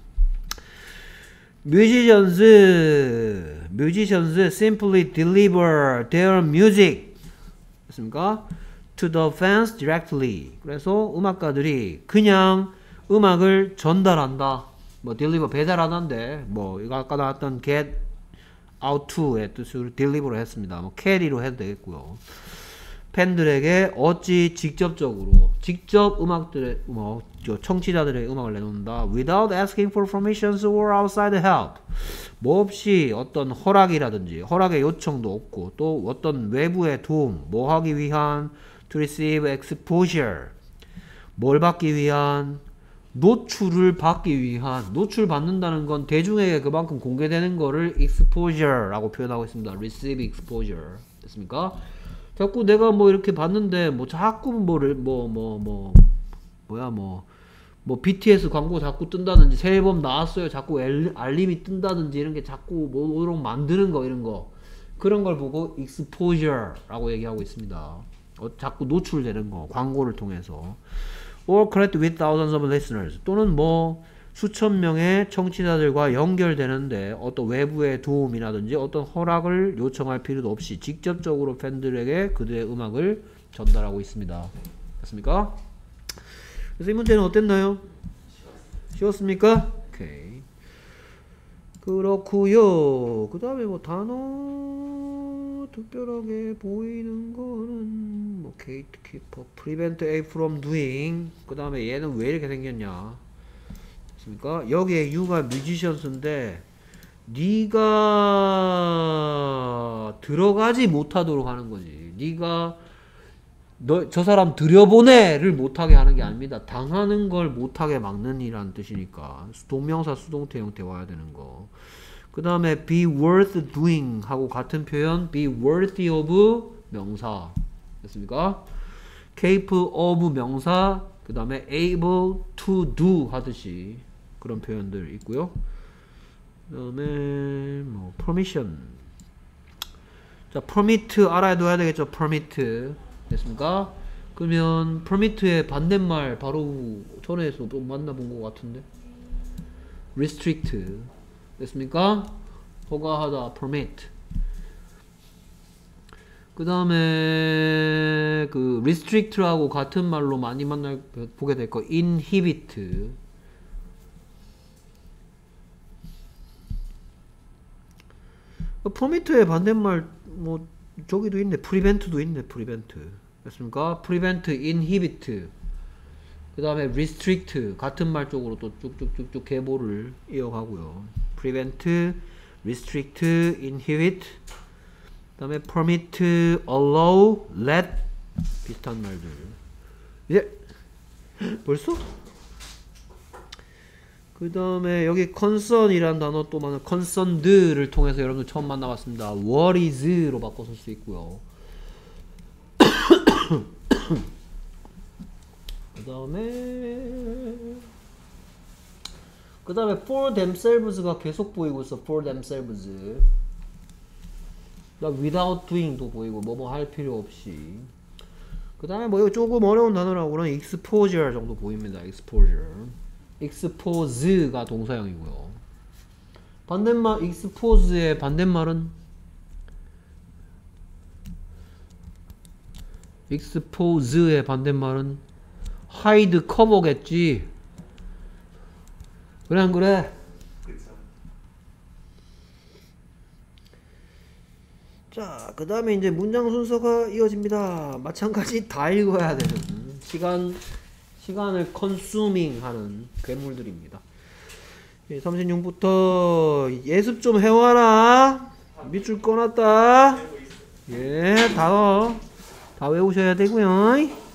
musicians musicians simply deliver their music 됐습니까? to the fans directly. 그래서 음악가들이 그냥 음악을 전달한다. 뭐 deliver 배달 안 한데 뭐 이거 아까 나왔던 get out to의 뜻으로 deliver를 했습니다. 뭐 carry로 해도 되겠고요. 팬들에게 어찌 직접적으로 직접 음악들의 뭐 청취자들의 음악을 내놓는다. without asking for permissions or outside help. 뭐 없이 어떤 허락이라든지 허락의 요청도 없고 또 어떤 외부의 도움 뭐 하기 위한 to receive exposure 뭘 받기 위한 노출을 받기 위한 노출 받는다는 건 대중에게 그만큼 공개되는 거를 exposure라고 표현하고 있습니다. receive exposure 됐습니까? 자꾸 내가 뭐 이렇게 봤는데 뭐 자꾸 뭐를 뭐 뭐 뭐 뭐야 뭐 뭐 비티에스 광고 자꾸 뜬다든지 새 앨범 나왔어요 자꾸 엘, 알림이 뜬다든지 이런 게 자꾸 뭐 이런 만드는 거 이런 거 그런 걸 보고 exposure라고 얘기하고 있습니다. 어, 자꾸 노출되는 거 광고를 통해서 or connect with thousands of listeners 또는 뭐 수천 명의 청취자들과 연결되는데 어떤 외부의 도움이라든지 어떤 허락을 요청할 필요도 없이 직접적으로 팬들에게 그들의 음악을 전달하고 있습니다. 됐습니까? 그래서 이 문제는 어땠나요? 쉬웠습니까? 오케이. 그 그렇구요. 그 다음에 뭐 단어 특별하게 보이는 거는 뭐 gatekeeper, prevent A from doing. 그 다음에 얘는 왜 이렇게 생겼냐? 됐습니까? 여기에 U가 뮤지션스인데 네가 들어가지 못하도록 하는 거지. 네가 너 저 사람 들여보내를 못하게 하는 게 아닙니다. 당하는 걸 못하게 막는 이라는 뜻이니까 동명사 수동태 형태 와야 되는 거. 그 다음에 be worth doing 하고 같은 표현 be worthy of 명사 됐습니까? capable of 명사 그 다음에 able to do 하듯이 그런 표현들 있고요. 그 다음에 뭐 permission 자 permit 알아둬야 되겠죠. permit 됐습니까? 그러면 permit의 반대말 바로 전에서 또 만나본 것 같은데 restrict 됐습니까? 허가하다 permit 그 다음에 그 restrict하고 같은 말로 많이 만나 보게 될 거 inhibit permit의 반대말 뭐 저기도 있네 prevent도 있네 prevent 됐습니까? prevent, inhibit 그 다음에 restrict 같은 말 쪽으로 또 쭉쭉쭉쭉 계보를 이어가고요. prevent, restrict, inhibit 그 다음에 permit, allow, let 비슷한 말들 이제 벌써? 그 다음에 여기 concern이라는 단어 또 많은 concerned를 통해서 여러분들 처음 만나봤습니다. what is로 바꿔 쓸 수 있고요. 그 다음에 그 다음에 for themselves가 계속 보이고 있어. for themselves without doing도 보이고 뭐뭐 할 필요 없이. 그 다음에 뭐 이거 조금 어려운 단어라고는 exposure 정도 보입니다. exposure expose가 동사형이고요. 반대말 expose의 반대말은 expose의 반대말은 hide, cover겠지. 그래 안 그래? 그쵸. 자, 그 다음에 이제 문장 순서가 이어집니다. 마찬가지 다 읽어야 되는 시간, 시간을 consuming 하는 괴물들입니다. 예, 삼십육 부터 예습 좀 해와라. 밑줄 꺼놨다. 예, 다, 다 외우셔야 되고요.